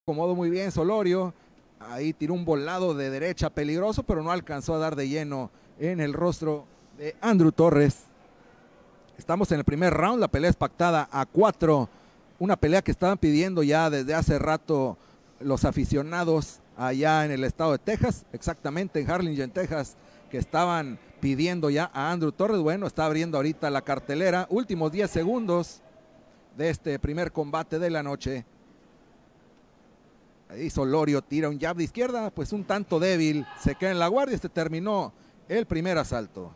Acomodó muy bien Solorio, ahí tiró un volado de derecha peligroso, pero no alcanzó a dar de lleno en el rostro de Andrew Torres. Estamos en el primer round, la pelea es pactada a 4, una pelea que estaban pidiendo ya desde hace rato los aficionados allá en el estado de Texas, exactamente en Harlingen, Texas, que estaban pidiendo ya a Andrew Torres. Bueno, está abriendo ahorita la cartelera, últimos 10 segundos de este primer combate de la noche. Ahí Solorio tira un jab de izquierda, pues un tanto débil, se queda en la guardia. Este terminó el primer asalto.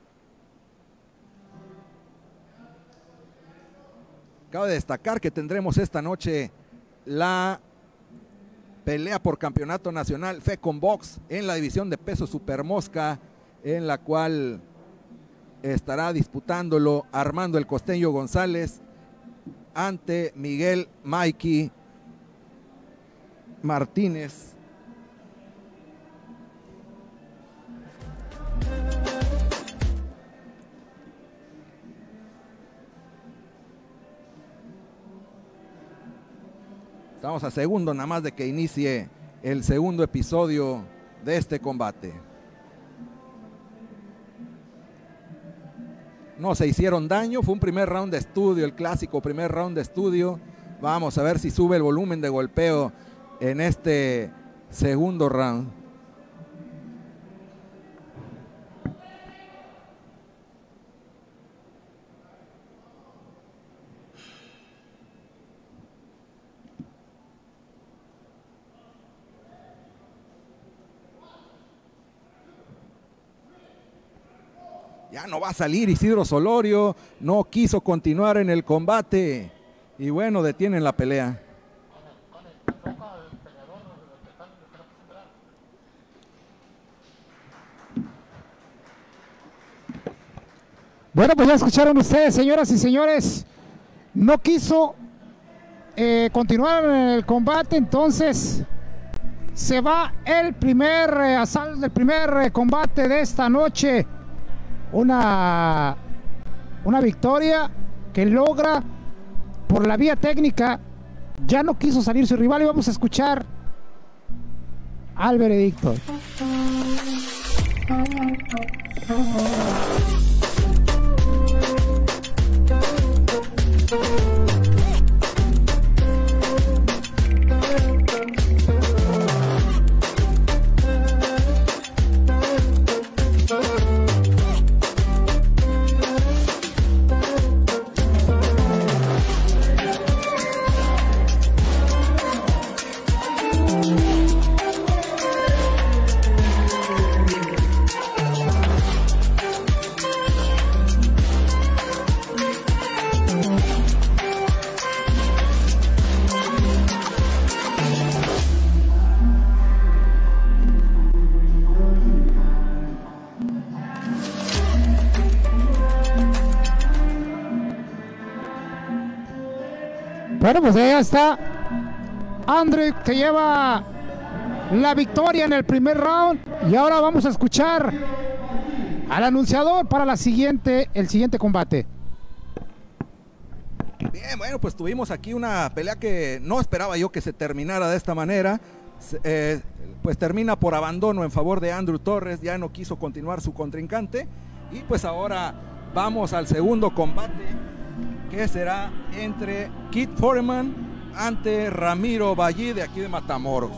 Cabe destacar que tendremos esta noche la pelea por campeonato nacional FECON Box en la división de peso super mosca, en la cual estará disputándolo Armando el Costeño González ante Miguel Mikey Martínez. Estamos a segundo nada más de que inicie el segundo episodio de este combate. No se hicieron daño, fue un primer round de estudio, el clásico primer round de estudio. Vamos a ver si sube el volumen de golpeo en este segundo round. Ya no va a salir Isidro Solorio, no quiso continuar en el combate y bueno, detienen la pelea. Bueno, pues ya escucharon ustedes, señoras y señores, no quiso continuar en el combate, entonces se va el primer asalto, el primer combate de esta noche. Una victoria que logra por la vía técnica. Ya no quiso salir su rival y vamos a escuchar al veredicto. Bueno, pues ya está Andrew, que lleva la victoria en el primer round. Y ahora vamos a escuchar al anunciador para el siguiente combate. Bien, bueno, pues tuvimos aquí una pelea que no esperaba yo que se terminara de esta manera. Pues termina por abandono en favor de Andrew Torres, ya no quiso continuar su contrincante. Y pues ahora vamos al segundo combate, que será entre Keith Foreman ante Ramiro Ballí de aquí de Matamoros.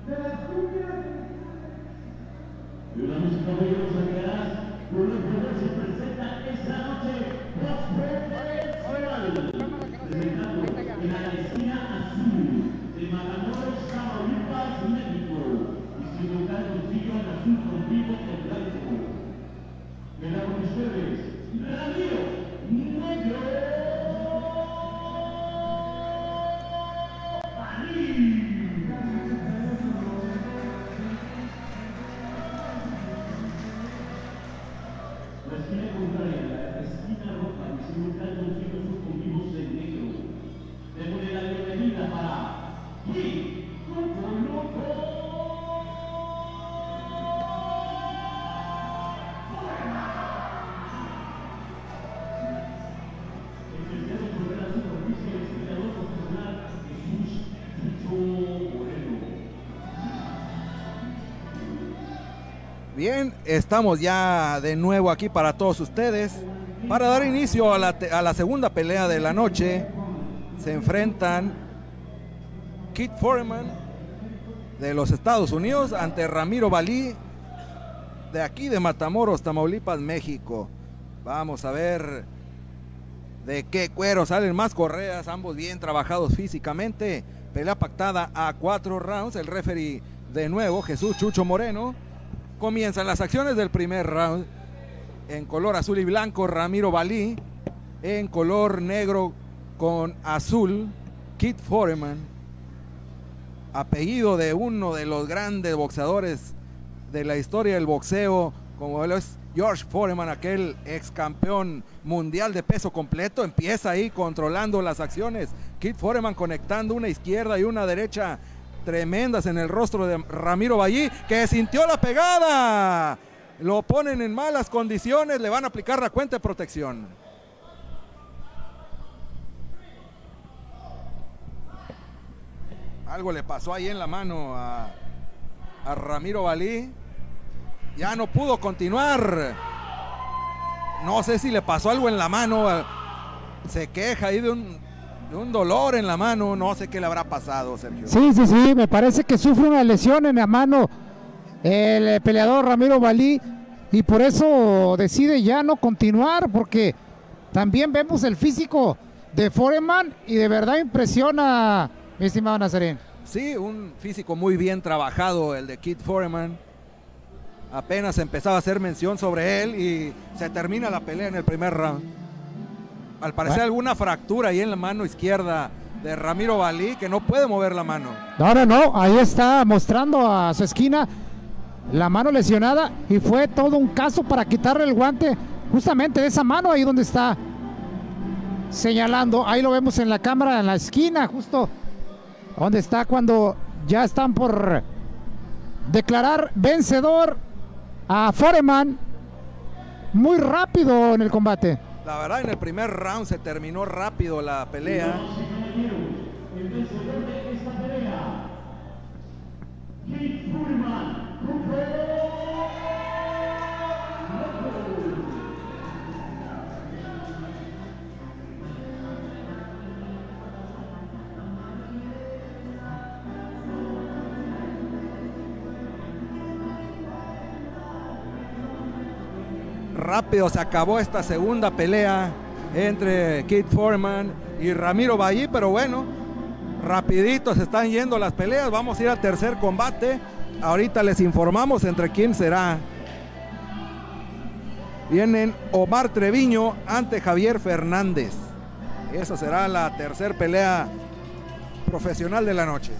Bien, estamos ya de nuevo aquí para todos ustedes. Para dar inicio a la segunda pelea de la noche, se enfrentan Keith Foreman de los Estados Unidos ante Ramiro Valí de aquí de Matamoros, Tamaulipas, México. Vamos a ver de qué cuero salen más correas, ambos bien trabajados físicamente. Pelea pactada a 4 rounds. El referee de nuevo, Jesús Chucho Moreno. Comienzan las acciones del primer round. En color azul y blanco, Ramiro Valí. En color negro con azul, Keith Foreman. Apellido de uno de los grandes boxeadores de la historia del boxeo, como él es George Foreman, aquel ex campeón mundial de peso completo. Empieza ahí controlando las acciones. Keith Foreman conectando una izquierda y una derecha tremendas en el rostro de Ramiro Valí, que sintió la pegada. Lo ponen en malas condiciones, le van a aplicar la cuenta de protección. Algo le pasó ahí en la mano a Ramiro Valí. Ya no pudo continuar. No sé si le pasó algo en la mano. Se queja ahí de un dolor en la mano. No sé qué le habrá pasado, Sergio. Sí, me parece que sufre una lesión en la mano el peleador Ramiro Valí, y por eso decide ya no continuar, porque también vemos el físico de Foreman y de verdad impresiona, mi estimado Nazarín. Sí, un físico muy bien trabajado el de Keith Foreman. Apenas empezaba a hacer mención sobre él y se termina la pelea en el primer round. Al parecer alguna fractura ahí en la mano izquierda de Ramiro Valí, que no puede mover la mano. No, ahí está mostrando a su esquina la mano lesionada, y fue todo un caso para quitarle el guante justamente de esa mano, ahí donde está señalando. Ahí lo vemos en la cámara, en la esquina, justo donde está, cuando ya están por declarar vencedor a Foreman. Muy rápido en el combate. La verdad, en el primer round se terminó rápido la pelea. El vencedor de esta pelea, Keith Foreman. Rápido se acabó esta segunda pelea entre Keith Foreman y Ramiro Valí, pero bueno, rapidito se están yendo las peleas. Vamos a ir al tercer combate. Ahorita les informamos entre quién será. Vienen Omar Treviño ante Javier Fernández. Esa será la tercera pelea profesional de la noche.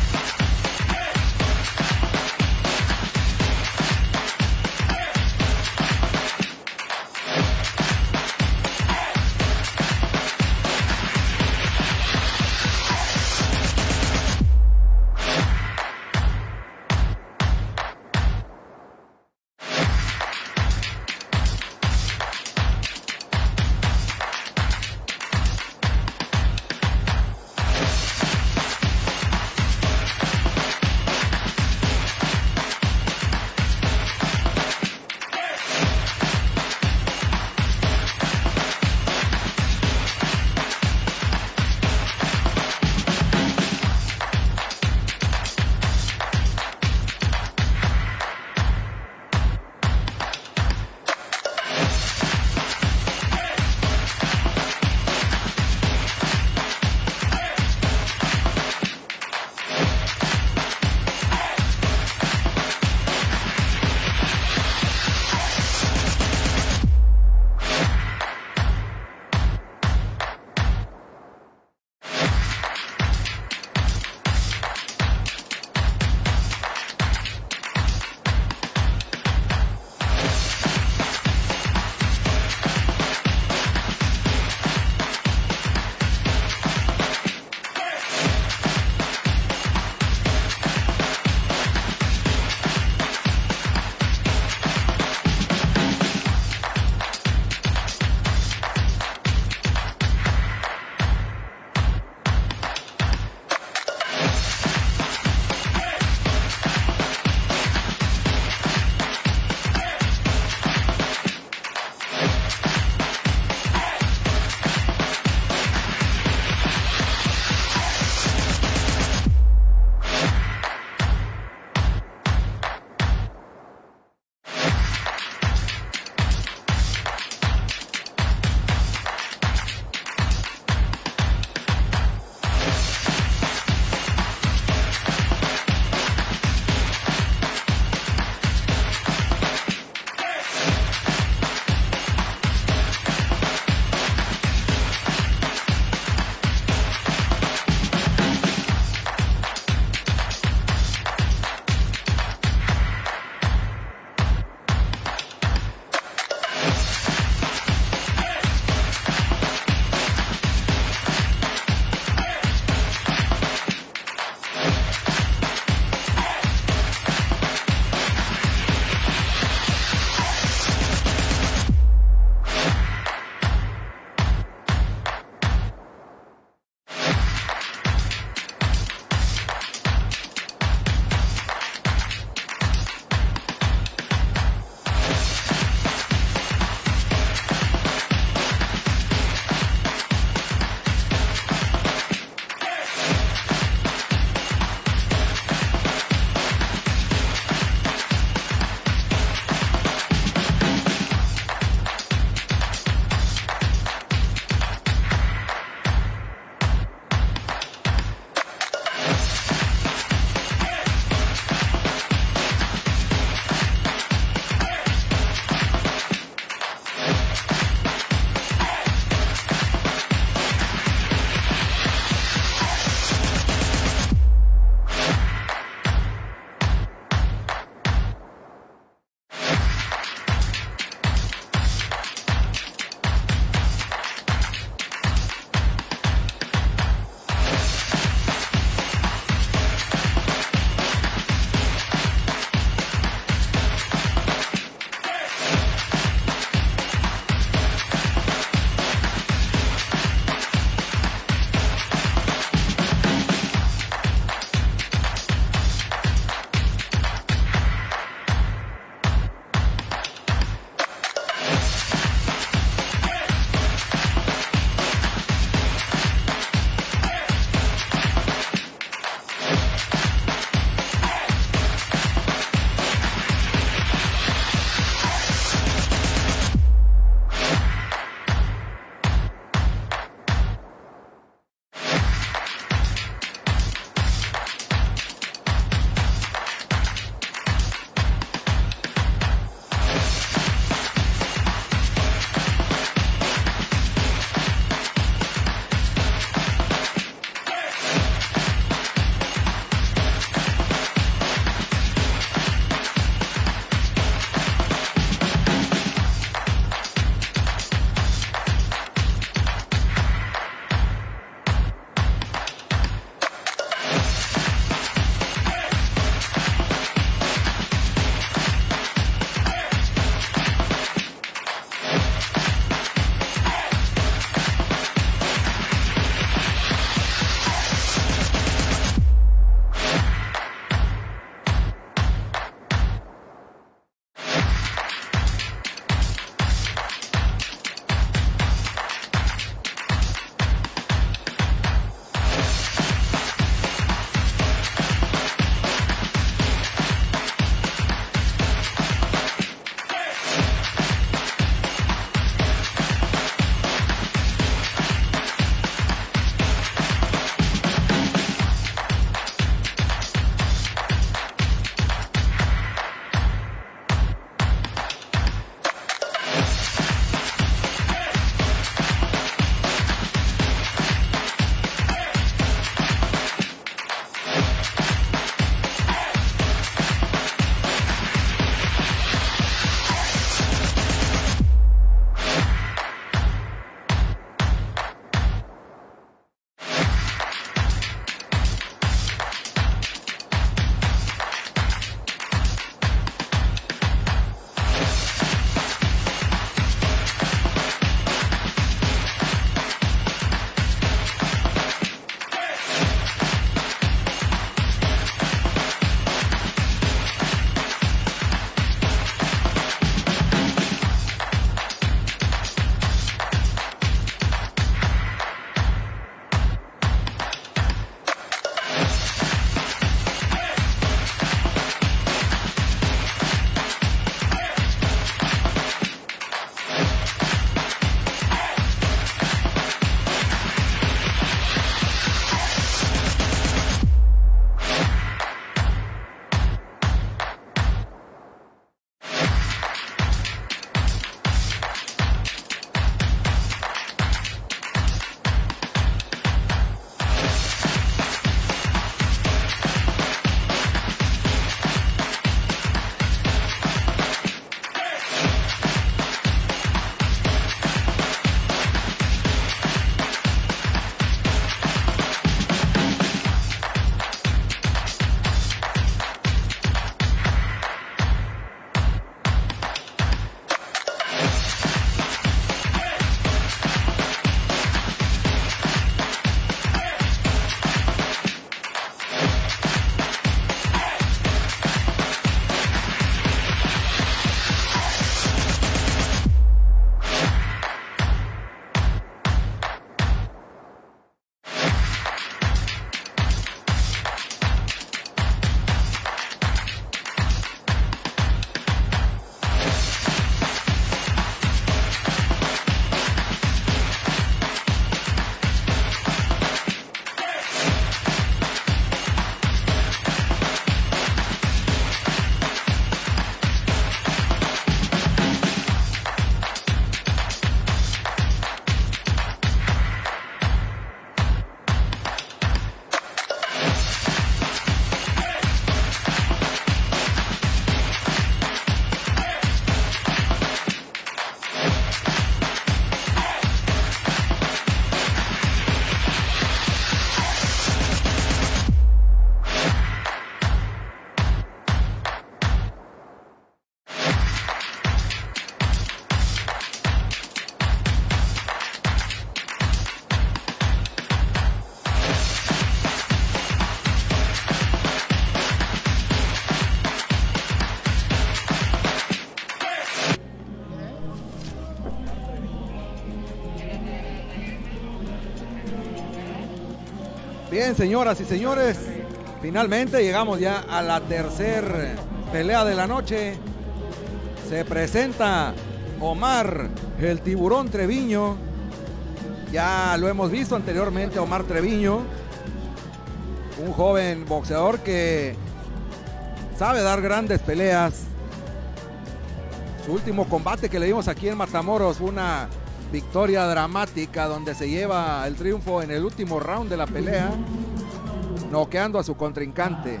Bien, señoras y señores, finalmente llegamos ya a la tercera pelea de la noche. Se presenta Omar el Tiburón Treviño. Ya lo hemos visto anteriormente, Omar Treviño, un joven boxeador que sabe dar grandes peleas. Su último combate que le dimos aquí en Matamoros fue una victoria dramática donde se lleva el triunfo en el último round de la pelea, noqueando a su contrincante.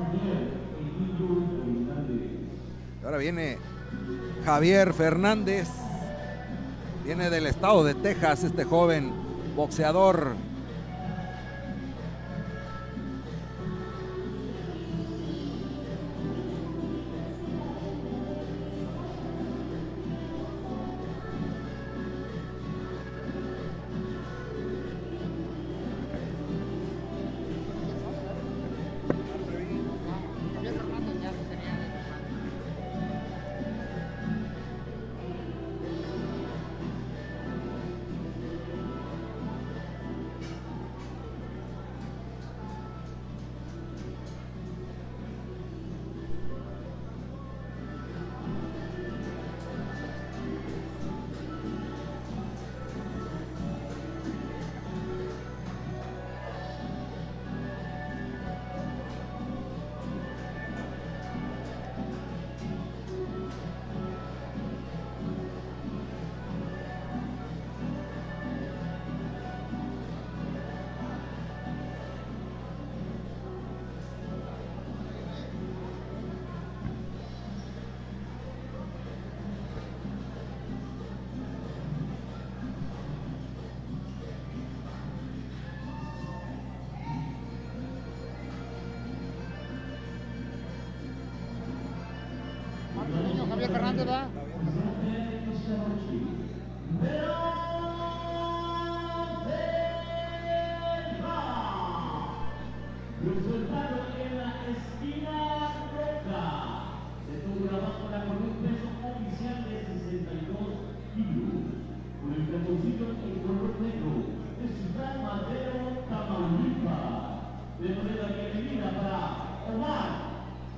Ahora viene Javier Fernández, viene del estado de Texas este joven boxeador. Javier Fernández, ¿verdad? Resultado en la esquina roja. Se tuvo trabajo con un peso oficial de 62 kilos. Con el cartoncillo en color negro de Ciudad Madero, Tamaulipas. De manera que venida para Omar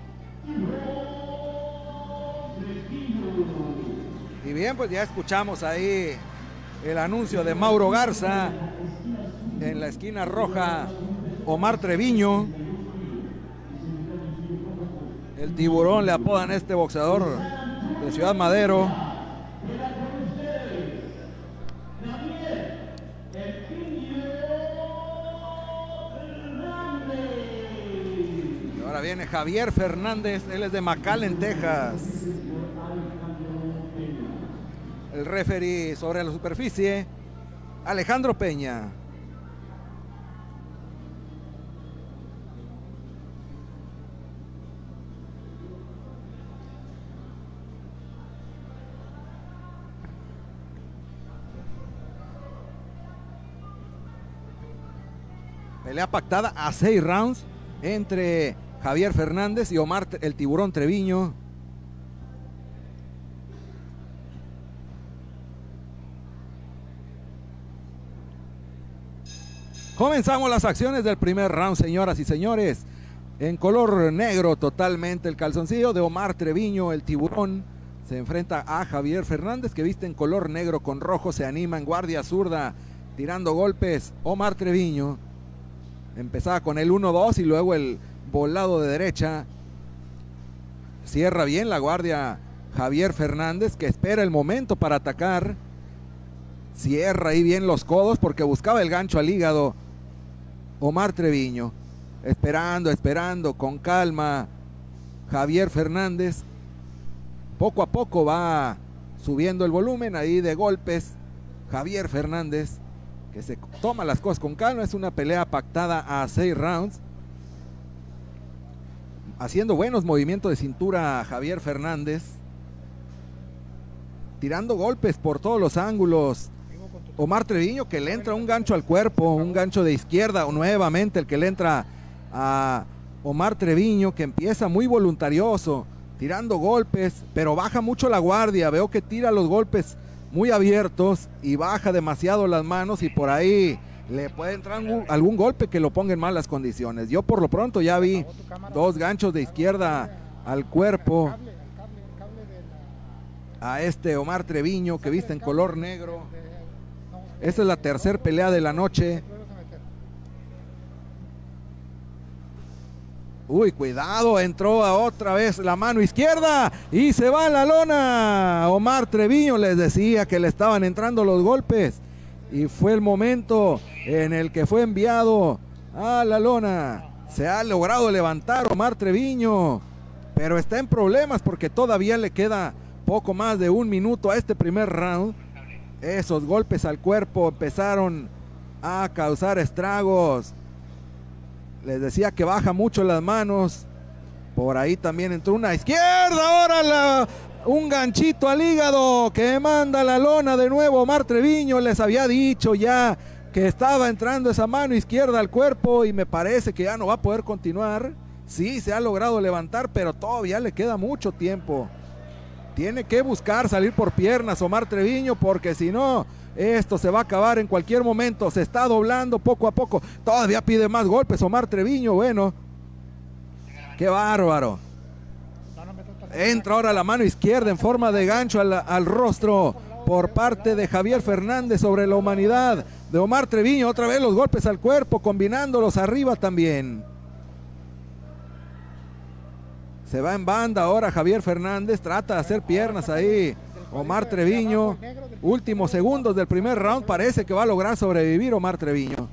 Y bien, pues ya escuchamos ahí el anuncio de Mauro Garza. En la esquina roja, Omar Treviño. El Tiburón le apodan a este boxeador de Ciudad Madero. Y ahora viene Javier Fernández, él es de McAllen, Texas. El referee sobre la superficie, Alejandro Peña. Pelea pactada a 6 rounds entre Javier Fernández y Omar el Tiburón Treviño. Comenzamos las acciones del primer round, señoras y señores. En color negro totalmente el calzoncillo de Omar Treviño, el Tiburón. Se enfrenta a Javier Fernández, que viste en color negro con rojo. Se anima en guardia zurda, tirando golpes. Omar Treviño empezaba con el 1-2 y luego el volado de derecha. Cierra bien la guardia Javier Fernández, que espera el momento para atacar. Cierra ahí bien los codos porque buscaba el gancho al hígado. Omar Treviño, esperando con calma. Javier Fernández poco a poco va subiendo el volumen ahí de golpes. Javier Fernández, que se toma las cosas con calma. Es una pelea pactada a 6 rounds. Haciendo buenos movimientos de cintura Javier Fernández. Tirando golpes por todos los ángulos. Omar Treviño, que le entra un gancho al cuerpo, un gancho de izquierda, nuevamente el que le entra a Omar Treviño, que empieza muy voluntarioso, tirando golpes, pero baja mucho la guardia. Veo que tira los golpes muy abiertos y baja demasiado las manos, y por ahí le puede entrar algún golpe que lo ponga en malas condiciones. Yo por lo pronto ya vi 2 ganchos de izquierda al cuerpo a este Omar Treviño, que viste en color negro. Esta es la tercera pelea de la noche. Uy, cuidado, entró otra vez la mano izquierda y se va a la lona. Omar Treviño, les decía que le estaban entrando los golpes y fue el momento en el que fue enviado a la lona. Se ha logrado levantar Omar Treviño, pero está en problemas porque todavía le queda poco más de 1 minuto a este primer round. Esos golpes al cuerpo empezaron a causar estragos. Les decía que baja mucho las manos. Por ahí también entró una izquierda. Ahora un ganchito al hígado que manda la lona de nuevo Omar Treviño. Les había dicho ya que estaba entrando esa mano izquierda al cuerpo y me parece que ya no va a poder continuar. Sí, se ha logrado levantar, pero todavía le queda mucho tiempo. Tiene que buscar salir por piernas Omar Treviño, porque si no, esto se va a acabar en cualquier momento. Se está doblando poco a poco. Todavía pide más golpes Omar Treviño. Bueno, qué bárbaro. Entra ahora la mano izquierda en forma de gancho al rostro por parte de Javier Fernández sobre la humanidad de Omar Treviño. Otra vez los golpes al cuerpo, combinándolos arriba también. Se va en banda ahora Javier Fernández, trata de hacer piernas ahí Omar Treviño. Últimos segundos del primer round, parece que va a lograr sobrevivir Omar Treviño.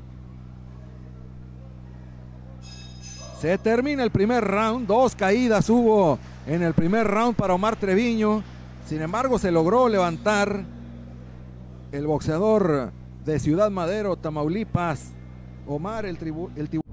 Se termina el primer round, 2 caídas hubo en el primer round para Omar Treviño. Sin embargo, se logró levantar el boxeador de Ciudad Madero, Tamaulipas, Omar el tiburón.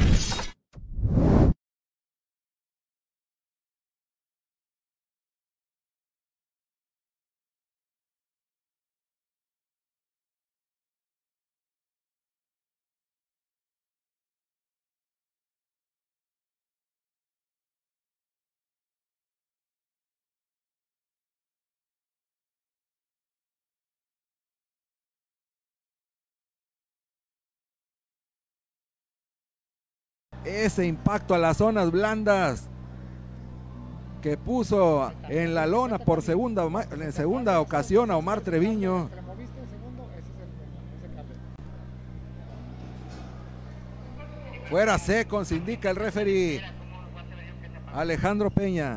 Ese impacto a las zonas blandas que puso en la lona por segunda ocasión a Omar Treviño. Fuera seconds, indica el referee Alejandro Peña.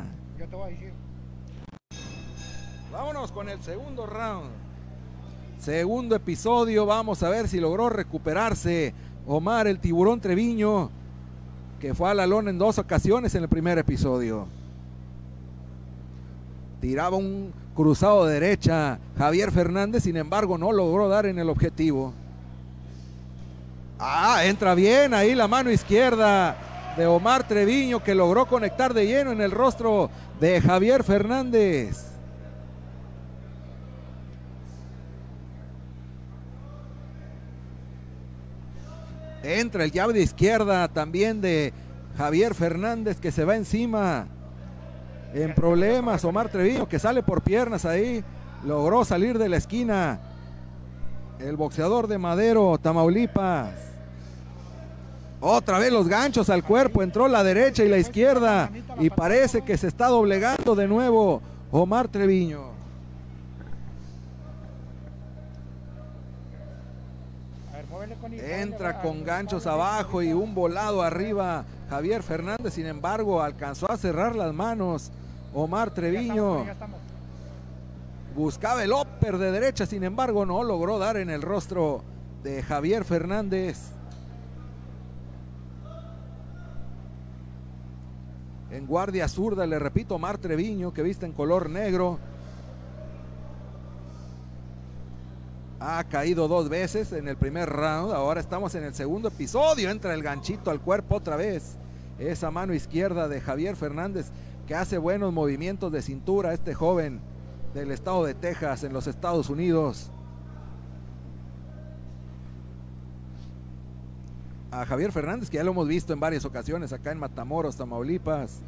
Vámonos con el segundo round. Segundo episodio, vamos a ver si logró recuperarse Omar el tiburón Treviño, que fue a la lona en 2 ocasiones en el primer episodio. Tiraba un cruzado de derecha Javier Fernández, sin embargo no logró dar en el objetivo. Entra bien ahí la mano izquierda de Omar Treviño, que logró conectar de lleno en el rostro de Javier Fernández. Entra el llave de izquierda también de Javier Fernández, que se va encima. En problemas Omar Treviño, que sale por piernas ahí. Logró salir de la esquina el boxeador de Madero, Tamaulipas. Otra vez los ganchos al cuerpo. Entró la derecha y la izquierda. Y parece que se está doblegando de nuevo Omar Treviño. Entra con ganchos abajo y un volado arriba Javier Fernández. Sin embargo, alcanzó a cerrar las manos Omar Treviño. Buscaba el upper de derecha, sin embargo no logró dar en el rostro de Javier Fernández. En guardia zurda, le repito, Omar Treviño, que viste en color negro. Ha caído 2 veces en el primer round. Ahora estamos en el segundo episodio. Entra el ganchito al cuerpo otra vez. Esa mano izquierda de Javier Fernández, que hace buenos movimientos de cintura, este joven del estado de Texas en los Estados Unidos. A Javier Fernández, que ya lo hemos visto en varias ocasiones acá en Matamoros, Tamaulipas,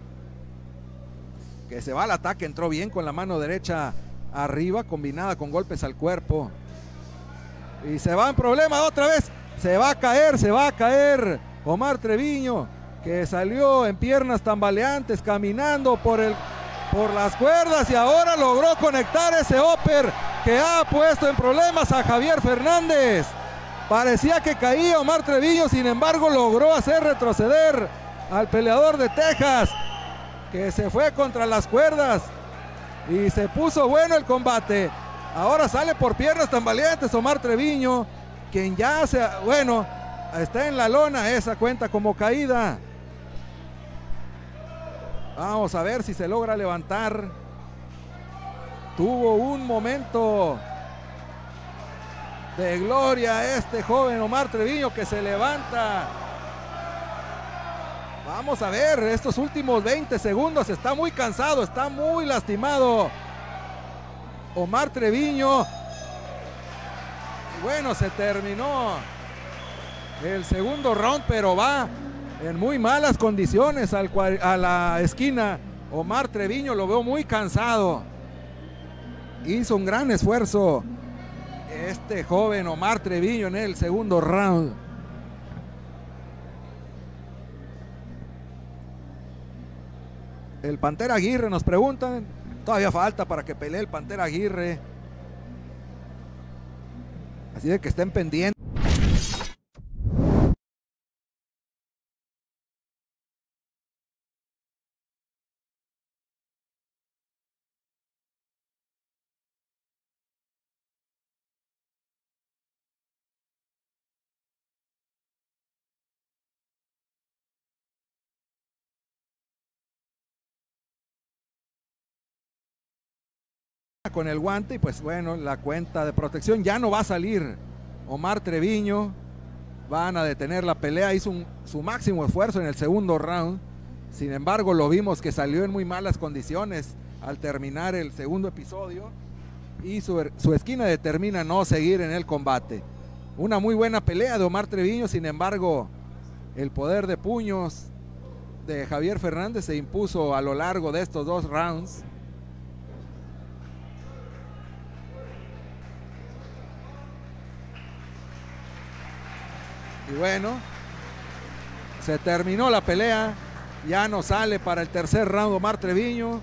que se va al ataque. Entró bien con la mano derecha arriba, combinada con golpes al cuerpo. Y se va en problema otra vez. Se va a caer Omar Treviño, que salió en piernas tambaleantes, caminando por las cuerdas, y ahora logró conectar ese upper que ha puesto en problemas a Javier Fernández. Parecía que caía Omar Treviño, sin embargo logró hacer retroceder al peleador de Texas, que se fue contra las cuerdas y se puso bueno el combate. Ahora sale por piernas tambaleantes Omar Treviño, quien ya está en la lona. Esa cuenta como caída. Vamos a ver si se logra levantar. Tuvo un momento de gloria este joven Omar Treviño, que se levanta. Vamos a ver estos últimos 20 segundos. Está muy cansado, está muy lastimado Omar Treviño. Bueno, se terminó el segundo round, pero va en muy malas condiciones a la esquina. Omar Treviño lo veo muy cansado. Hizo un gran esfuerzo este joven Omar Treviño en el segundo round. El Pantera Aguirre, nos preguntan. Todavía falta para que pelee el Pantera Aguirre. Así de que estén pendientes. Con el guante, y pues bueno, la cuenta de protección ya no va a salir Omar Treviño. Van a detener la pelea. Hizo su máximo esfuerzo en el segundo round, sin embargo lo vimos que salió en muy malas condiciones al terminar el segundo episodio, y su esquina determina no seguir en el combate. Una muy buena pelea de Omar Treviño, sin embargo el poder de puños de Javier Fernández se impuso a lo largo de estos dos rounds. Y bueno, se terminó la pelea. Ya no sale para el tercer round Omar Treviño.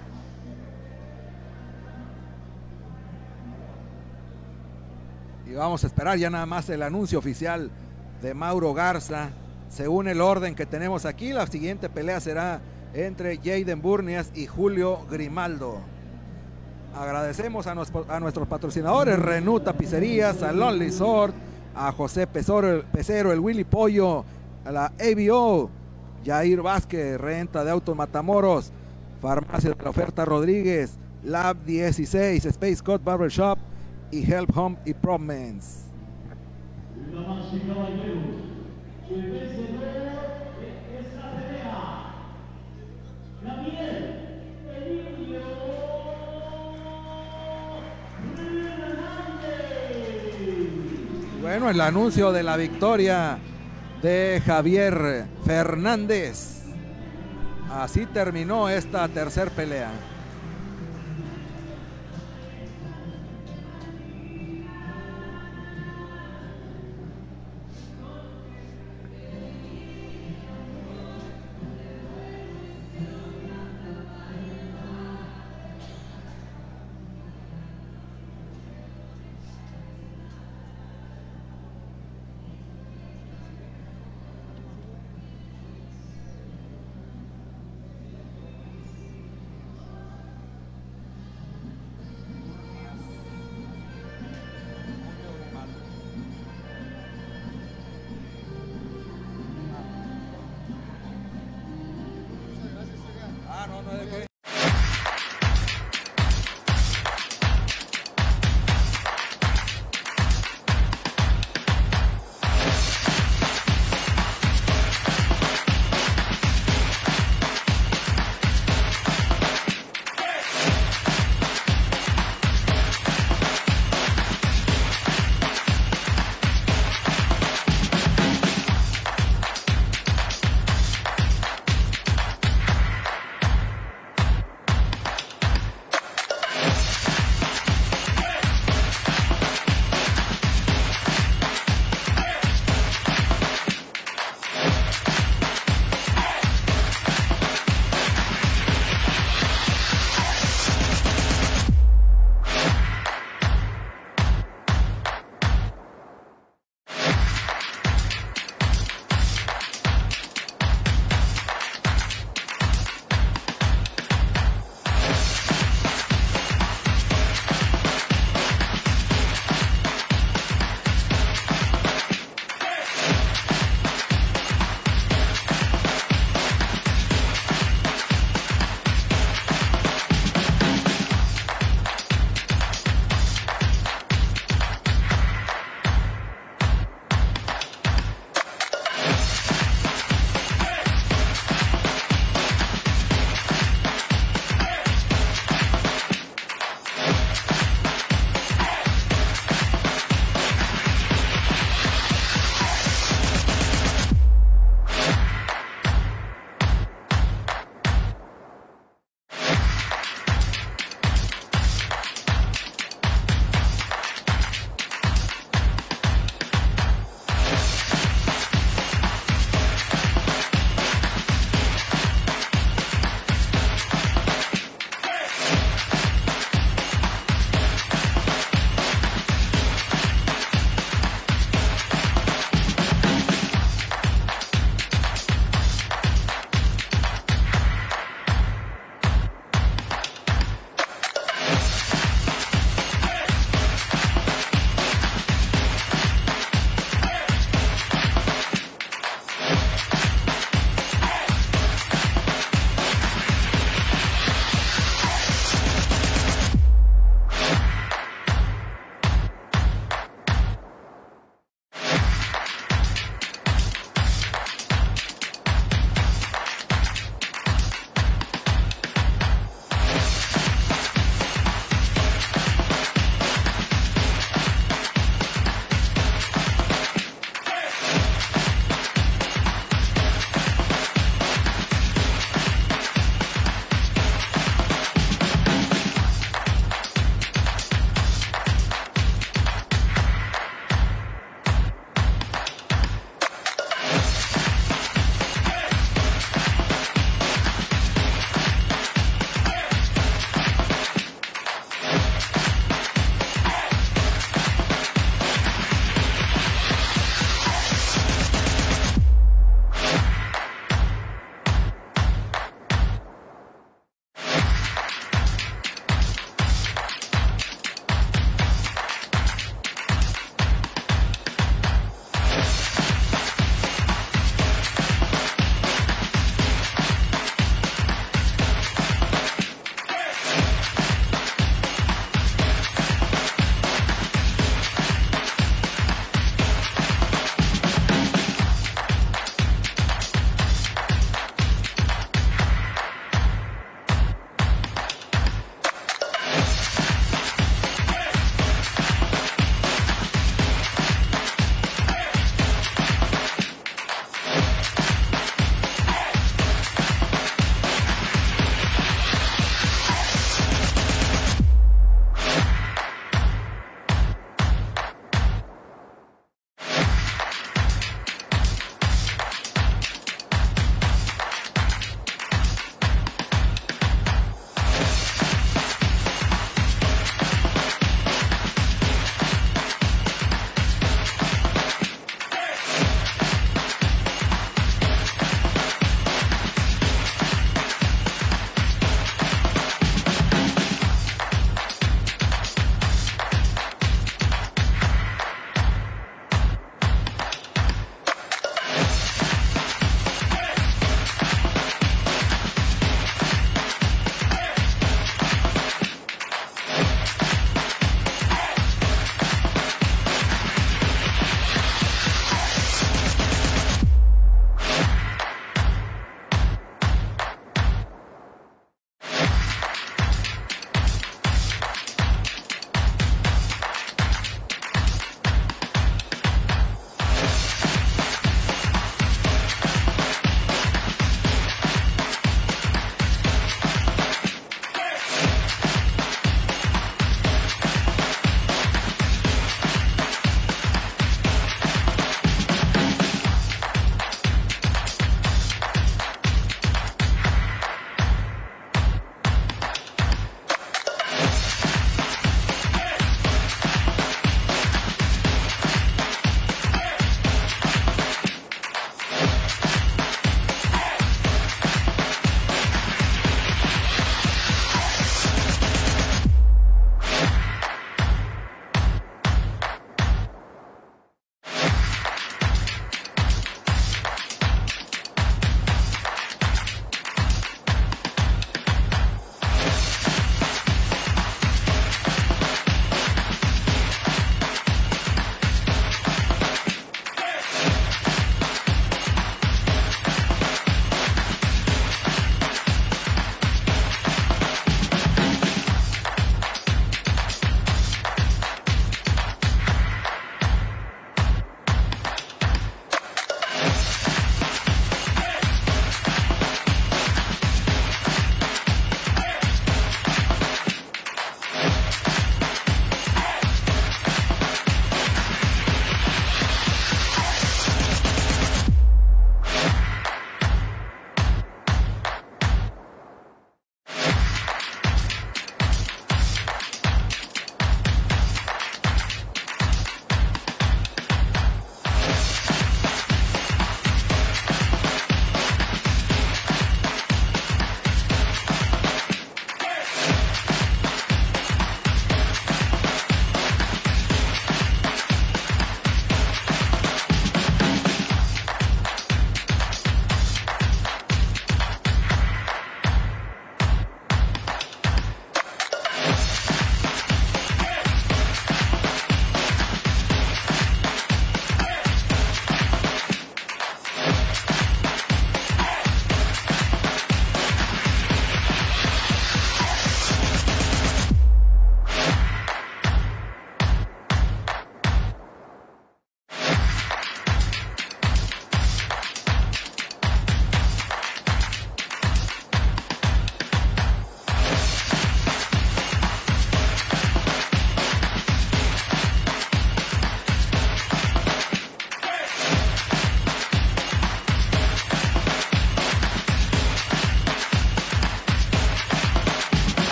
Y vamos a esperar ya nada más el anuncio oficial de Mauro Garza. Según el orden que tenemos aquí, la siguiente pelea será entre Jaden Burnias y Julio Grimaldo. Agradecemos a nuestros patrocinadores: Renú Tapicerías, Salón Resort, a José Pecero, el Willy Pollo, a la ABO, Jair Vázquez, Renta de Autos Matamoros, Farmacia de la Oferta Rodríguez, Lab 16, Space Code Barbershop y Help Home Improvements. Damas y caballeros, el vencedor de esta pelea, Javier Emilio Fernández. Bueno, el anuncio de la victoria de Javier Fernández. Así terminó esta tercer pelea.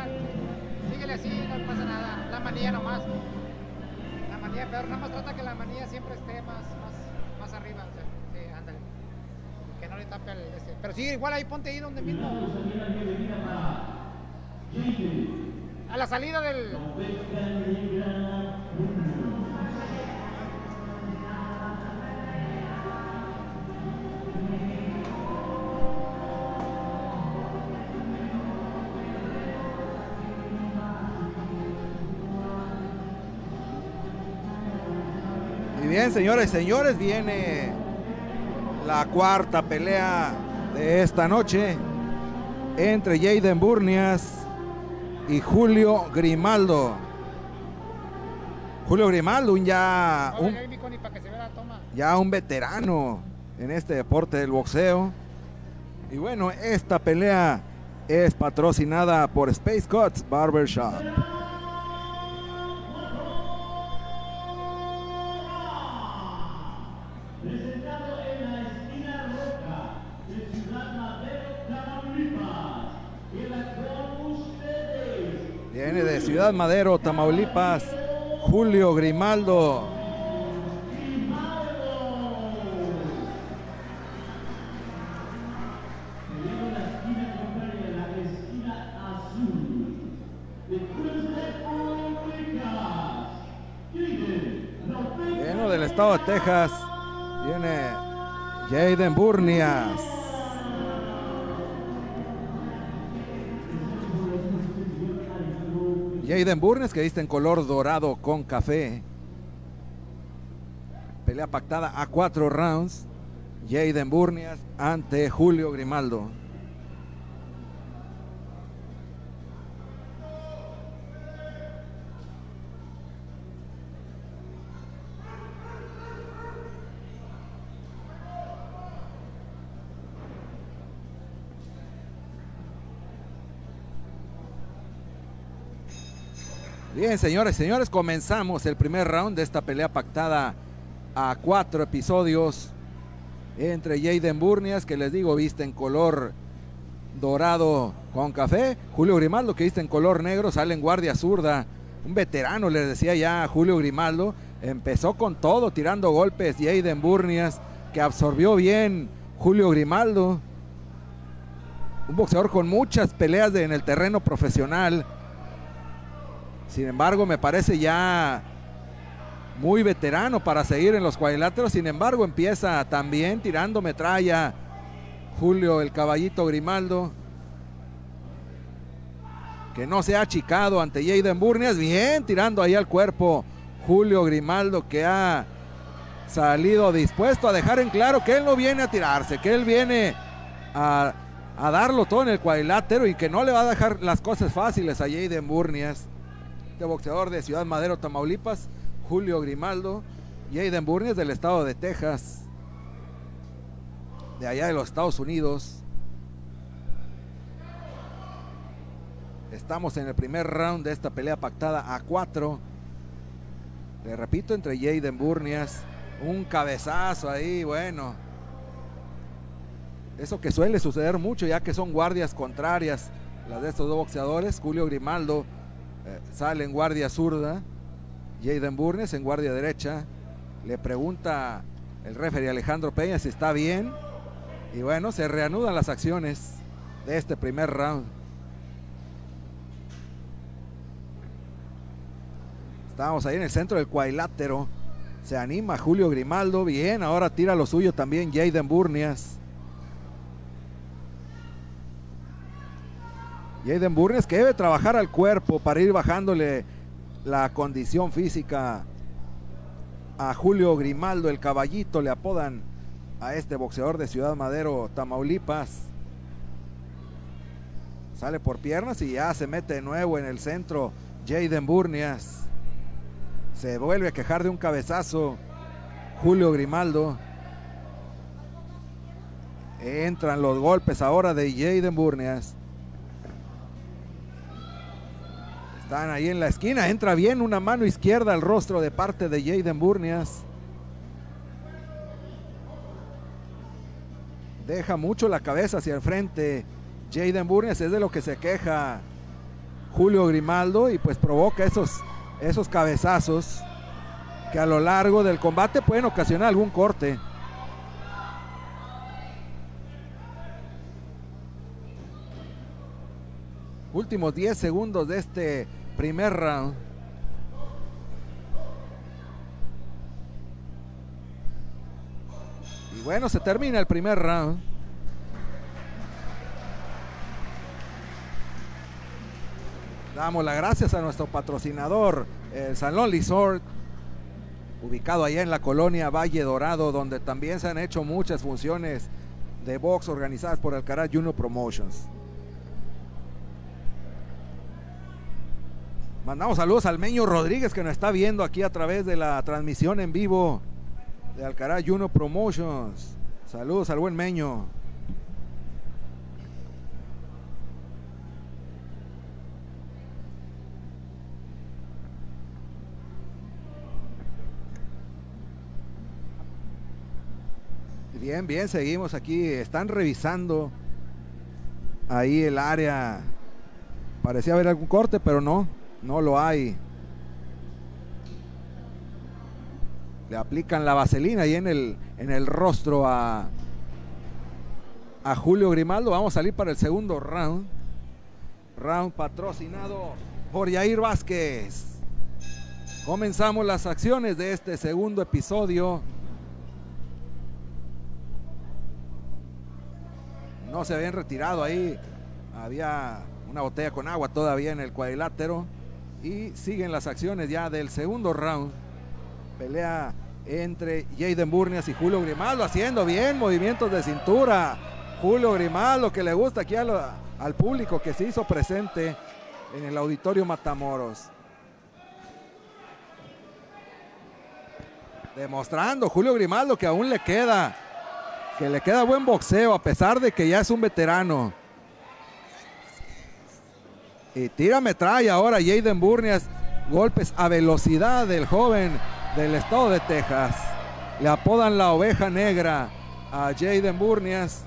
ya, síguele así, no pasa nada. La manilla nomás. La manilla, pero nada más trata que la manilla siempre esté más arriba. O sea, sí, ándale. Que no le tape el este. Pero sí, igual ahí ponte ahí donde mismo. A la salida del... Y bien, señores y señores, viene la cuarta pelea de esta noche entre Jaden Burnias y Julio Grimaldo. Julio Grimaldo, ya un veterano en este deporte del boxeo. Y bueno, esta pelea es patrocinada por Space Cuts Barbershop. Viene de Ciudad Madero, Tamaulipas, Julio Grimaldo. Viene del estado de Texas, viene Jaden Burnias. Jaden Burnias, que viste en color dorado con café. Pelea pactada a 4 rounds. Jaden Burnias ante Julio Grimaldo. Bien, señores y señores, comenzamos el primer round de esta pelea pactada a 4 episodios entre Jaden Burnias, que les digo viste en color dorado con café, Julio Grimaldo, que viste en color negro, sale en guardia zurda, un veterano, les decía ya Julio Grimaldo, empezó con todo, tirando golpes. Jaden Burnias, que absorbió bien Julio Grimaldo, un boxeador con muchas peleas en el terreno profesional. Sin embargo, me parece ya muy veterano para seguir en los cuadriláteros. Sin embargo, empieza también tirando metralla Julio el Caballito Grimaldo, que no se ha achicado ante Jaden Burnias. Bien, tirando ahí al cuerpo Julio Grimaldo, que ha salido dispuesto a dejar en claro que él no viene a tirarse, que él viene a darlo todo en el cuadrilátero y que no le va a dejar las cosas fáciles a Jaden Burnias. Este boxeador de Ciudad Madero, Tamaulipas, Julio Grimaldo. Jaden Burnias del estado de Texas, de allá de los Estados Unidos. Estamos en el primer round de esta pelea pactada a 4. Le repito, entre Jaden Burnias, un cabezazo ahí, bueno. Eso que suele suceder mucho, ya que son guardias contrarias las de estos dos boxeadores. Julio Grimaldo sale en guardia zurda, Jaden Burnias en guardia derecha. Le pregunta el referee Alejandro Peña si está bien. Y bueno, se reanudan las acciones de este primer round. Estamos ahí en el centro del cuadrilátero. Se anima Julio Grimaldo. Bien, ahora tira lo suyo también Jaden Burnias. Jaden Burnias, que debe trabajar al cuerpo para ir bajándole la condición física a Julio Grimaldo. El Caballito le apodan a este boxeador de Ciudad Madero, Tamaulipas. Sale por piernas y ya se mete de nuevo en el centro Jaden Burnias. Se vuelve a quejar de un cabezazo Julio Grimaldo. Entran los golpes ahora de Jaden Burnias. Están ahí en la esquina. Entra bien una mano izquierda al rostro de parte de Jaden Burnias. Deja mucho la cabeza hacia el frente. Jaden Burnias, es de lo que se queja Julio Grimaldo y pues provoca esos cabezazos que a lo largo del combate pueden ocasionar algún corte. Últimos 10 segundos de este primer round. Y bueno, se termina el primer round. Damos las gracias a nuestro patrocinador, el Salón Resort, ubicado allá en la colonia Valle Dorado, donde también se han hecho muchas funciones de box organizadas por Alcaraz Junior Promotions. Mandamos saludos al Meño Rodríguez, que nos está viendo aquí a través de la transmisión en vivo de Alcaraz Junior Promotions. Saludos al buen Meño. Bien, bien, seguimos aquí. Están revisando ahí el área. Parecía haber algún corte, pero no lo hay. Le aplican la vaselina ahí en el rostro a Julio Grimaldo. Vamos a salir para el segundo round. Round patrocinado por Yair Vázquez. Comenzamos las acciones de este segundo episodio. No se habían retirado ahí. Había una botella con agua todavía en el cuadrilátero. Y siguen las acciones ya del segundo round. Pelea entre Jaden Burnias y Julio Grimaldo, haciendo bien movimientos de cintura. Julio Grimaldo, que le gusta aquí al público que se hizo presente en el Auditorio Matamoros. Demostrando Julio Grimaldo que aún le queda buen boxeo, a pesar de que ya es un veterano. Y tira metralla ahora Jaden Burnias. Golpes a velocidad del joven del estado de Texas. Le apodan la oveja negra a Jaden Burnias.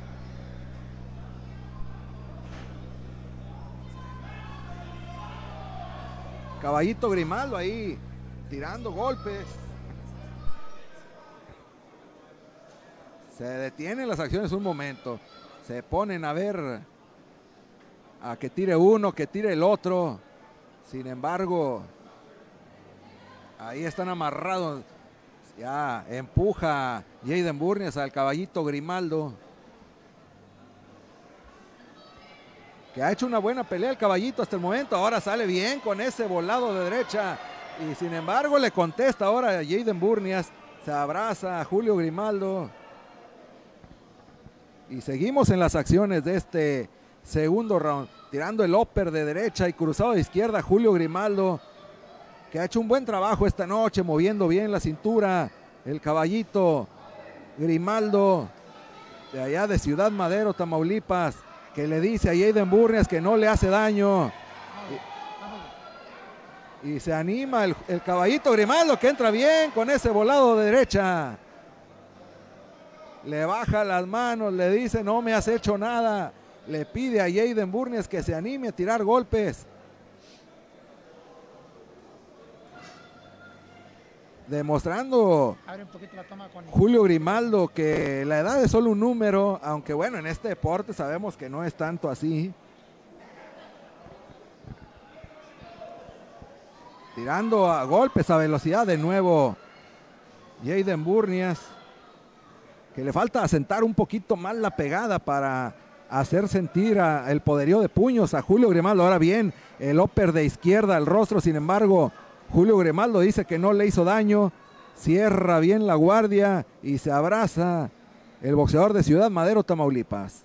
Caballito Grimaldo ahí tirando golpes. Se detienen las acciones un momento. Se ponen a ver a que tire uno, que tire el otro. Sin embargo, ahí están amarrados. Ya empuja Jaden Burnias al caballito Grimaldo, que ha hecho una buena pelea el caballito hasta el momento. Ahora sale bien con ese volado de derecha. Y sin embargo le contesta ahora a Jaden Burnias. Se abraza a Julio Grimaldo. Y seguimos en las acciones de este segundo round. Tirando el upper de derecha y cruzado de izquierda Julio Grimaldo, que ha hecho un buen trabajo esta noche, moviendo bien la cintura. El caballito Grimaldo, de allá de Ciudad Madero, Tamaulipas, que le dice a Jaden Burnias que no le hace daño. Y se anima el caballito Grimaldo, que entra bien con ese volado de derecha. Le baja las manos, le dice no me has hecho nada. Le pide a Jaden Burnias que se anime a tirar golpes. Demostrando Julio Grimaldo que la edad es solo un número, aunque bueno, en este deporte sabemos que no es tanto así. Tirando a golpes a velocidad de nuevo Jaden Burnias, que le falta asentar un poquito más la pegada para hacer sentir el poderío de puños a Julio Grimaldo. Ahora bien, el upper de izquierda al rostro, sin embargo, Julio Grimaldo dice que no le hizo daño. Cierra bien la guardia y se abraza el boxeador de Ciudad Madero, Tamaulipas.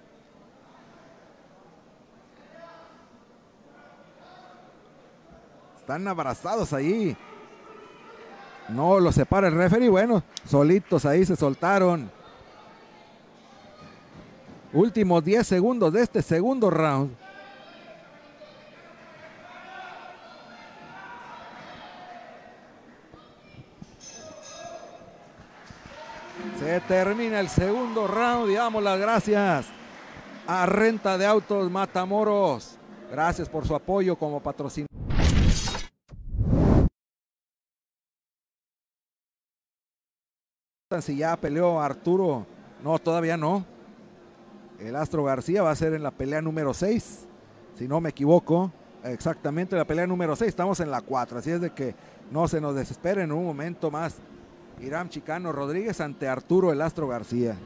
Están abrazados ahí. No los separa el referee. Bueno, solitos ahí se soltaron. Últimos 10 segundos de este segundo round. Se termina el segundo round y damos las gracias a Renta de Autos Matamoros. Gracias por su apoyo como patrocinador. Si ya peleó Arturo, no, todavía no. El Astro García va a ser en la pelea número 6, si no me equivoco. Exactamente, la pelea número 6, estamos en la 4, así es de que no se nos desesperen en un momento más. Hiram Chicano Rodríguez ante Arturo el Astro García.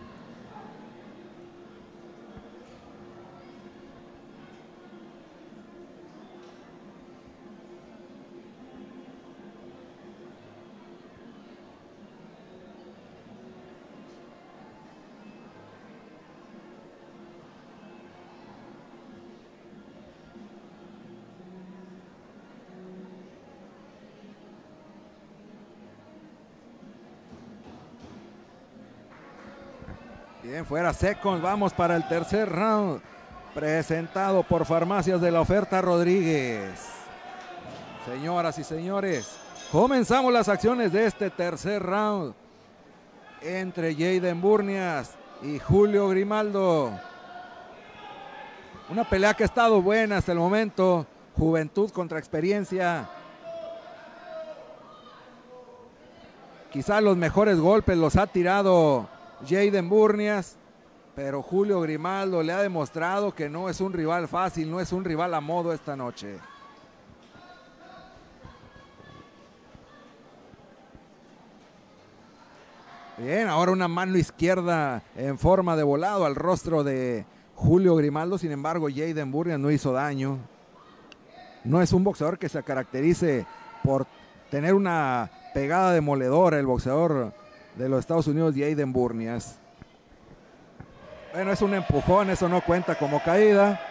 Bien, fuera seconds, vamos para el tercer round, presentado por Farmacias de la Oferta Rodríguez. Señoras y señores, comenzamos las acciones de este tercer round entre Jaden Burnias y Julio Grimaldo. Una pelea que ha estado buena hasta el momento, juventud contra experiencia. Quizá los mejores golpes los ha tirado Jaden Burnias, pero Julio Grimaldo le ha demostrado que no es un rival fácil, no es un rival a modo esta noche. Bien, ahora una mano izquierda en forma de volado al rostro de Julio Grimaldo. Sin embargo, Jaden Burnias no hizo daño. No es un boxeador que se caracterice por tener una pegada demoledora, el boxeador de los Estados Unidos, Jaden Burnias. Bueno, es un empujón, eso no cuenta como caída.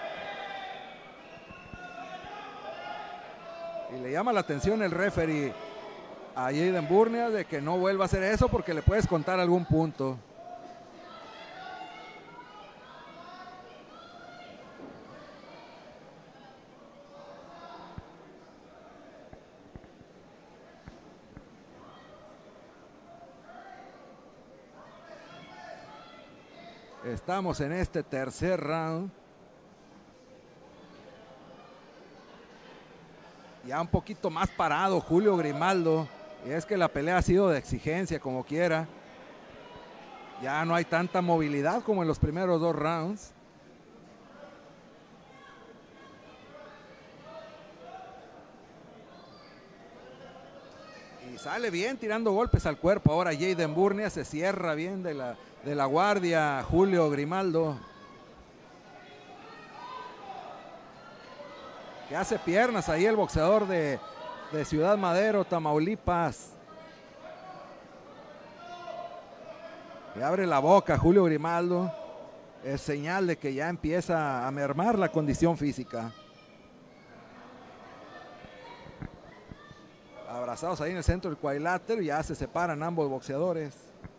Y le llama la atención el referee a Jaden Burnias de que no vuelva a hacer eso porque le puedes contar algún punto. Estamos en este tercer round. Ya un poquito más parado Julio Grimaldo. Y es que la pelea ha sido de exigencia como quiera. Ya no hay tanta movilidad como en los primeros dos rounds. Y sale bien tirando golpes al cuerpo. Ahora Jaden Burnias se cierra bien de la guardia Julio Grimaldo. Que hace piernas ahí el boxeador de Ciudad Madero, Tamaulipas. Y abre la boca Julio Grimaldo. Es señal de que ya empieza a mermar la condición física. Abrazados ahí en el centro del cuadrilátero, ya se separan ambos boxeadores.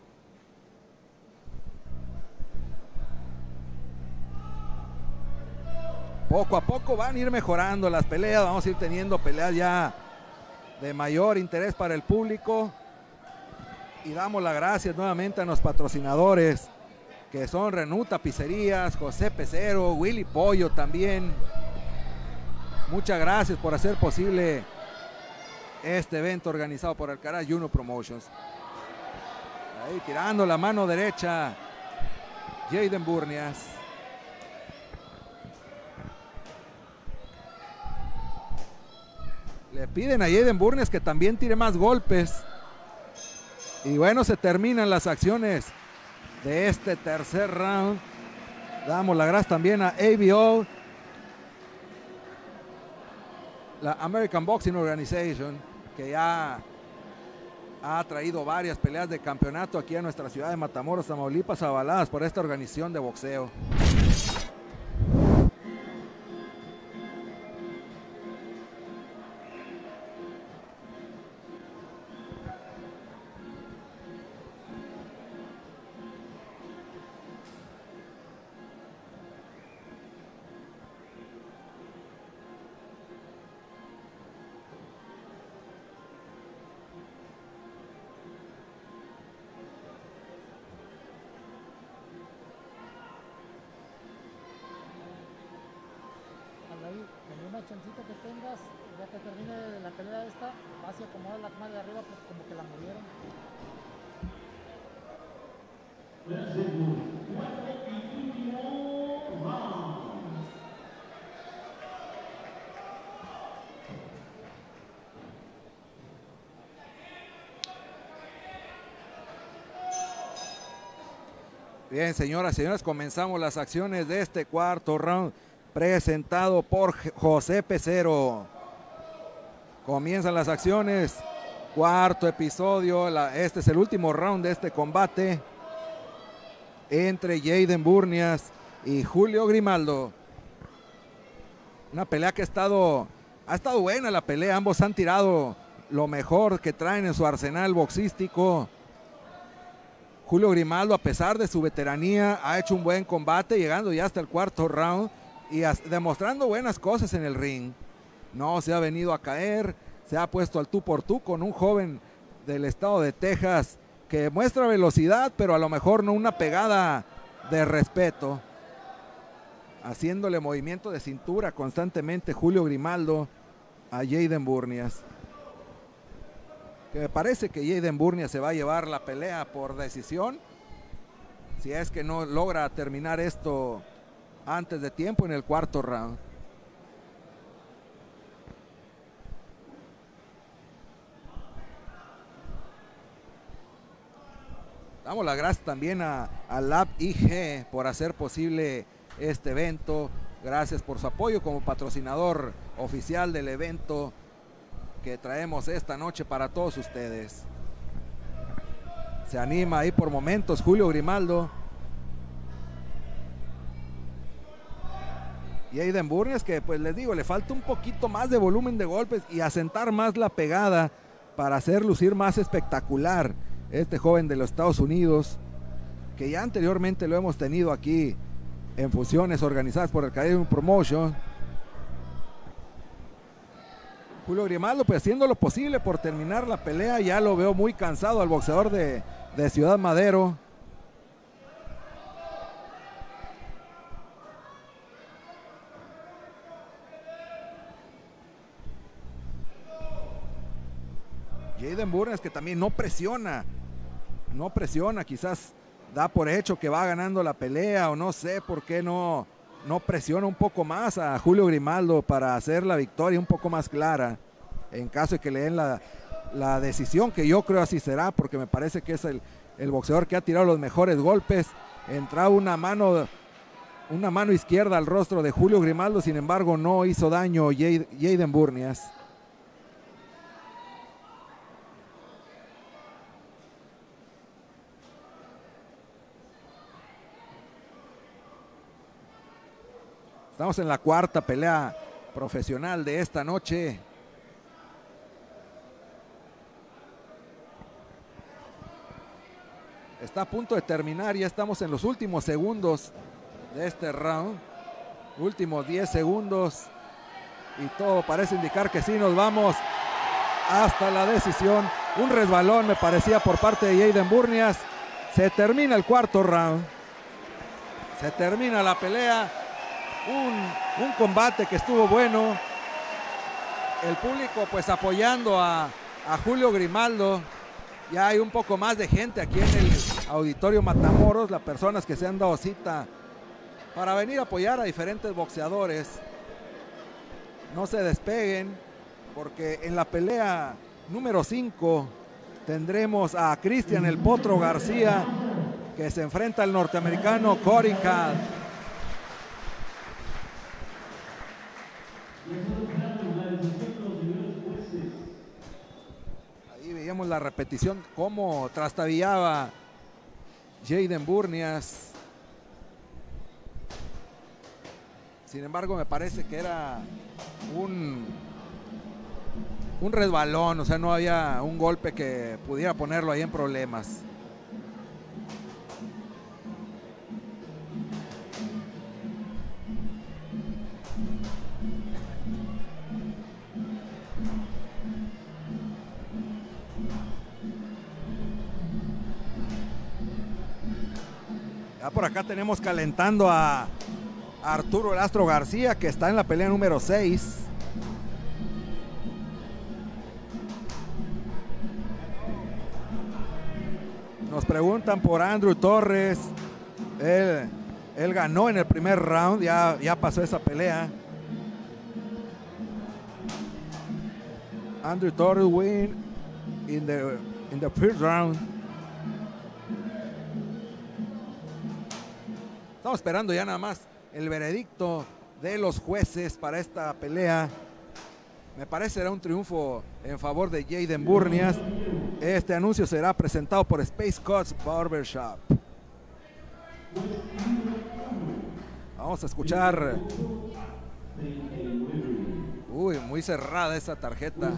Poco a poco van a ir mejorando las peleas, vamos a ir teniendo peleas ya de mayor interés para el público. Y damos las gracias nuevamente a los patrocinadores, que son Renú Tapicerías, José Pecero, Willy Pollo también. Muchas gracias por hacer posible este evento organizado por Alcaraz Juno Promotions. Ahí tirando la mano derecha, Jaden Burnias. Le piden a Jaden Burnias que también tire más golpes. Y bueno, se terminan las acciones de este tercer round. Damos las gracias también a ABO, la American Boxing Organization, que ya ha traído varias peleas de campeonato aquí a nuestra ciudad de Matamoros, Tamaulipas, avaladas por esta organización de boxeo. chancita que tengas, ya que termine la pelea esta, vas y acomodas la cama de arriba, pues como que la movieron. Bien, señoras y señores, comenzamos las acciones de este cuarto round presentado por José Pecero. Comienzan las acciones, cuarto episodio, este es el último round de este combate entre Jaden Burnias y Julio Grimaldo. Una pelea que ha estado buena la pelea, ambos han tirado lo mejor que traen en su arsenal boxístico. Julio Grimaldo, a pesar de su veteranía, ha hecho un buen combate, llegando ya hasta el cuarto round y demostrando buenas cosas en el ring. No se ha venido a caer, se ha puesto al tú por tú con un joven del estado de Texas que muestra velocidad, pero a lo mejor no una pegada de respeto. Haciéndole movimiento de cintura constantemente Julio Grimaldo a Jaden Burnias. Que me parece que Jaden Burnias se va a llevar la pelea por decisión, si es que no logra terminar esto antes de tiempo en el cuarto round. Damos las gracias también a Lab IG por hacer posible este evento. Gracias por su apoyo como patrocinador oficial del evento que traemos esta noche para todos ustedes. Se anima ahí por momentos Julio Grimaldo. Y Jaden Burnias, que pues les digo, le falta un poquito más de volumen de golpes y asentar más la pegada para hacer lucir más espectacular este joven de los Estados Unidos, que ya anteriormente lo hemos tenido aquí en fusiones organizadas por el Caribe Promotion. Julio Grimaldo pues haciendo lo posible por terminar la pelea. Ya lo veo muy cansado al boxeador de Ciudad Madero. Jaden Burnias, que también no presiona, quizás da por hecho que va ganando la pelea, o no sé por qué no presiona un poco más a Julio Grimaldo para hacer la victoria un poco más clara, en caso de que le den la decisión, que yo creo así será, porque me parece que es el boxeador que ha tirado los mejores golpes. Entraba una mano izquierda al rostro de Julio Grimaldo, sin embargo no hizo daño Jaden Burnias. Estamos en la cuarta pelea profesional de esta noche. Está a punto de terminar, ya estamos en los últimos segundos de este round. Últimos 10 segundos. Y todo parece indicar que sí, nos vamos hasta la decisión. Un resbalón me parecía por parte de Jaden Burnias. Se termina el cuarto round. Se termina la pelea. Un combate que estuvo bueno. El público pues apoyando a Julio Grimaldo. Ya hay un poco más de gente aquí en el Auditorio Matamoros, las personas que se han dado cita para venir a apoyar a diferentes boxeadores. No se despeguen, porque en la pelea número 5 tendremos a Cristian El Potro García, que se enfrenta al norteamericano Corey Cad. Ahí veíamos la repetición, cómo trastabillaba Jaden Burnias. Sin embargo, me parece que era un resbalón, o sea, no había un golpe que pudiera ponerlo ahí en problemas. Ya por acá tenemos calentando a Arturo El Astro García, que está en la pelea número 6. Nos preguntan por Andrew Torres. Él ganó en el primer round, ya pasó esa pelea. Andrew Torres win in the first round. Estamos esperando ya nada más el veredicto de los jueces para esta pelea. Me parece será un triunfo en favor de Jaden Burnias. Este anuncio será presentado por Space Cuts Barbershop. Vamos a escuchar. Uy, muy cerrada esa tarjeta.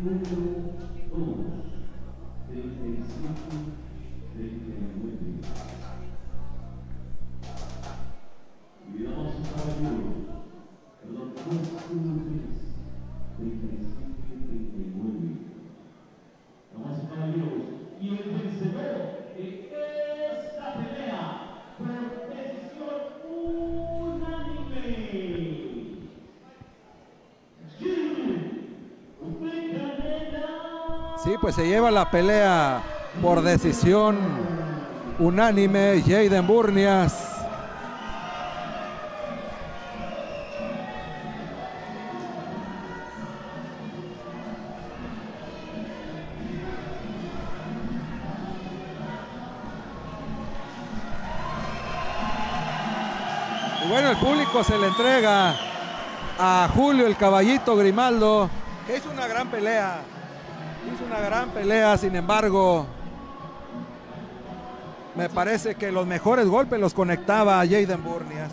Y el vencedor de esta pelea por decisión unánime. Sí, pues se lleva la pelea por decisión unánime Jaden Burnias. Y bueno, el público se le entrega a Julio el Caballito Grimaldo, que hizo una gran pelea. Sin embargo, me parece que los mejores golpes los conectaba a Jaden Burnias.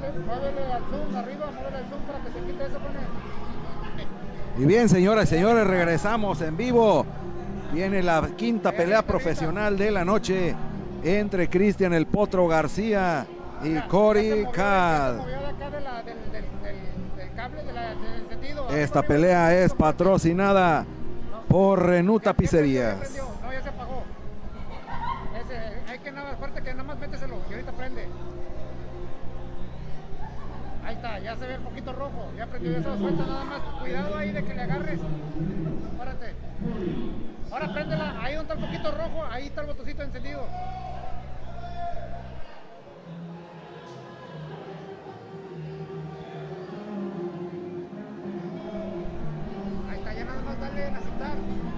Muévele al zoom arriba, muévele al zoom para que se quite eso, Y bien, señoras y señores, regresamos en vivo. Viene la quinta pelea profesional de la noche entre Cristian El Potro García y Cory Cad. Esta pelea es patrocinada por Renuta Pizzerías. No, ya se apagó. Hay que nada más fuerte, que nada más méteselo y ahorita prende. Ahí está, ya se ve un poquito rojo, ya prendió, ya se lo suelta nada más. Cuidado ahí de que le agarres. Párate. Ahora préndela, ahí donde está el poquito rojo, ahí está el botoncito encendido. Ahí está, ya nada más dale en aceptar.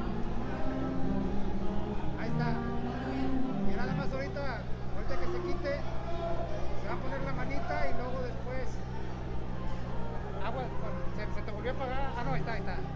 Ahí está. Y nada más ahorita que se quite, se va a poner la manita y luego después... Ah, bueno, se te volvió a apagar. Ah, no, ahí está, ahí está.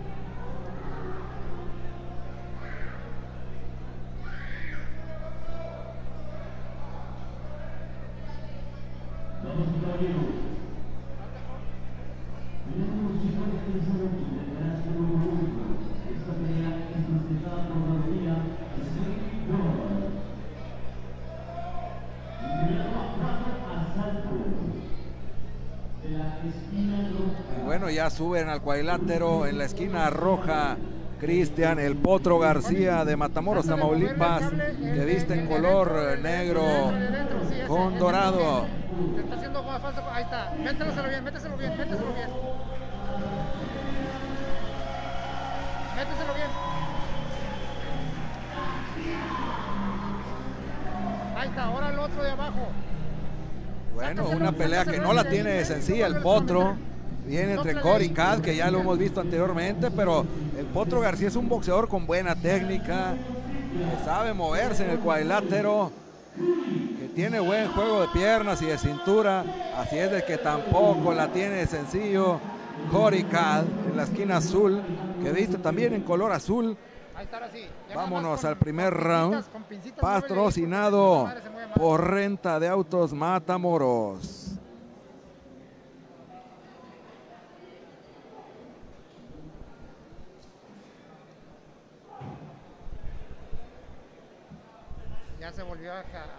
Y bueno, ya suben al cuadrilátero en la esquina roja Cristian El Potro García de Matamoros, Tamaulipas, que viste en color negro con dorado. Se está haciendo más falta. Ahí está. Méteselo bien, méteselo bien, méteselo bien. Méteselo bien. Ahí está, ahora el otro de abajo. Bueno, una pelea que no la tiene sencilla el Potro. Viene entre Cory Cad, que ya lo hemos visto anteriormente, pero el Potro García es un boxeador con buena técnica, que sabe moverse en el cuadrilátero, que tiene buen juego de piernas y de cintura, así es de que tampoco la tiene sencillo Cory Cad en la esquina azul, que viste también en color azul. Vámonos al primer round, patrocinado por Renta de Autos Matamoros. Ya se volvió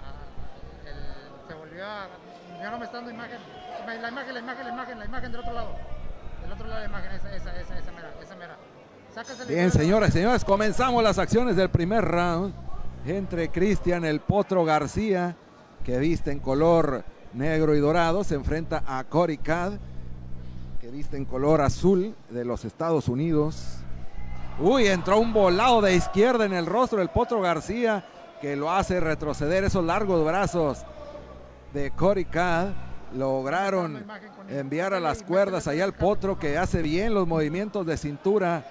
ya no me está dando imagen. La imagen del otro lado. Del otro lado de la imagen, esa mera. Bien, señoras y señores, comenzamos las acciones del primer round entre Cristian El Potro García, que viste en color negro y dorado, se enfrenta a Cory Cad, que viste en color azul de los Estados Unidos. Uy, entró un volado de izquierda en el rostro del Potro García, que lo hace retroceder. Esos largos brazos de Cory Cad lograron enviar a las cuerdas allá al Potro, que hace bien los movimientos de cintura,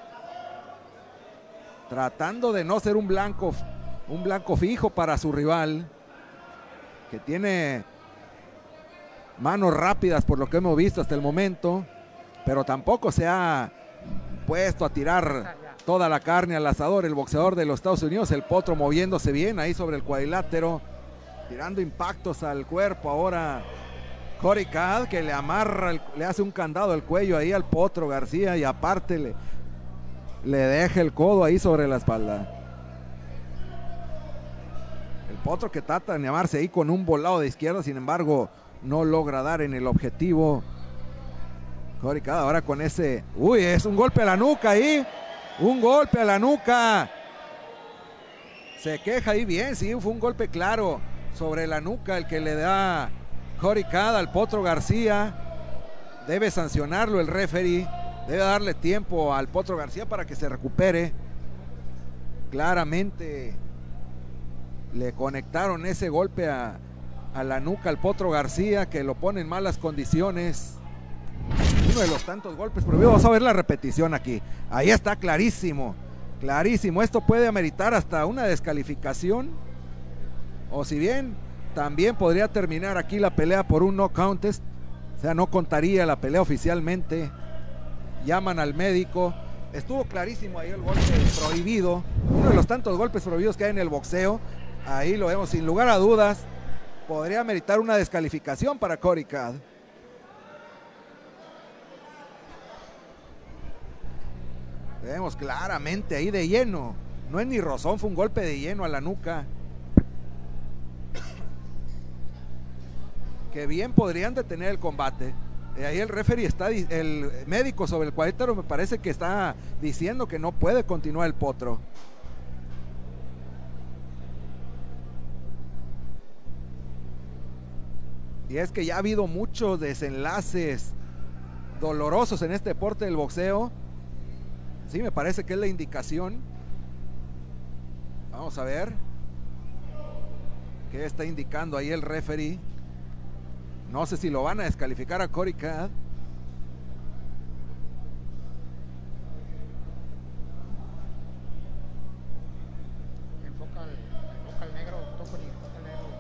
tratando de no ser un blanco fijo para su rival, que tiene manos rápidas por lo que hemos visto hasta el momento, pero tampoco se ha puesto a tirar toda la carne al asador el boxeador de los Estados Unidos. El Potro moviéndose bien ahí sobre el cuadrilátero, tirando impactos al cuerpo. Ahora Cory Cad, que le amarra, le hace un candado al cuello ahí al Potro García, y aparte le deja el codo ahí sobre la espalda. El Potro, que trata de llamarse ahí con un volado de izquierda, sin embargo no logra dar en el objetivo. Cory Cad ahora con ese, uy, es un golpe a la nuca ahí, un golpe a la nuca. Se queja ahí bien, sí, fue un golpe claro sobre la nuca el que le da Cory Cad al Potro García. Debe sancionarlo el referee, debe darle tiempo al Potro García para que se recupere. Claramente le conectaron ese golpe a la nuca al Potro García, que lo pone en malas condiciones. Uno de los tantos golpes prohibidos. Vamos a ver la repetición aquí. Ahí está, clarísimo, clarísimo. Esto puede ameritar hasta una descalificación, o si bien también podría terminar aquí la pelea por un no contest, o sea, no contaría la pelea oficialmente. Llaman al médico. Estuvo clarísimo ahí el golpe prohibido, uno de los tantos golpes prohibidos que hay en el boxeo. Ahí lo vemos, sin lugar a dudas podría meritar una descalificación para Cory Cad. Vemos claramente ahí de lleno. No es ni rozón, fue un golpe de lleno a la nuca. Que bien podrían detener el combate. Ahí el referee está, el médico sobre el cuadrilátero me parece que está diciendo que no puede continuar el potro. Y es que ya ha habido muchos desenlaces dolorosos en este deporte del boxeo. Sí, me parece que es la indicación. Vamos a ver qué está indicando ahí el referee. No sé si lo van a descalificar a Corey Cadd. Enfoca al negro, Toconi, enfoca al negro.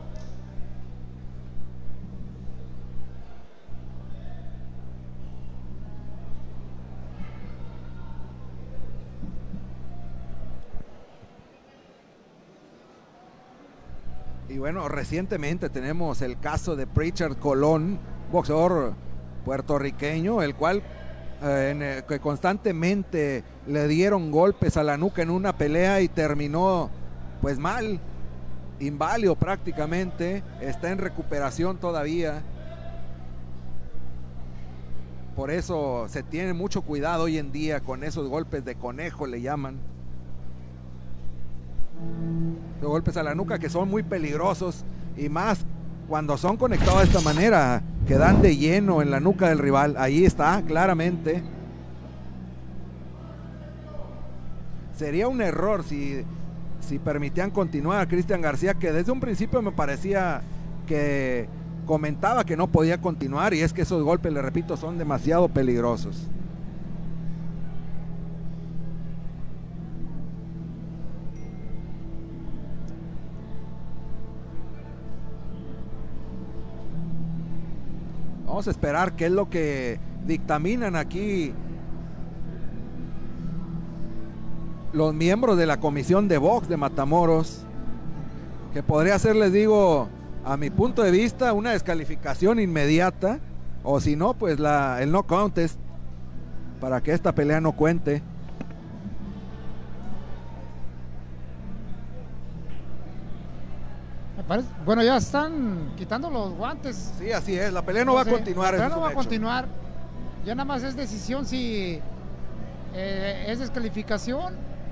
Y bueno, recientemente tenemos el caso de Pritchard Colón, boxeador puertorriqueño, el cual que constantemente le dieron golpes a la nuca en una pelea y terminó pues mal, inválido prácticamente, está en recuperación todavía. Por eso se tiene mucho cuidado hoy en día con esos golpes de conejo, le llaman. Los golpes a la nuca que son muy peligrosos y más cuando son conectados de esta manera, que dan de lleno en la nuca del rival. Ahí está claramente. Sería un error si permitían continuar a Cristian García, que desde un principio me parecía que comentaba que no podía continuar, y es que esos golpes, le repito, son demasiado peligrosos. Vamos a esperar qué es lo que dictaminan aquí los miembros de la comisión de box de Matamoros, que podría ser, les digo, a mi punto de vista, una descalificación inmediata, o si no, pues el no contest, para que esta pelea no cuente. Bueno, ya están quitando los guantes. Sí, así es, la pelea no va a continuar. La pelea no va a continuar. Ya nada más es decisión si es descalificación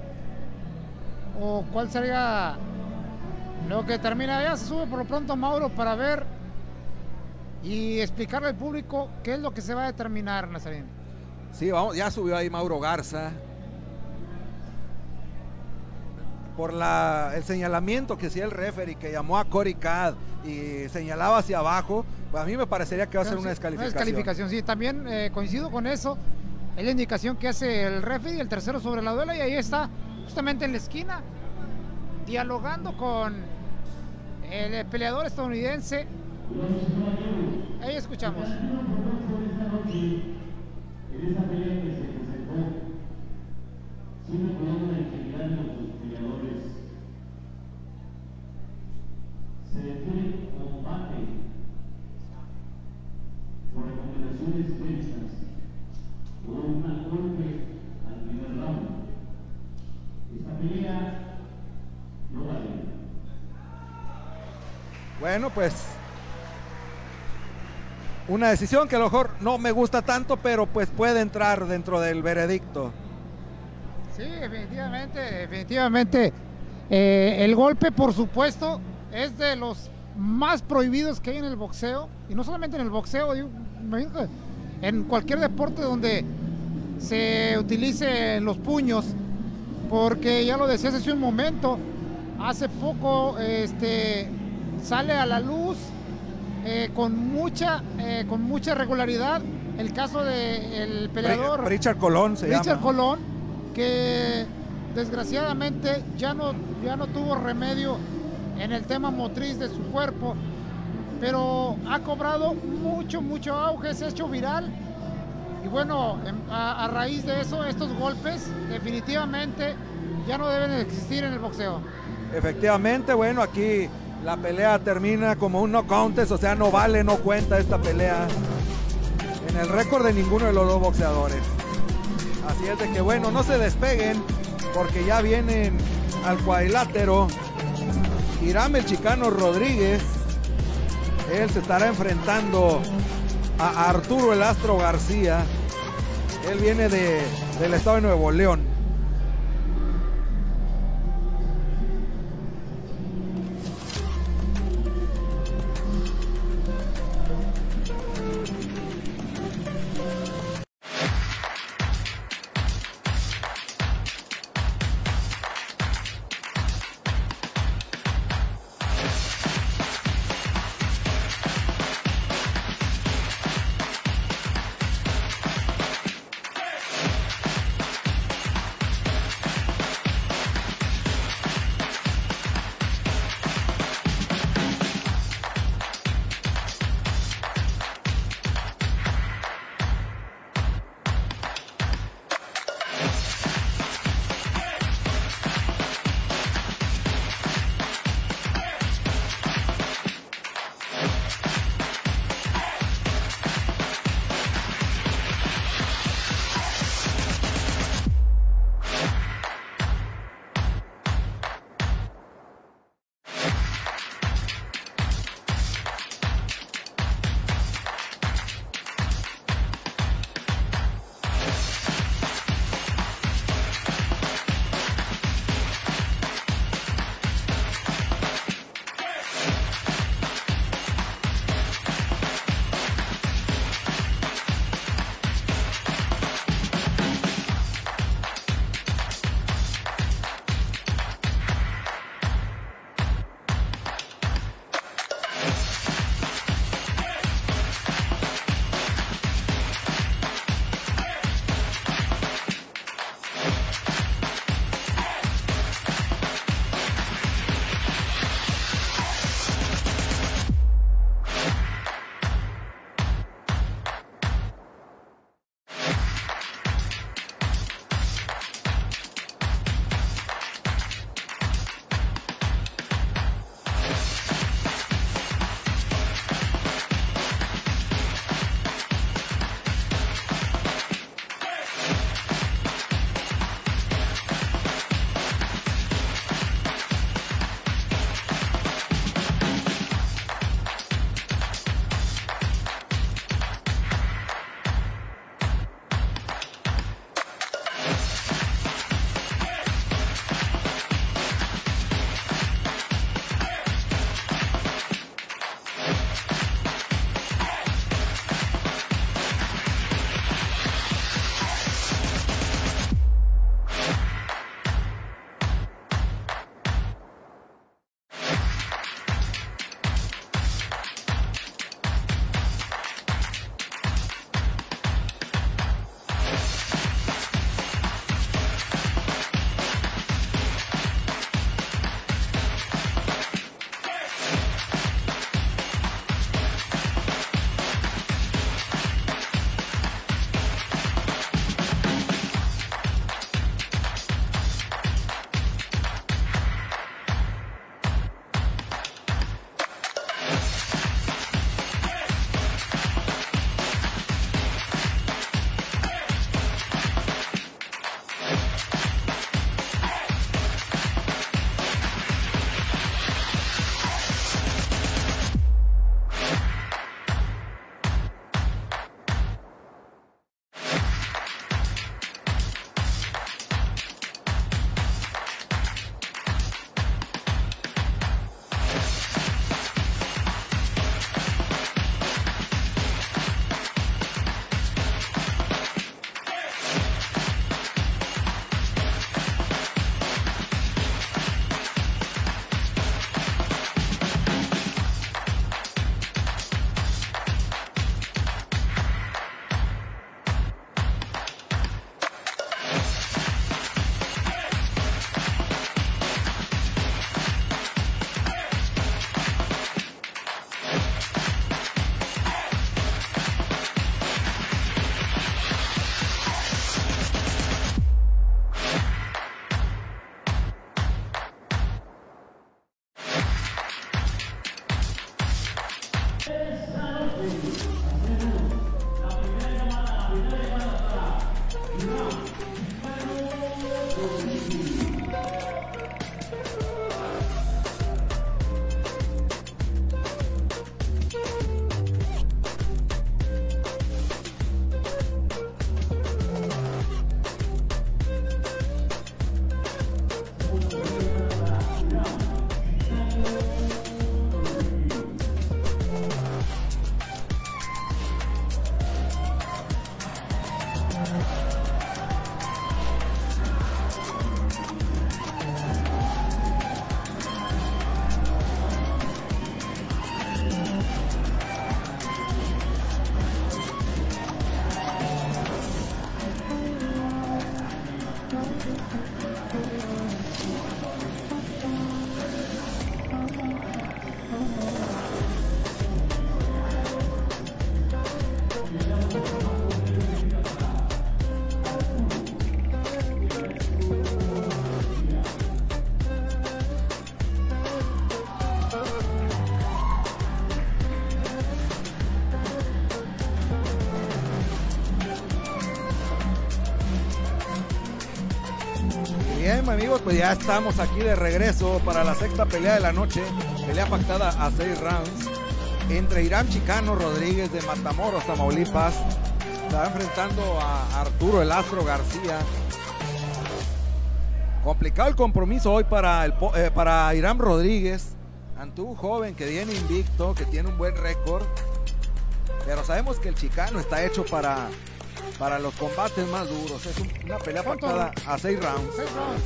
o cuál sería lo que termina. Ya se sube por lo pronto Mauro para ver y explicarle al público qué es lo que se va a determinar, Nazarín. Sí, vamos, ya subió ahí Mauro Garza. Por el señalamiento que hacía el referee, que llamó a Corey Cadd y señalaba hacia abajo, pues a mí me parecería que va a ser una descalificación. Una descalificación, sí, también coincido con eso. Es la indicación que hace el referee, el tercero sobre la duela, y ahí está, justamente en la esquina, dialogando con el peleador estadounidense. Ahí escuchamos. En esta pelea que se presentó, siempre cuidando la integridad de los peleadores, se detiene combate por recomendaciones médicas por un golpe al primer round. Esta pelea no vale. Bueno, pues una decisión que a lo mejor no me gusta tanto, pero pues puede entrar dentro del veredicto. Sí, definitivamente. El golpe, por supuesto, es de los más prohibidos que hay en el boxeo. Y no solamente en el boxeo, en cualquier deporte donde se utilicen los puños. Porque ya lo decías hace un momento, hace poco sale a la luz con mucha regularidad el caso del peleador Pritchard Colón se llama. Pritchard Colón, que desgraciadamente ya no tuvo remedio en el tema motriz de su cuerpo, pero ha cobrado mucho auge, se ha hecho viral, y bueno, a raíz de eso, estos golpes definitivamente ya no deben existir en el boxeo. Efectivamente, bueno, aquí la pelea termina como un no contest, o sea, no vale, no cuenta esta pelea en el récord de ninguno de los dos boxeadores. Así es de que bueno, no se despeguen porque ya vienen al cuadrilátero. Irán el Chicano Rodríguez. Él se estará enfrentando a Arturo el Astro García. Él viene del estado de Nuevo León. Bien, amigos, pues ya estamos aquí de regreso para la sexta pelea de la noche. Pelea pactada a 6 rounds entre Hiram Chicano Rodríguez de Matamoros, Tamaulipas. Está enfrentando a Arturo El Astro García. Complicado el compromiso hoy para Hiram Rodríguez ante un joven que viene invicto, que tiene un buen récord. Pero sabemos que el Chicano está hecho para los combates más duros. Es una pelea pactada a 6 rounds. 6 rounds.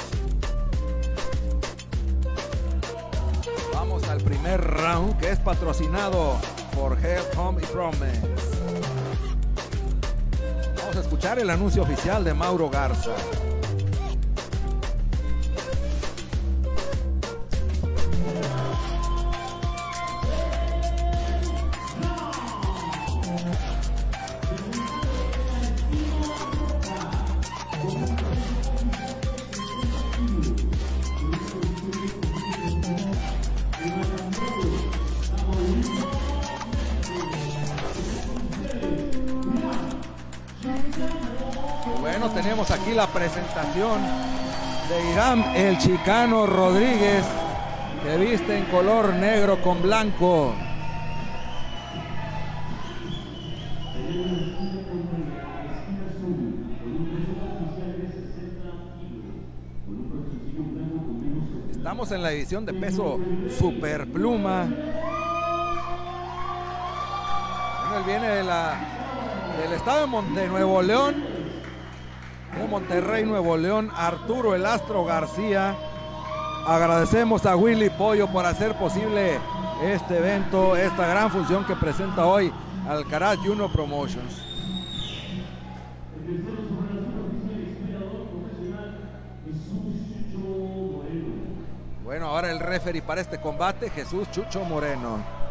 Vamos al primer round, que es patrocinado por Health Home y Promise. Vamos a escuchar el anuncio oficial de Mauro Garza. Bueno, tenemos aquí la presentación de Hiram el Chicano Rodríguez, que viste en color negro con blanco. Estamos en la división de peso superpluma. Bueno, él viene del estado de Nuevo León, de Monterrey, Nuevo León, Arturo El Astro García. Agradecemos a Willy Pollo por hacer posible este evento, esta gran función que presenta hoy Alcaraz Juno Promotions. Bueno, ahora el referee para este combate, Jesús Chucho Moreno.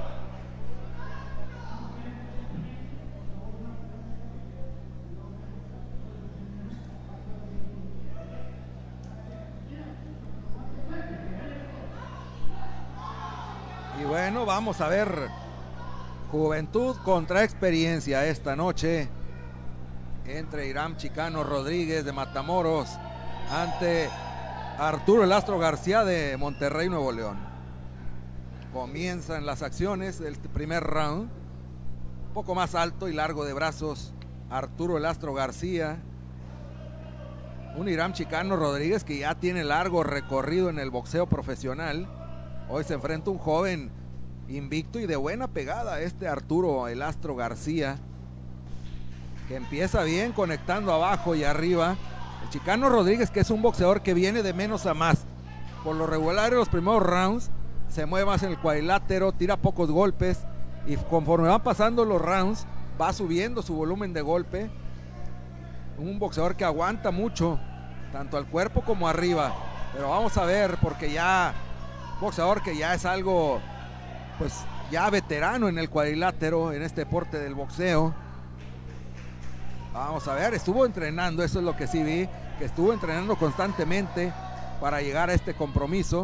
Y bueno, vamos a ver juventud contra experiencia esta noche entre Hiram Chicano Rodríguez de Matamoros ante Arturo El Astro García de Monterrey, Nuevo León. Comienzan las acciones del primer round. Un poco más alto y largo de brazos Arturo El Astro García. Un Hiram Chicano Rodríguez que ya tiene largo recorrido en el boxeo profesional. Hoy se enfrenta un joven invicto y de buena pegada, este Arturo El Astro García, que empieza bien conectando abajo y arriba. El Chicano Rodríguez, que es un boxeador que viene de menos a más. Por lo regular en los primeros rounds se mueve más en el cuadrilátero, tira pocos golpes, y conforme van pasando los rounds va subiendo su volumen de golpe. Un boxeador que aguanta mucho, tanto al cuerpo como arriba. Pero vamos a ver, porque ya boxeador que ya es algo, pues ya veterano en el cuadrilátero, en este deporte del boxeo. Vamos a ver, estuvo entrenando, eso es lo que sí vi, que estuvo entrenando constantemente para llegar a este compromiso.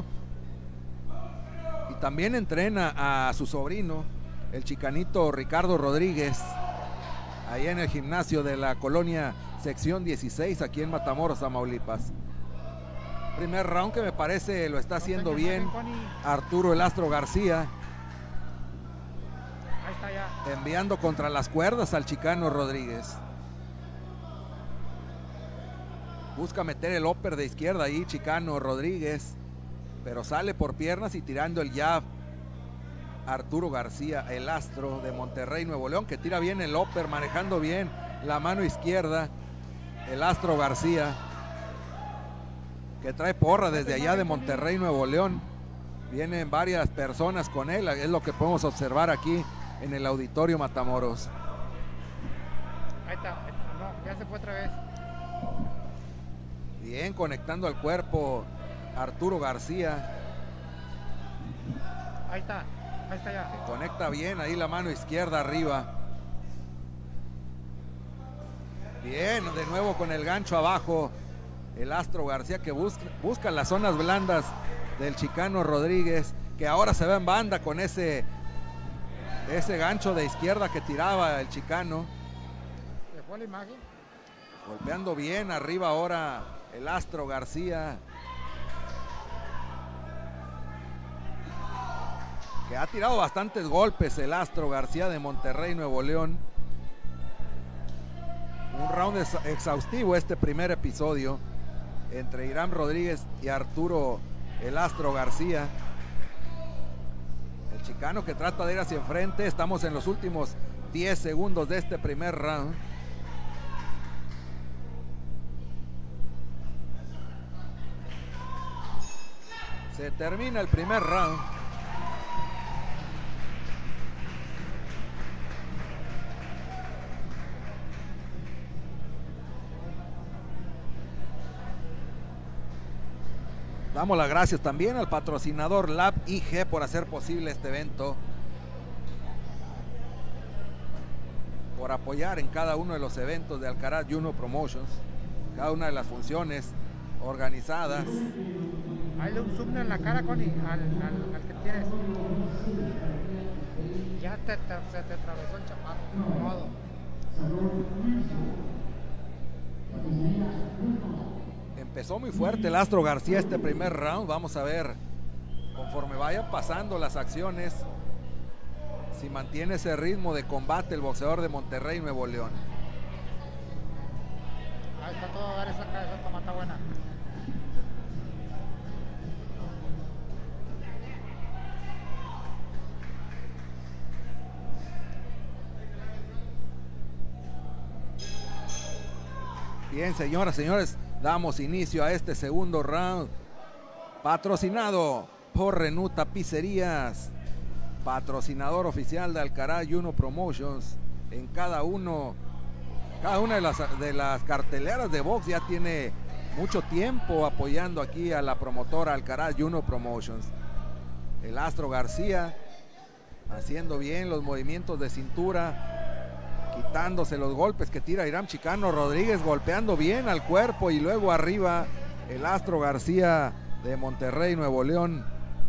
Y también entrena a su sobrino, el chicanito Ricardo Rodríguez, ahí en el gimnasio de la colonia sección 16, aquí en Matamoros, Tamaulipas. Primer round que me parece lo está haciendo bien Arturo El Astro García. Ahí está ya. Enviando contra las cuerdas al Chicano Rodríguez. Busca meter el upper de izquierda ahí Chicano Rodríguez, pero sale por piernas y tirando el jab Arturo García, el Astro de Monterrey, Nuevo León, que tira bien el upper, manejando bien la mano izquierda. El Astro García, que trae porra desde allá de Monterrey, Nuevo León. Vienen varias personas con él, es lo que podemos observar aquí en el auditorio Matamoros. Ahí está. No, ya se fue otra vez. Bien, conectando al cuerpo Arturo García. Ahí está ya. Conecta bien ahí la mano izquierda arriba. Bien, de nuevo con el gancho abajo el Astro García, que busca las zonas blandas del Chicano Rodríguez, que ahora se ve en banda con ese gancho de izquierda que tiraba el Chicano. ¿Se fue la imagen? Golpeando bien arriba ahora el Astro García, que ha tirado bastantes golpes el Astro García de Monterrey, Nuevo León. Un round exhaustivo este primer episodio entre Hiram Rodríguez y Arturo el Astro García. El chicano que trata de ir hacia enfrente. Estamos en los últimos 10 segundos de este primer round. Se termina el primer round. Damos las gracias también al patrocinador Lab IG por hacer posible este evento, por apoyar en cada uno de los eventos de Alcaraz Juno Promotions, cada una de las funciones organizadas. Hazle un zoom en la cara, Connie, al que tienes. Ya se te atravesó el chaparro. Modo. Empezó muy fuerte el Astro García este primer round. Vamos a ver, conforme vayan pasando las acciones, si mantiene ese ritmo de combate el boxeador de Monterrey, Nuevo León. Ahí está todo a dar esa tomata buena. Bien, señoras, señores, damos inicio a este segundo round, patrocinado por Renú Tapicerías, patrocinador oficial de Alcaraz Juno Promotions. En cada una de las carteleras de box ya tiene mucho tiempo apoyando aquí a la promotora Alcaraz Juno Promotions. El Astro García haciendo bien los movimientos de cintura, quitándose los golpes que tira Hiram Chicano Rodríguez, golpeando bien al cuerpo, y luego arriba el Astro García de Monterrey, Nuevo León.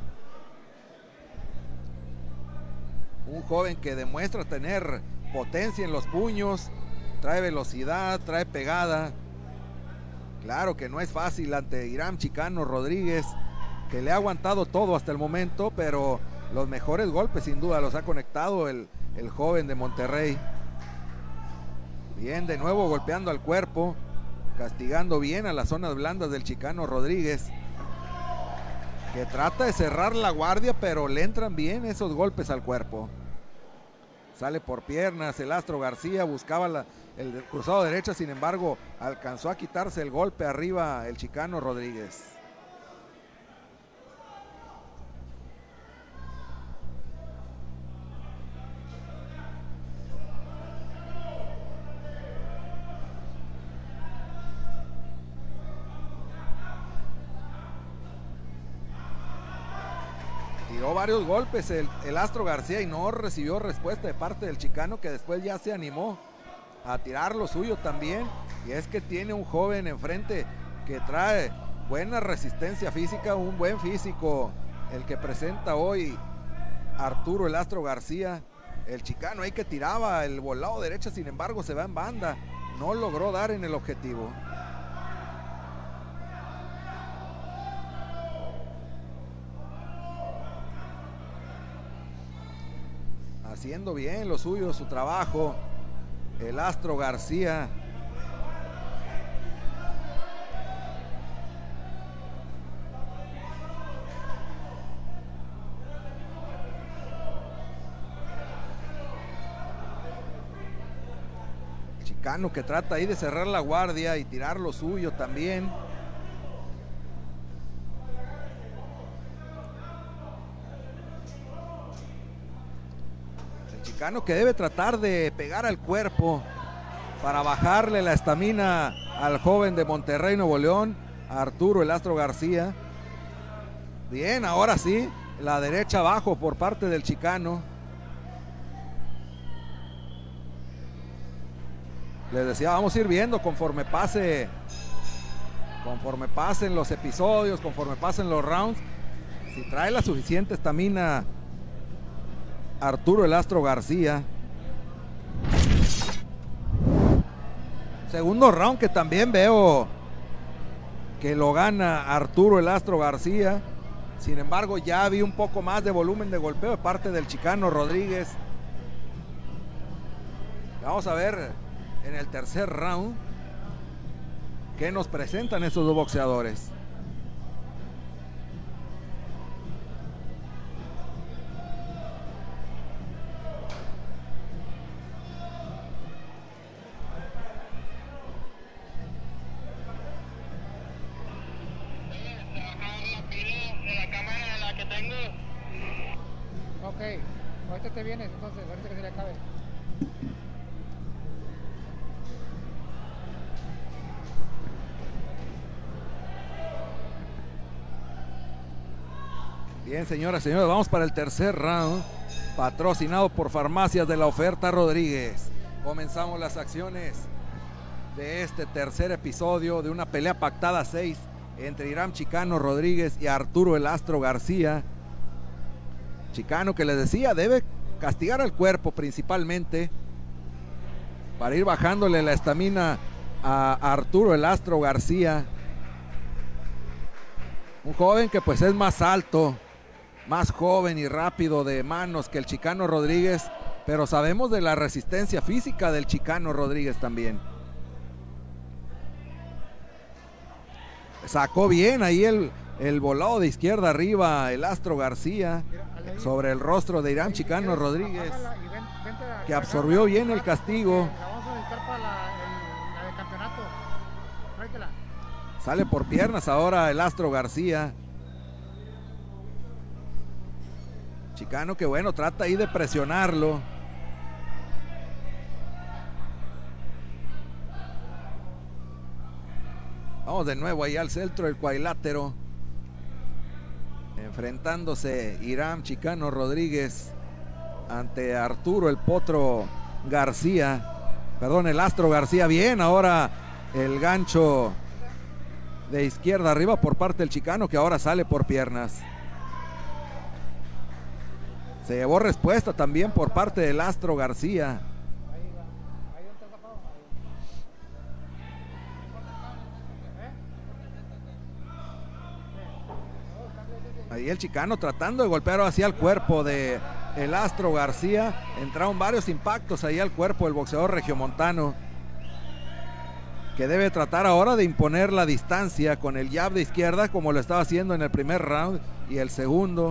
Un joven que demuestra tener potencia en los puños, trae velocidad, trae pegada. Claro que no es fácil ante Hiram Chicano Rodríguez, que le ha aguantado todo hasta el momento, pero los mejores golpes sin duda los ha conectado el joven de Monterrey. Bien, de nuevo golpeando al cuerpo, castigando bien a las zonas blandas del Chicano Rodríguez, que trata de cerrar la guardia, pero le entran bien esos golpes al cuerpo. Sale por piernas el Astro García, buscaba el cruzado derecha, sin embargo alcanzó a quitarse el golpe arriba el Chicano Rodríguez. Tiró varios golpes el Astro García y no recibió respuesta de parte del Chicano, que después ya se animó a tirar lo suyo también. Y es que tiene un joven enfrente que trae buena resistencia física, un buen físico, el que presenta hoy Arturo el Astro García. El Chicano ahí que tiraba el volado derecha, sin embargo se va en banda, no logró dar en el objetivo. Haciendo bien lo suyo, su trabajo, el Astro García. Chicano que trata ahí de cerrar la guardia y tirar lo suyo también. Chicano que debe tratar de pegar al cuerpo para bajarle la estamina al joven de Monterrey, Nuevo León, Arturo el Astro García. Bien, ahora sí, la derecha abajo por parte del Chicano. Les decía, vamos a ir viendo conforme pasen los episodios, conforme pasen los rounds, si trae la suficiente estamina Arturo el Astro García. Segundo round que también veo que lo gana Arturo el Astro García. Sin embargo, ya había un poco más de volumen de golpeo de parte del Chicano Rodríguez. Vamos a ver en el tercer round qué nos presentan estos dos boxeadores. Ok, ahorita te vienes, entonces, ahorita que se le acabe. Bien, señoras y señores, vamos para el tercer round, patrocinado por Farmacias de la Oferta Rodríguez. Comenzamos las acciones de este tercer episodio de una pelea pactada 6 entre Hiram Chicano Rodríguez y Arturo el Astro García. Chicano, que les decía, debe castigar al cuerpo principalmente para ir bajándole la estamina a Arturo el Astro García. Un joven que pues es más alto, más joven y rápido de manos que el Chicano Rodríguez, pero sabemos de la resistencia física del Chicano Rodríguez también. Sacó bien ahí el volado de izquierda arriba el Astro García sobre el rostro de Hiram Chicano Rodríguez, que absorbió bien el castigo. Sale por piernas ahora el Astro García. Chicano que bueno, trata ahí de presionarlo. Vamos de nuevo ahí al centro del cuadrilátero. Enfrentándose Hiram Chicano Rodríguez ante Arturo el Potro García. Perdón, el Astro García. Bien, ahora el gancho de izquierda arriba por parte del Chicano, que ahora sale por piernas. Se llevó respuesta también por parte del Astro García. Ahí el Chicano tratando de golpear hacia el cuerpo de el Astro García. Entraron varios impactos ahí al cuerpo del boxeador regiomontano, que debe tratar ahora de imponer la distancia con el jab de izquierda, como lo estaba haciendo en el primer round y el segundo.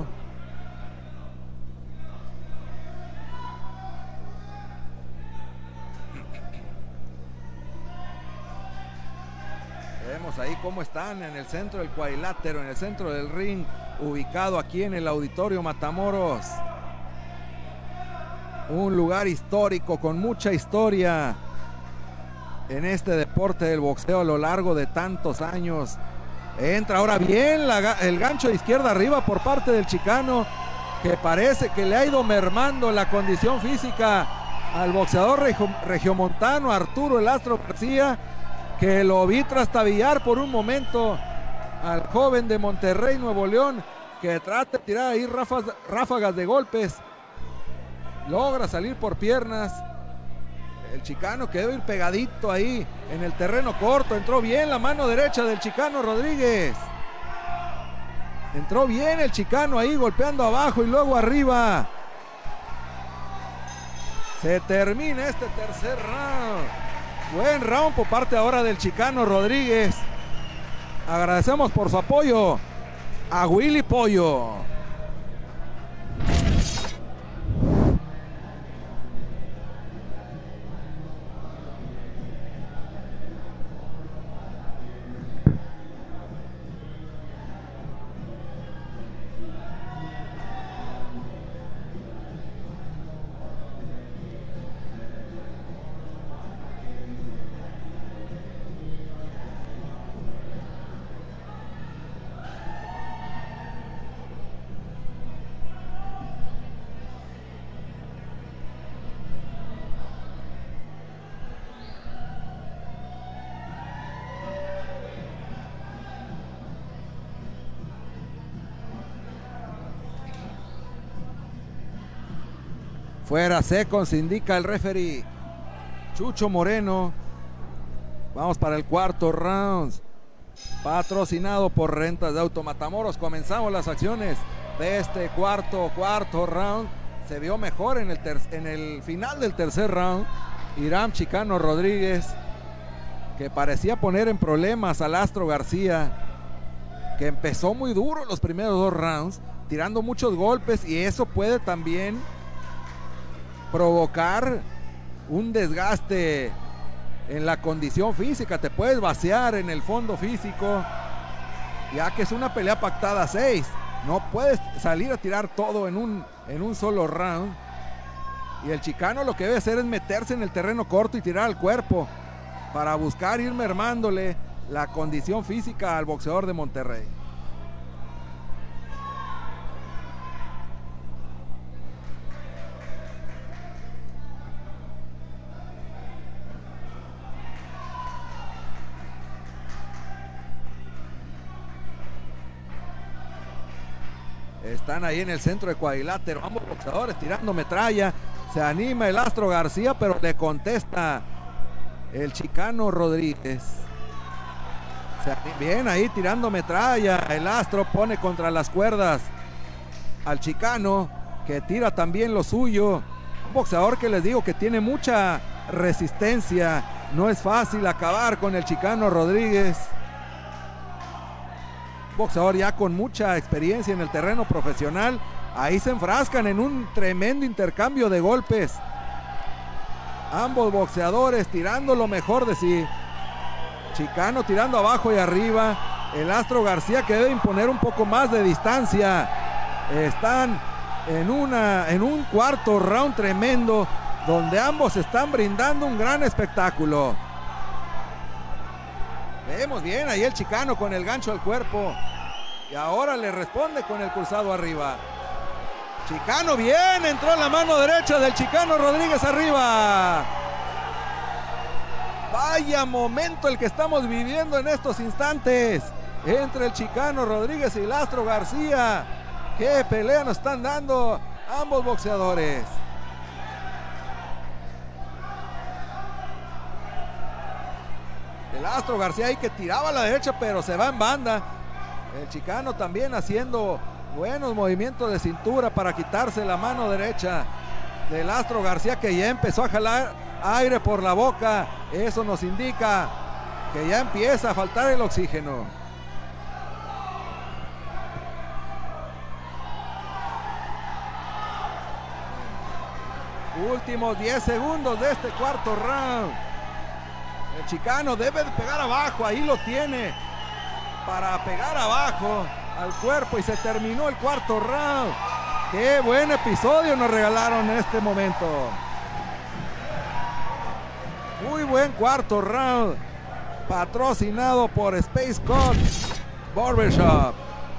Vemos ahí cómo están en el centro del cuadrilátero, en el centro del ring, ubicado aquí en el Auditorio Matamoros. Un lugar histórico con mucha historia en este deporte del boxeo a lo largo de tantos años. Entra ahora bien el gancho de izquierda arriba por parte del Chicano, que parece que le ha ido mermando la condición física al boxeador regiomontano Arturo el Astro García, que lo vi trastabillar por un momento al joven de Monterrey, Nuevo León, que trata de tirar ahí ráfagas de golpes. Logra salir por piernas. El Chicano que debe ir pegadito ahí en el terreno corto. Entró bien la mano derecha del Chicano Rodríguez. Entró bien el Chicano ahí golpeando abajo y luego arriba. Se termina este tercer round. Buen round por parte ahora del Chicano Rodríguez. Agradecemos por su apoyo a Willy Pollo. Fuera seconds, indica el referee Chucho Moreno. Vamos para el cuarto round. patrocinado por Rentas de Auto Matamoros. Comenzamos las acciones de este cuarto round. Se vio mejor en el final del tercer round. Hiram Chicano Rodríguez, que parecía poner en problemas al Astro García, que empezó muy duro los primeros 2 rounds, tirando muchos golpes, y eso puede también provocar un desgaste en la condición física. Te puedes vaciar en el fondo físico, ya que es una pelea pactada a 6. No puedes salir a tirar todo en un solo round. Y el Chicano lo que debe hacer es meterse en el terreno corto y tirar al cuerpo para buscar ir mermándole la condición física al boxeador de Monterrey. Están ahí en el centro de cuadrilátero, ambos boxeadores tirando metralla. Se anima el Astro García, pero le contesta el Chicano Rodríguez. Bien ahí tirando metralla. El Astro pone contra las cuerdas al Chicano, que tira también lo suyo. Un boxeador que les digo que tiene mucha resistencia. No es fácil acabar con el Chicano Rodríguez. Boxeador ya con mucha experiencia en el terreno profesional. Ahí se enfrascan en un tremendo intercambio de golpes. Ambos boxeadores tirando lo mejor de sí. Chicano tirando abajo y arriba. El Astro García, que debe imponer un poco más de distancia. Están en un cuarto round tremendo, donde ambos están brindando un gran espectáculo. Vemos bien ahí el Chicano con el gancho al cuerpo. Y ahora le responde con el cruzado arriba. Chicano bien, entró la mano derecha del Chicano Rodríguez arriba. Vaya momento el que estamos viviendo en estos instantes entre el Chicano Rodríguez y el Astro García. Qué pelea nos están dando ambos boxeadores. El Astro García ahí que tiraba a la derecha, pero se va en banda. El Chicano también haciendo buenos movimientos de cintura para quitarse la mano derecha del Astro García, que ya empezó a jalar aire por la boca. Eso nos indica que ya empieza a faltar el oxígeno. Últimos 10 segundos de este cuarto round. El Chicano debe de pegar abajo, ahí lo tiene, para pegar abajo al cuerpo, y se terminó el cuarto round. Qué buen episodio nos regalaron en este momento. Muy buen cuarto round, patrocinado por Space Cut Barbershop.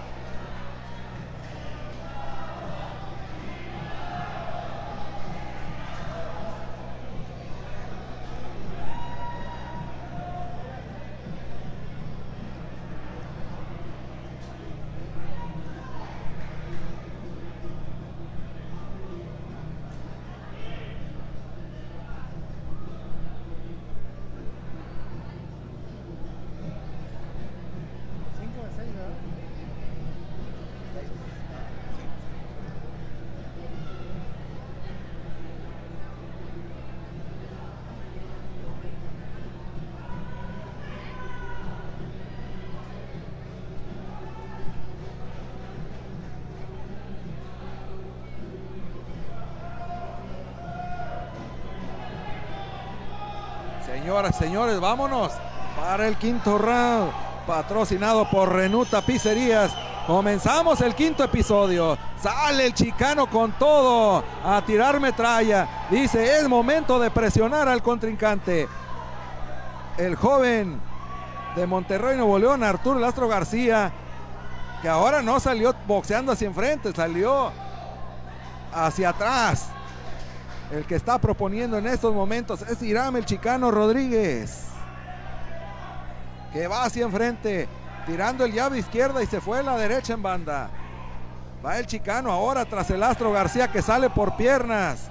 Señoras, señores, vámonos para el quinto round, patrocinado por Renuta Pizzerías. Comenzamos el quinto episodio. Sale el Chicano con todo a tirar metralla. Dice, es momento de presionar al contrincante. El joven de Monterrey, Nuevo León, Arturo Astro García, que ahora no salió boxeando hacia enfrente, salió hacia atrás. El que está proponiendo en estos momentos es Hiram el Chicano Rodríguez, que va hacia enfrente, tirando el llave izquierda, y se fue a la derecha en banda. Va el Chicano ahora tras el Astro García, que sale por piernas.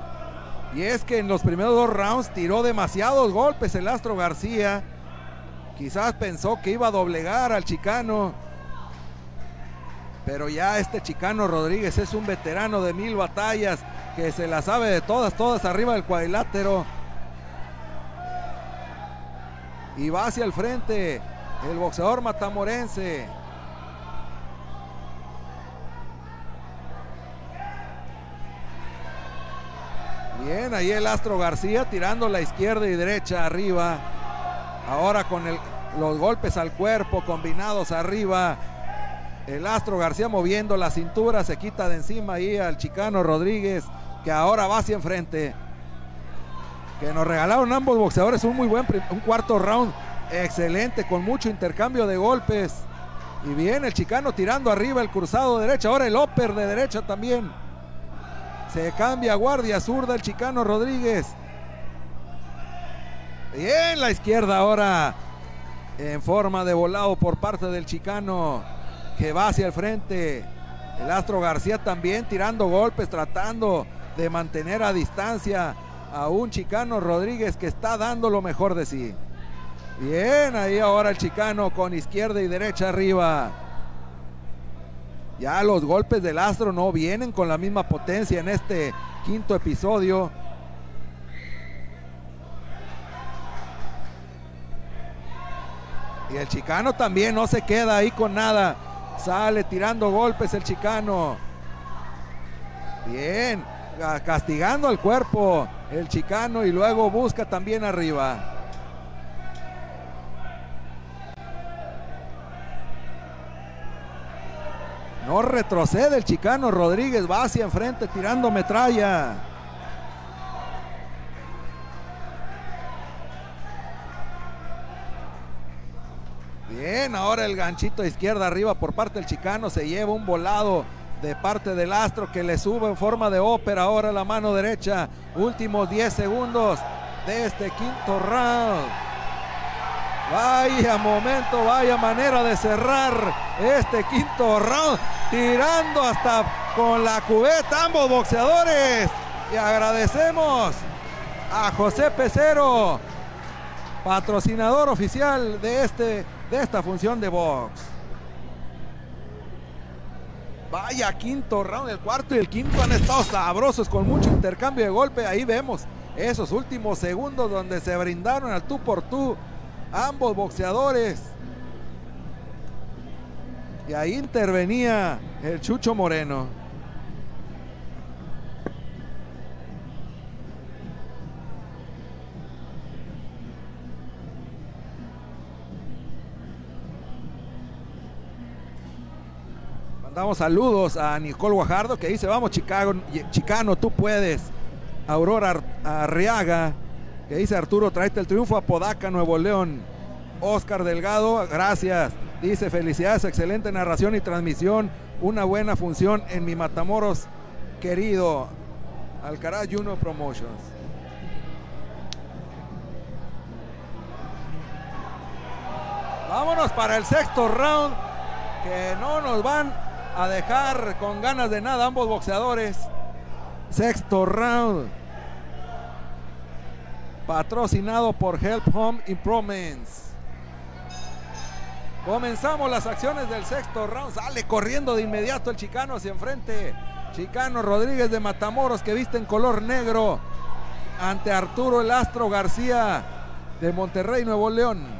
Y es que en los primeros 2 rounds tiró demasiados golpes el Astro García, Quizás pensó que iba a doblegar al chicano, pero ya este Chicano Rodríguez es un veterano de 1000 batallas, que se la sabe de todas arriba del cuadrilátero. Y va hacia el frente el boxeador matamorense. Bien, ahí el Astro García tirando la izquierda y derecha arriba. Ahora con los golpes al cuerpo combinados arriba. El Astro García moviendo la cintura, se quita de encima ahí al Chicano Rodríguez, que ahora va hacia enfrente. Que nos regalaron ambos boxeadores un muy buen cuarto round, excelente, con mucho intercambio de golpes. Y bien, el Chicano tirando arriba el cruzado de derecha, ahora el upper de derecha también. Se cambia guardia zurda el Chicano Rodríguez. Bien, la izquierda ahora en forma de volado por parte del Chicano, que va hacia el frente. El Astro García también tirando golpes, tratando de mantener a distancia a un Chicano Rodríguez que está dando lo mejor de sí. Bien, ahí ahora el Chicano con izquierda y derecha arriba. Ya los golpes del Astro no vienen con la misma potencia en este quinto episodio. Y el Chicano también no se queda ahí con nada. Sale tirando golpes el Chicano. Bien, castigando al cuerpo el Chicano y luego busca también arriba. No retrocede el Chicano Rodríguez, va hacia enfrente tirando metralla. Bien, ahora el ganchito de izquierda arriba por parte del Chicano, se lleva un volado de parte del Astro que le sube en forma de ópera. Ahora la mano derecha, últimos 10 segundos de este quinto round. Vaya momento, vaya manera de cerrar este quinto round, tirando hasta con la cubeta ambos boxeadores. Y agradecemos a José Pecero, patrocinador oficial de esta función de box. Vaya quinto round, el cuarto y el quinto han estado sabrosos con mucho intercambio de golpe. Ahí vemos esos últimos segundos donde se brindaron al tú por tú ambos boxeadores. Y ahí intervenía el Chucho Moreno. Mandamos saludos a Nicole Guajardo que dice: vamos Chicano, tú puedes. Aurora Arriaga que dice: Arturo, tráete el triunfo a Podaca, Nuevo León. Oscar Delgado, gracias. Dice: felicidades, excelente narración y transmisión. Una buena función en mi Matamoros querido. Alcaraz Juno Promotions. Vámonos para el sexto round, que no nos van a dejar con ganas de nada ambos boxeadores. Sexto round, patrocinado por Help Home Improvements. Comenzamos las acciones del sexto round. Sale corriendo de inmediato el Chicano hacia enfrente. Chicano Rodríguez de Matamoros, que viste en color negro, ante Arturo el Astro García de Monterrey, Nuevo León.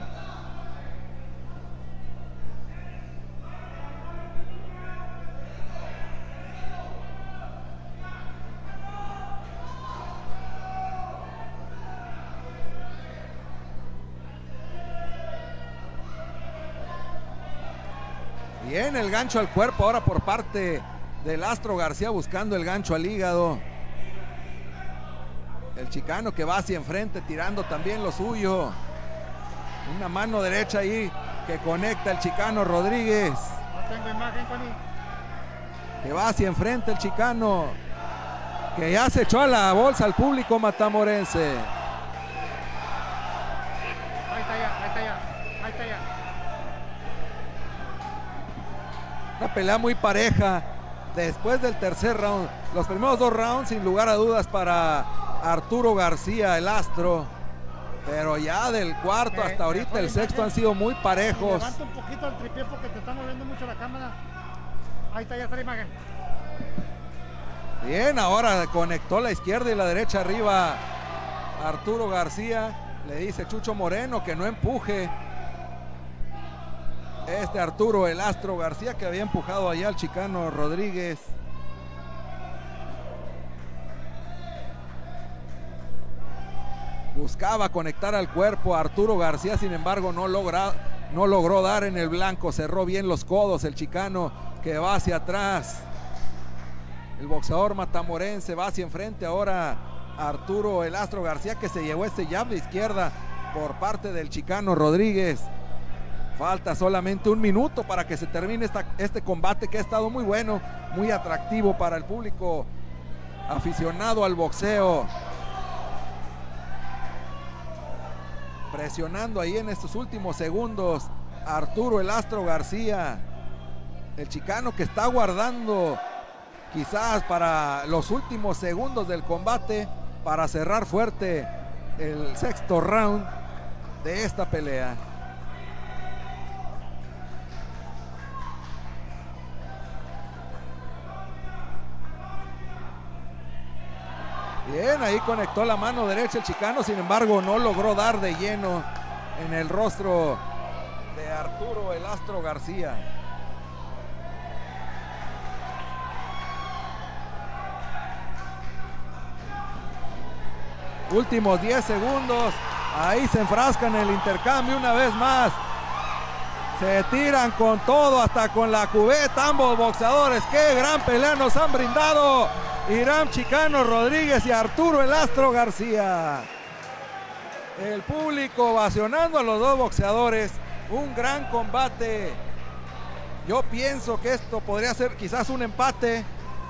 Bien, el gancho al cuerpo ahora por parte del Astro García, buscando el gancho al hígado. El Chicano que va hacia enfrente tirando también lo suyo. Una mano derecha ahí que conecta el Chicano Rodríguez. No tengo imagen, Connie. Que va hacia enfrente el Chicano, que ya se echó a la bolsa al público matamorense. Ahí está ya, ahí está ya, ahí está ya. Una pelea muy pareja después del tercer round. Los primeros dos rounds sin lugar a dudas para Arturo García, el Astro. Pero ya del cuarto hasta ahorita el sexto han sido muy parejos. Levanta un poquito el tripié porque te está moviendo mucho la cámara. Ahí está, ya está la imagen. Bien, ahora conectó la izquierda y la derecha arriba Arturo García. Le dice Chucho Moreno que no empuje. Arturo el Astro García, que había empujado allá al chicano Rodríguez. Buscaba conectar al cuerpo Arturo García, sin embargo no logró dar en el blanco. Cerró bien los codos el chicano, que va hacia atrás. El boxeador matamorense va hacia enfrente. Ahora Arturo el Astro García, que se llevó este jab de izquierda por parte del chicano Rodríguez. Falta solamente un minuto para que se termine este combate, que ha estado muy bueno, muy atractivo para el público aficionado al boxeo. Presionando ahí en estos últimos segundos Arturo el Astro García, el chicano, que está guardando quizás para los últimos segundos del combate para cerrar fuerte el sexto round de esta pelea. Bien, ahí conectó la mano derecha el chicano, sin embargo no logró dar de lleno en el rostro de Arturo el Astro García. Últimos 10 segundos, ahí se enfrascan en el intercambio una vez más. Se tiran con todo, hasta con la cubeta, ambos boxeadores. ¡Qué gran pelea nos han brindado Hiram Chicano Rodríguez y Arturo el Astro García! El público ovacionando a los dos boxeadores. Un gran combate. Yo pienso que esto podría ser quizás un empate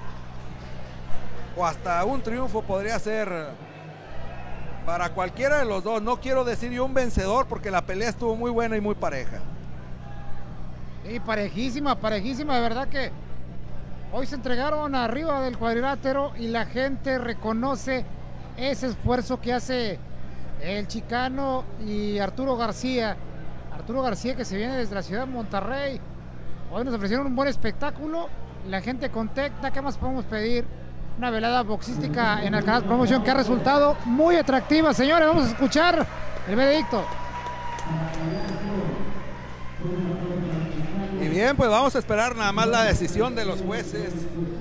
o hasta un triunfo podría ser para cualquiera de los dos. No quiero decir yo un vencedor, porque la pelea estuvo muy buena y muy pareja. Y parejísima, parejísima, de verdad que hoy se entregaron arriba del cuadrilátero y la gente reconoce ese esfuerzo que hace el chicano y Arturo García. Arturo García, que se viene desde la ciudad de Monterrey. Hoy nos ofrecieron un buen espectáculo. La gente contenta. ¿Qué más podemos pedir? Una velada boxística en Alcaraz Promotion que ha resultado muy atractiva. Señores, vamos a escuchar el veredicto. Y bien, pues vamos a esperar nada más la decisión de los jueces.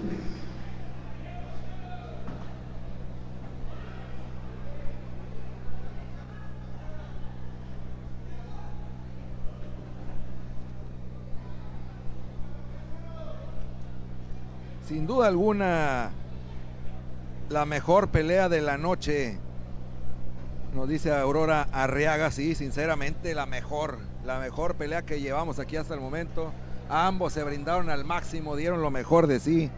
Sin duda alguna, la mejor pelea de la noche, nos dice Aurora Arriaga. Sí, sinceramente la mejor pelea que llevamos aquí hasta el momento. Ambos se brindaron al máximo, dieron lo mejor de sí.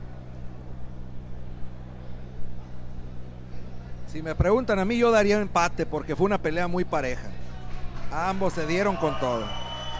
Si me preguntan a mí, yo daría empate, porque fue una pelea muy pareja. Ambos se dieron con todo.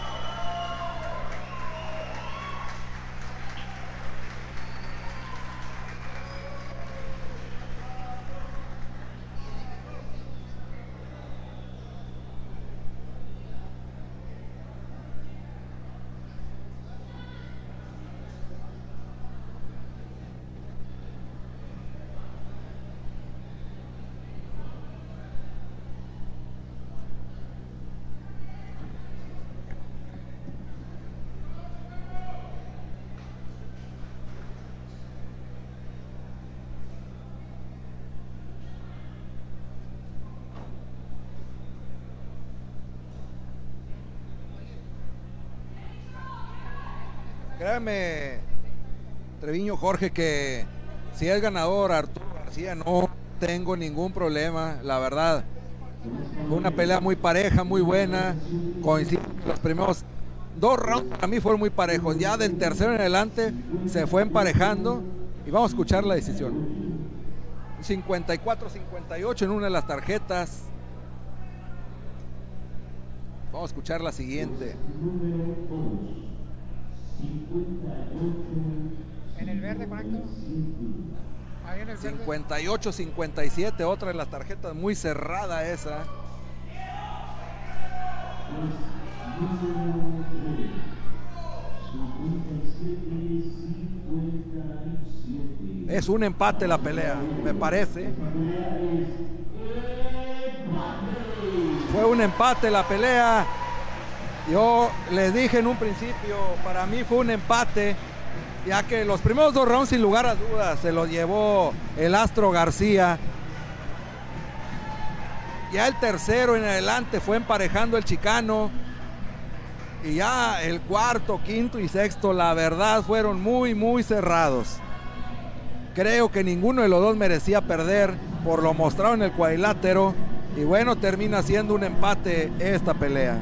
Créame, Treviño Jorge, que si es ganador Arturo García, no tengo ningún problema, la verdad. Fue una pelea muy pareja, muy buena. Coincido que los primeros dos rounds para mí fueron muy parejos. Ya del tercero en adelante se fue emparejando. Y vamos a escuchar la decisión. 54-58 en una de las tarjetas. Vamos a escuchar la siguiente. En el verde, conecto. Ahí en el verde. 58-57, otra de las tarjetas muy cerrada esa. Es un empate la pelea, me parece. Fue un empate la pelea. Yo les dije en un principio, para mí fue un empate, ya que los primeros 2 rounds sin lugar a dudas se los llevó el Astro García. Ya el tercero en adelante fue emparejando el chicano. Y ya el cuarto, quinto y sexto, la verdad, fueron muy cerrados. Creo que ninguno de los dos merecía perder por lo mostrado en el cuadrilátero. Y bueno, termina siendo un empate esta pelea.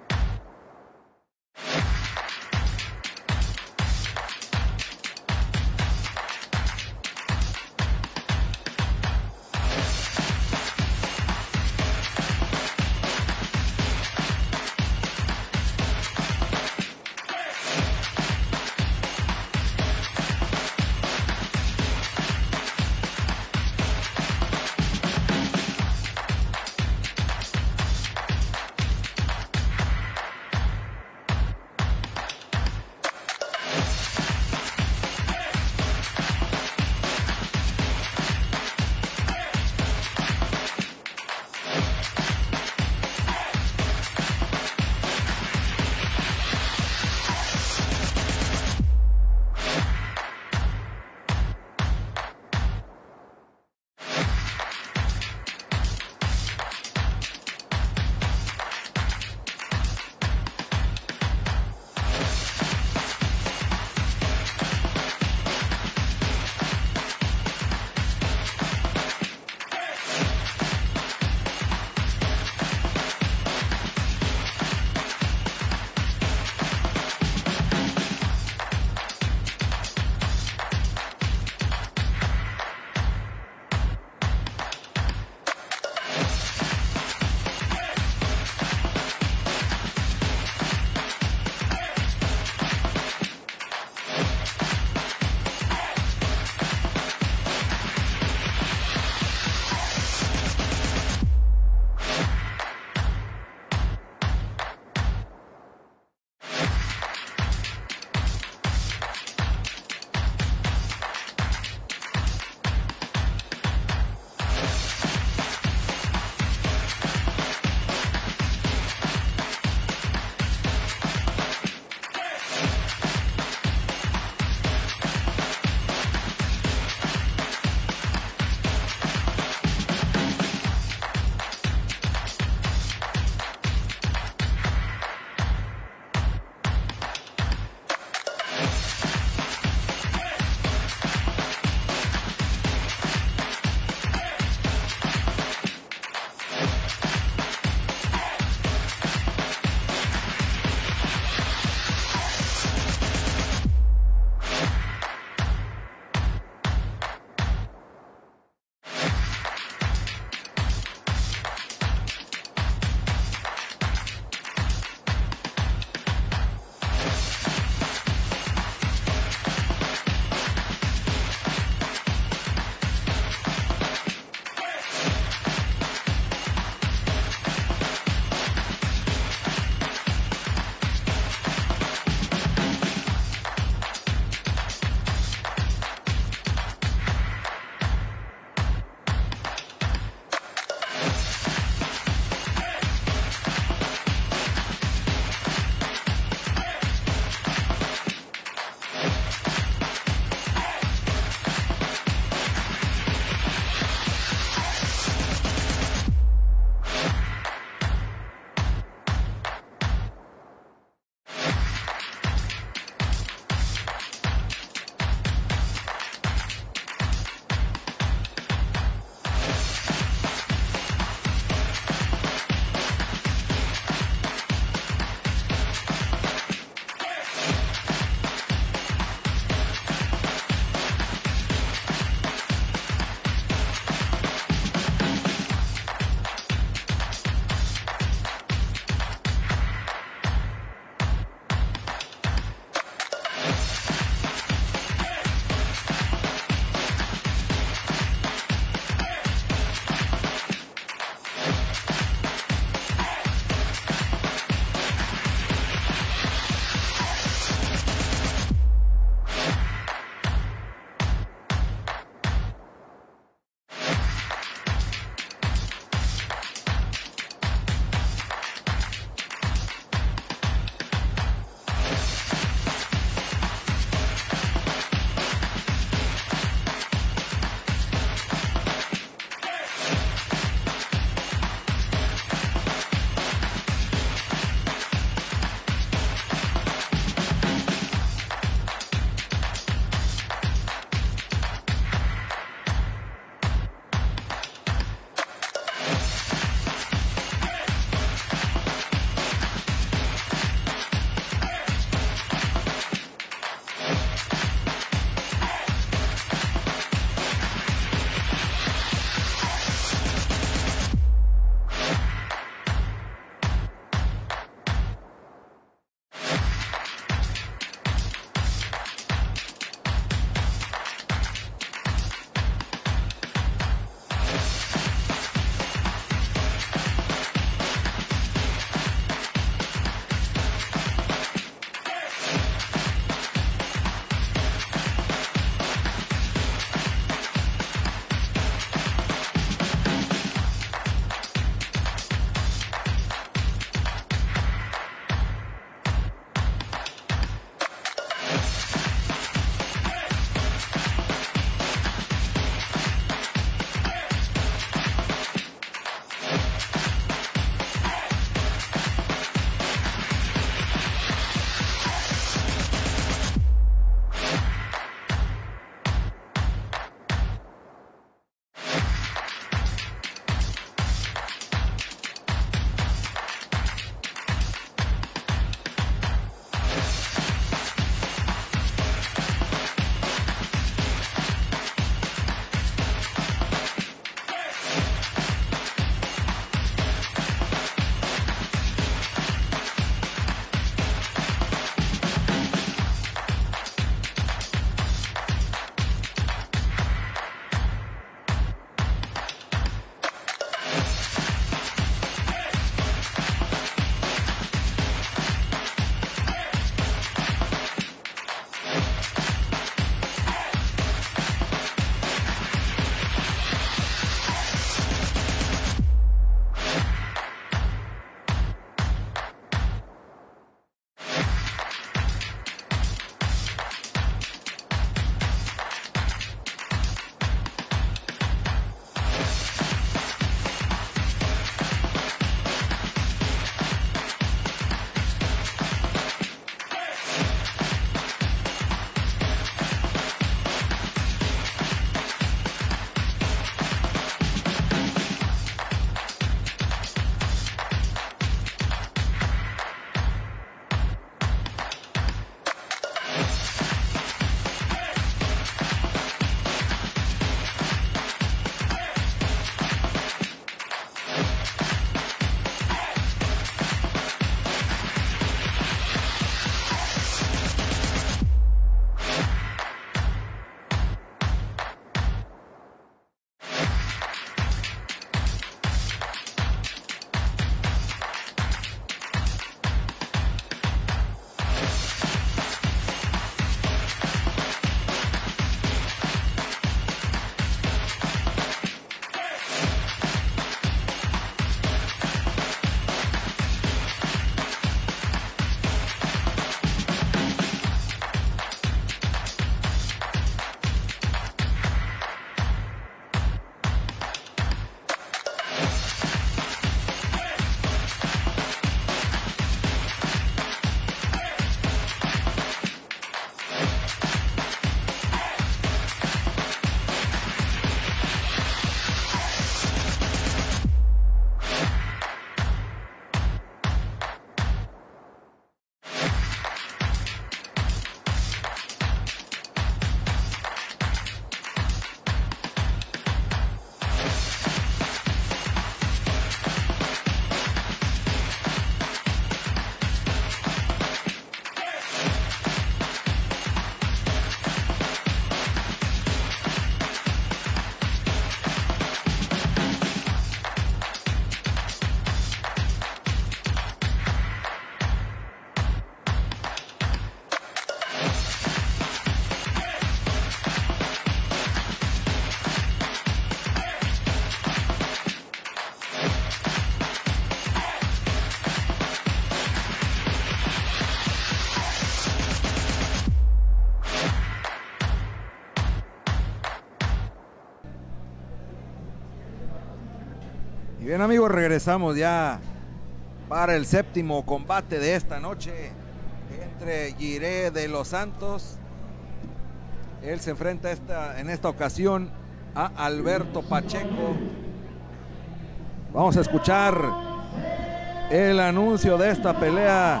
Bien, amigos, regresamos ya para el séptimo combate de esta noche entre Jiré de los Santos. Él se enfrenta en esta ocasión a Alberto Pacheco. Vamos a escuchar el anuncio de esta pelea,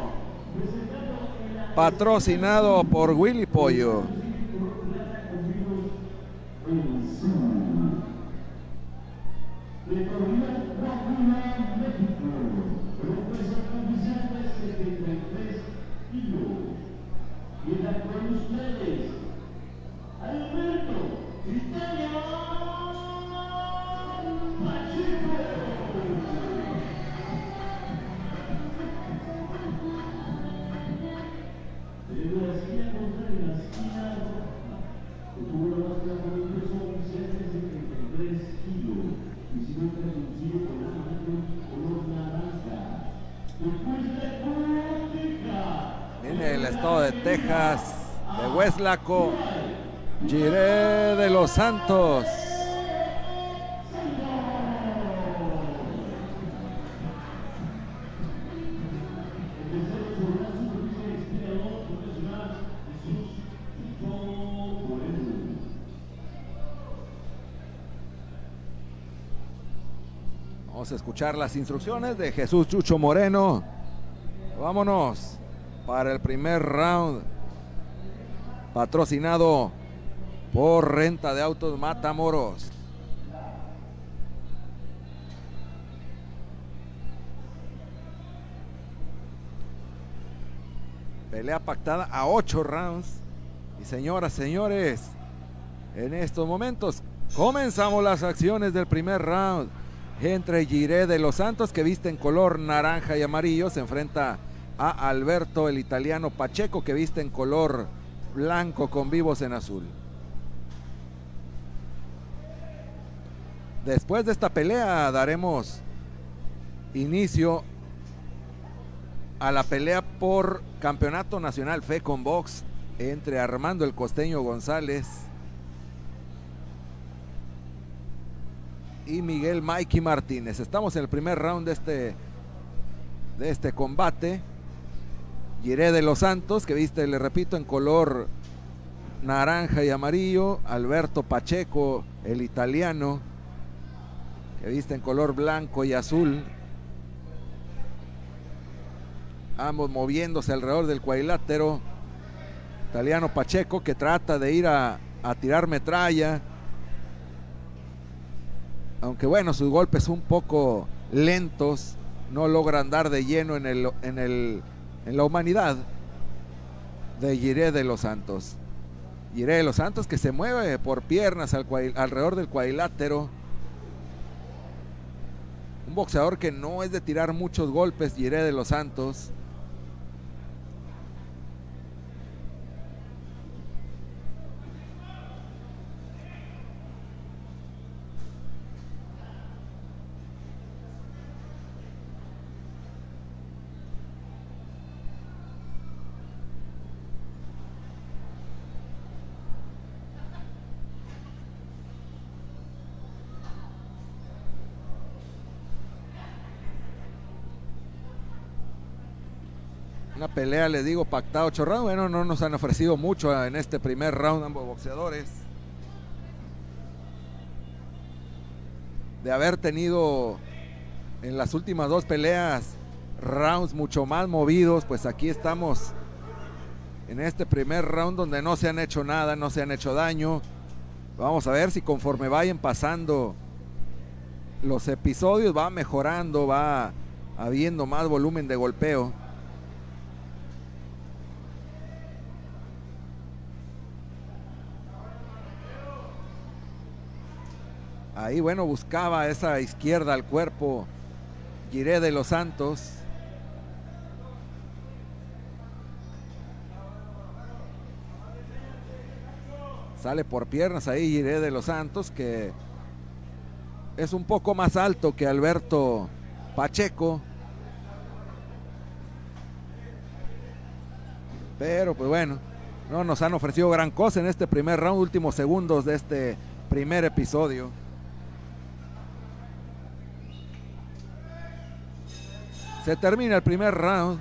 patrocinado por Willy Pollo. Viene el estado de Texas, de Weslaco, Jiré de los Santos. Vamos a escuchar las instrucciones de Jesús Chucho Moreno. Vámonos para el primer round, patrocinado por Renta de Autos Matamoros. Pelea pactada a 8 rounds. Y señoras, señores, en estos momentos comenzamos las acciones del primer round entre Jiré de los Santos, que viste en color naranja y amarillo, se enfrenta a Alberto el italiano Pacheco, que viste en color blanco con vivos en azul. Después de esta pelea daremos inicio a la pelea por Campeonato Nacional FECON Box entre Armando el Costeño González y Miguel Mikey Martínez. Estamos en el primer round de este combate. Jiré de los Santos, que viste, le repito, en color naranja y amarillo. Alberto Pacheco, el italiano, que viste en color blanco y azul. Ambos moviéndose alrededor del cuadrilátero. Italiano Pacheco, que trata de ir a tirar metralla, aunque bueno, sus golpes un poco lentos, no logran dar de lleno en la humanidad de Jiré de los Santos. Jiré de los Santos, que se mueve por piernas alrededor del cuadrilátero. Un boxeador que no es de tirar muchos golpes, Jiré de los Santos. Una pelea, les digo, pactada 8 rounds. Bueno, no nos han ofrecido mucho en este primer round ambos boxeadores. De haber tenido en las últimas 2 peleas rounds mucho más movidos, pues aquí estamos en este primer round donde no se han hecho nada, no se han hecho daño. Vamos a ver si conforme vayan pasando los episodios va mejorando, va habiendo más volumen de golpeo. Ahí, bueno, buscaba esa izquierda al cuerpo Jiré de los Santos. Sale por piernas ahí Jiré de los Santos, que es un poco más alto que Alberto Pacheco. Pero pues bueno, no nos han ofrecido gran cosa en este primer round, últimos segundos de este primer episodio. Se termina el primer round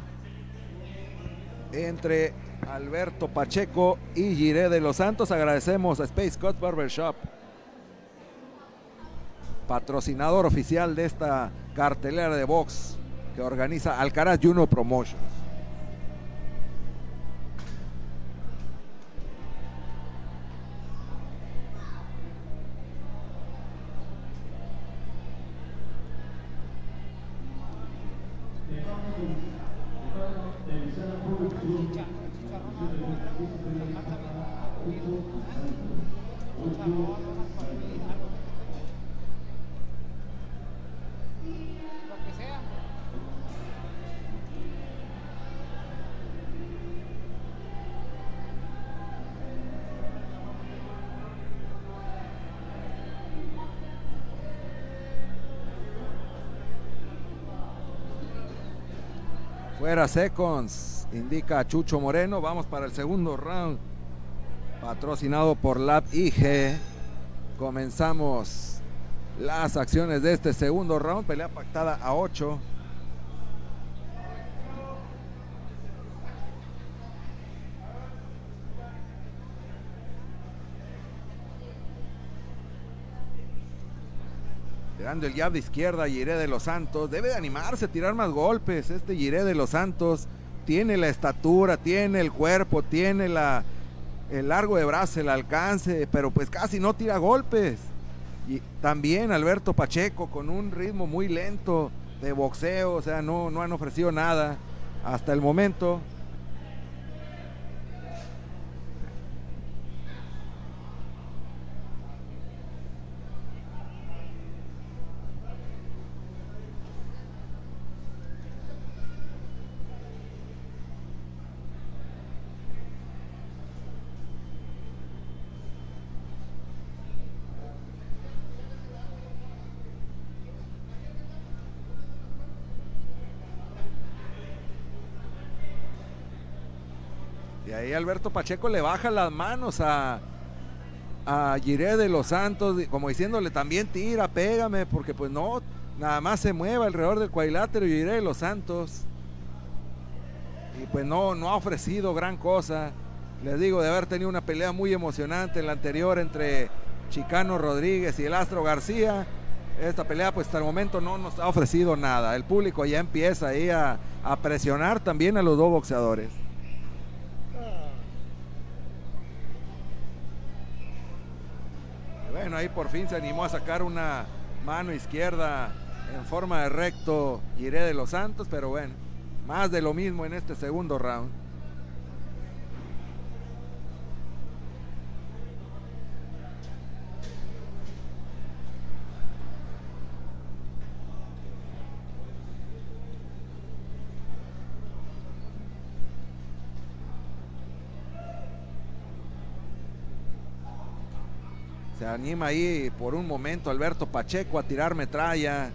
entre Alberto Pacheco y Jiré de los Santos. Agradecemos a Space Cut Barbershop, patrocinador oficial de esta cartelera de box que organiza Alcaraz Juno Promotions. Fuera seconds, indica Chucho Moreno. Vamos para el segundo round, patrocinado por Lab IG. Comenzamos las acciones de este segundo round, pelea pactada a 8. Tirando el jab de izquierda, Jiré de los Santos. Debe de animarse a tirar más golpes. Este Jiré de los Santos tiene la estatura, tiene el cuerpo, tiene el largo de brazo, el alcance, pero pues casi no tira golpes. Y también Alberto Pacheco con un ritmo muy lento de boxeo, o sea, no han ofrecido nada hasta el momento. Y ahí Alberto Pacheco le baja las manos a Jiré de los Santos, como diciéndole también tira, pégame, porque pues no, nada más se mueve alrededor del cuadrilátero Jiré de los Santos. Y pues no ha ofrecido gran cosa. Les digo, de haber tenido una pelea muy emocionante en la anterior entre Chicano Rodríguez y el Astro García. Esta pelea pues hasta el momento no nos ha ofrecido nada. El público ya empieza ahí a presionar también a los dos boxeadores. Bueno, ahí por fin se animó a sacar una mano izquierda en forma de recto Jiré de los Santos, pero bueno, más de lo mismo en este segundo round. Se anima ahí por un momento Alberto Pacheco a tirar metralla.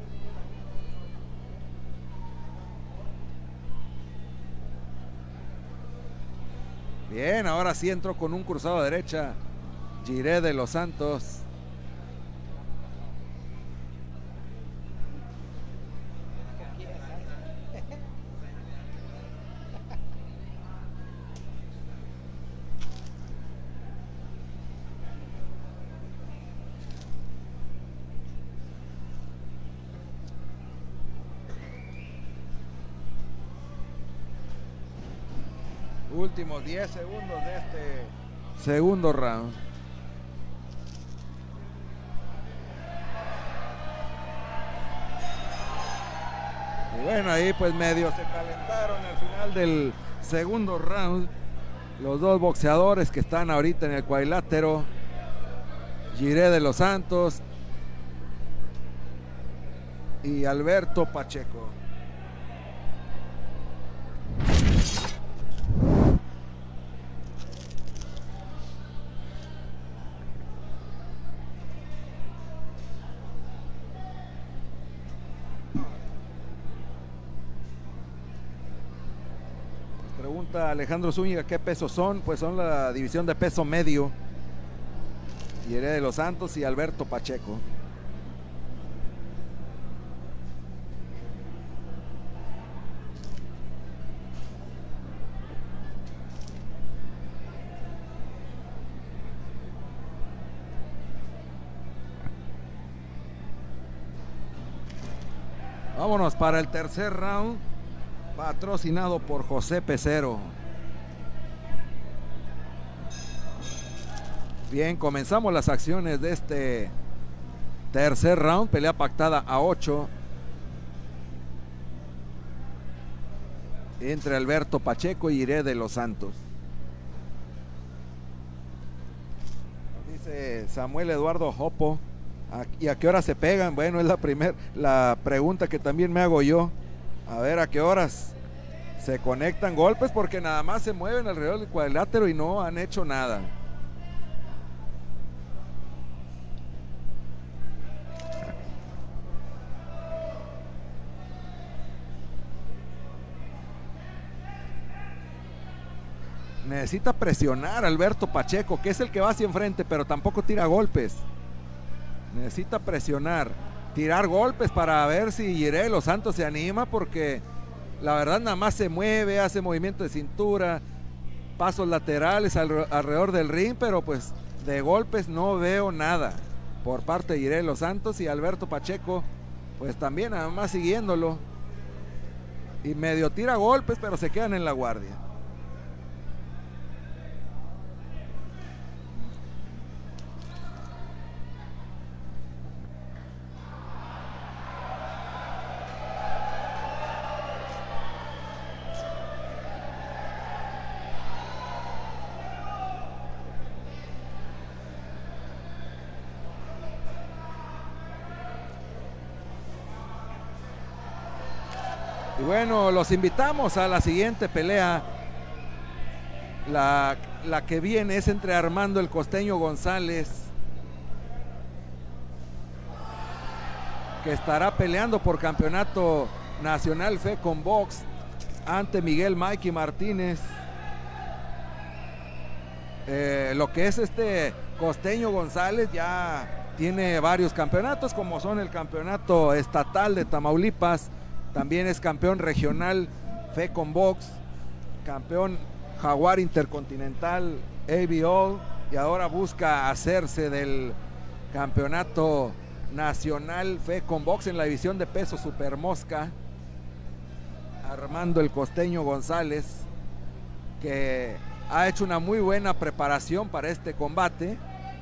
Bien, ahora sí entró con un cruzado a derecha Jiré de los Santos. Últimos 10 segundos de este segundo round. Y bueno, ahí pues medio se calentaron al final del segundo round los dos boxeadores que están ahorita en el cuadrilátero, Jiré de los Santos y Alberto Pacheco. Pregunta Alejandro Zúñiga qué pesos son. Pues son la división de peso medio, Jiré de los Santos y Alberto Pacheco. Vámonos para el tercer round, patrocinado por José Pecero. Bien, comenzamos las acciones de este tercer round, pelea pactada a 8 entre Alberto Pacheco y Jiré de los Santos. Dice Samuel Eduardo Jopo, ¿y a qué hora se pegan? Bueno, es la pregunta que también me hago yo. A ver a qué horas se conectan golpes, porque nada más se mueven alrededor del cuadrilátero y no han hecho nada. Necesita presionar a Alberto Pacheco, que es el que va hacia enfrente, pero tampoco tira golpes. Necesita presionar, tirar golpes para ver si Jiré de los Santos se anima, porque la verdad nada más se mueve, hace movimiento de cintura, pasos laterales alrededor del ring, pero pues de golpes no veo nada por parte de Jiré de los Santos, y Alberto Pacheco pues también nada más siguiéndolo. Y medio tira golpes, pero se quedan en la guardia. Y bueno, los invitamos a la siguiente pelea. La que viene es entre Armando el Costeño González, que estará peleando por campeonato nacional FECON Box ante Miguel Mikey Martínez. Lo que es este Costeño González ya tiene varios campeonatos, como son el campeonato estatal de Tamaulipas, también es campeón regional FECON Box, campeón Jaguar Intercontinental ABO, y ahora busca hacerse del campeonato nacional FECON Box en la división de peso super mosca. Armando el Costeño González, que ha hecho una muy buena preparación para este combate.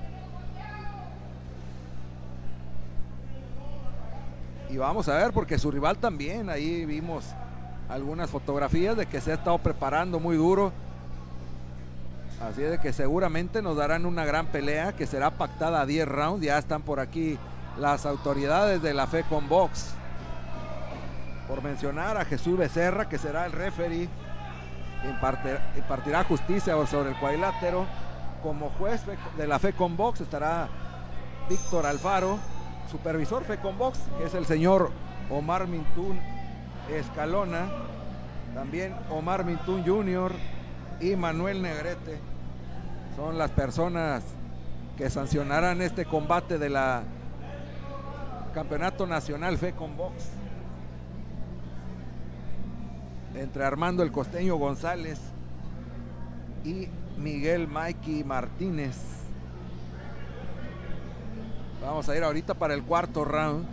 Y vamos a ver, porque su rival también, ahí vimos algunas fotografías de que se ha estado preparando muy duro. Así es de que seguramente nos darán una gran pelea que será pactada a 10 rounds. Ya están por aquí las autoridades de la FECON Box. Por mencionar a Jesús Becerra, que será el referee, impartirá justicia sobre el cuadrilátero. Como juez de la FECON Box estará Víctor Alfaro. Supervisor FECON Box, que es el señor Omar Mintún Escalona, también Omar Mintún Jr. y Manuel Negrete son las personas que sancionarán este combate de la campeonato nacional FECON Box entre Armando el Costeño González y Miguel Mikey Martínez. Vamos a ir ahorita para el cuarto round.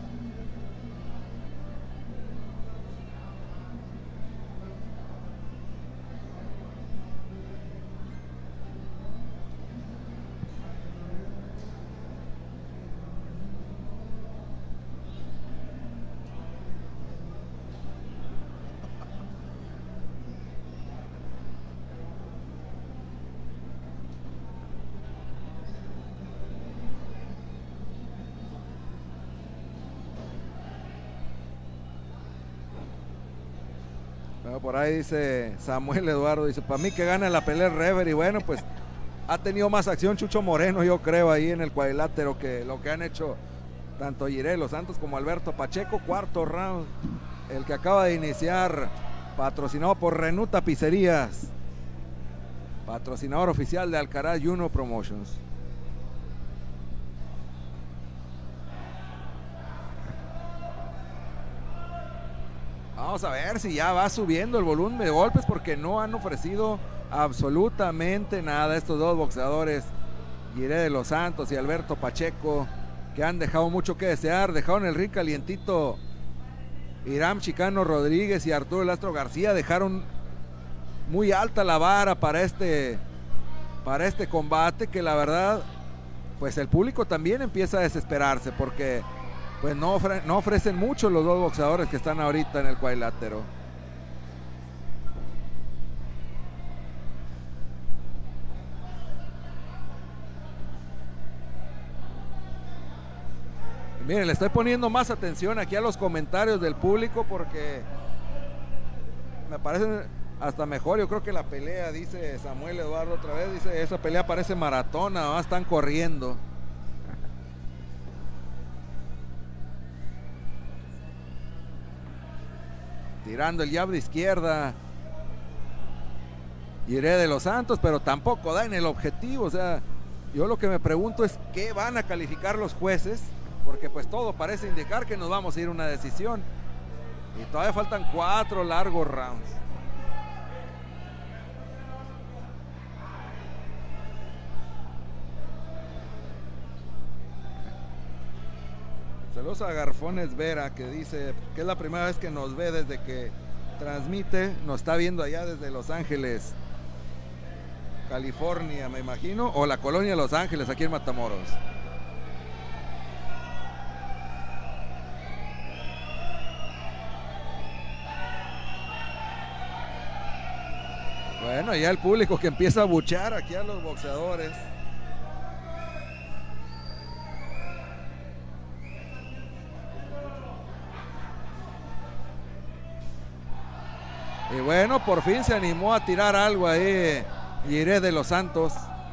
Por ahí dice Samuel Eduardo, dice, para mí que gana la pelea el referee. Bueno, pues ha tenido más acción Chucho Moreno, yo creo, ahí en el cuadrilátero, que lo que han hecho tanto Jiré de los Santos como Alberto Pacheco. Cuarto round, el que acaba de iniciar, patrocinado por Renú Tapicerías, patrocinador oficial de Alcaraz Juno Promotions. Vamos a ver si ya va subiendo el volumen de golpes, porque no han ofrecido absolutamente nada estos dos boxeadores, Jiré de los Santos y Alberto Pacheco, que han dejado mucho que desear. Dejaron el ring calientito Hiram Chicano Rodríguez y Arturo El Astro García dejaron muy alta la vara para este combate, que la verdad pues el público también empieza a desesperarse porque pues no ofrecen mucho los dos boxeadores que están ahorita en el cuadrilátero. Miren, le estoy poniendo más atención aquí a los comentarios del público porque me parecen hasta mejor. Yo creo que la pelea, dice Samuel Eduardo otra vez, dice, esa pelea parece maratón, nada más están corriendo. Tirando el jab de izquierda Iré de los Santos, pero tampoco da en el objetivo. O sea, yo lo que me pregunto es qué van a calificar los jueces, porque pues todo parece indicar que nos vamos a ir a una decisión y todavía faltan 4 largos rounds. Saludos a Garfones Vera, que dice que es la primera vez que nos ve desde que transmite, nos está viendo allá desde Los Ángeles, California, me imagino, o la colonia de Los Ángeles, aquí en Matamoros. Bueno, ya el público que empieza a buchar aquí a los boxeadores. Y bueno, por fin se animó a tirar algo ahí Iré de los Santos.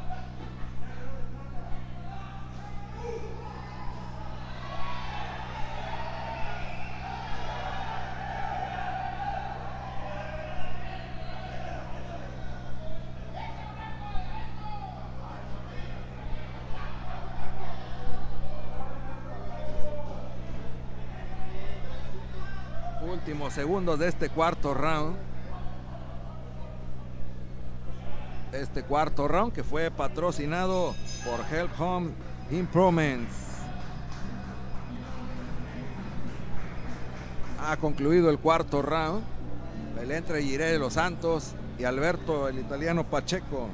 Últimos segundos de este cuarto round. Este cuarto round que fue patrocinado por Help Home Improvements. Ha concluido el cuarto round. Pelea entre Iré de los Santos y Alberto el italiano Pacheco.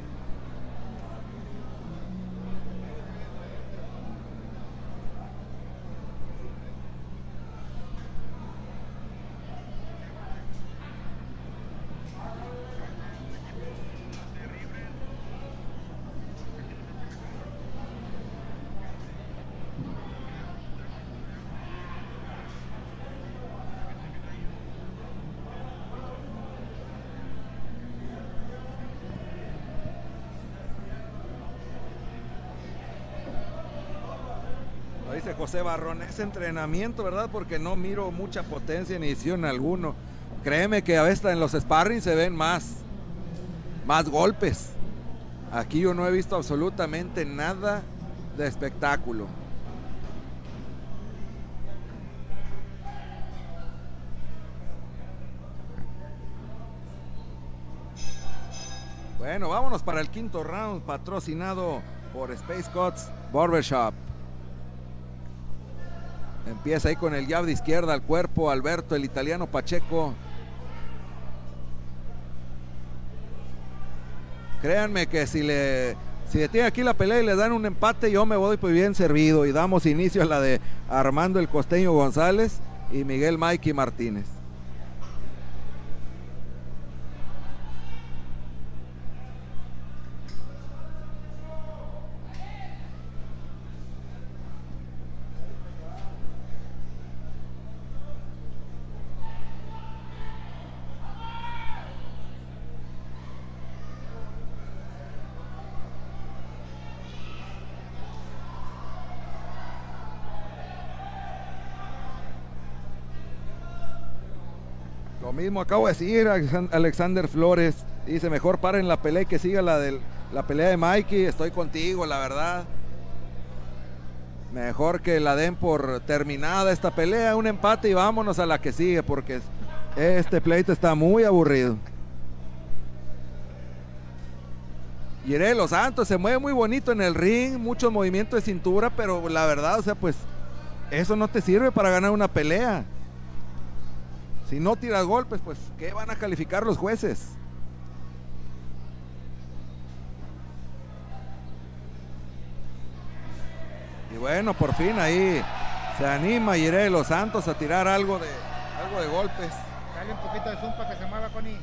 Dice José Barrón, es entrenamiento, ¿verdad? Porque no miro mucha potencia ni edición alguno. Créeme que a veces en los sparring se ven más golpes. Aquí yo no he visto absolutamente nada de espectáculo. Bueno, vámonos para el quinto round, patrocinado por Space Cuts Barbershop. Empieza ahí con el jab de izquierda al cuerpo Alberto el italiano Pacheco. Créanme que si detiene aquí la pelea y le dan un empate, yo me voy pues bien servido y damos inicio a la de Armando el Costeño González y Miguel Mikey Martínez. Lo mismo acabo de decir, Alexander Flores dice mejor paren la pelea y que siga la pelea de Mikey. Estoy contigo, la verdad. Mejor que la den por terminada esta pelea, un empate y vámonos a la que sigue, porque este pleito está muy aburrido. Iré de los Santos se mueve muy bonito en el ring, muchos movimientos de cintura, pero la verdad, o sea, pues eso no te sirve para ganar una pelea. Si no tiras golpes, pues ¿qué van a calificar los jueces? Y bueno, por fin ahí se anima Jiré de los Santos a tirar algo de golpes. Dale un poquito de zoom para que se mueva, Connie.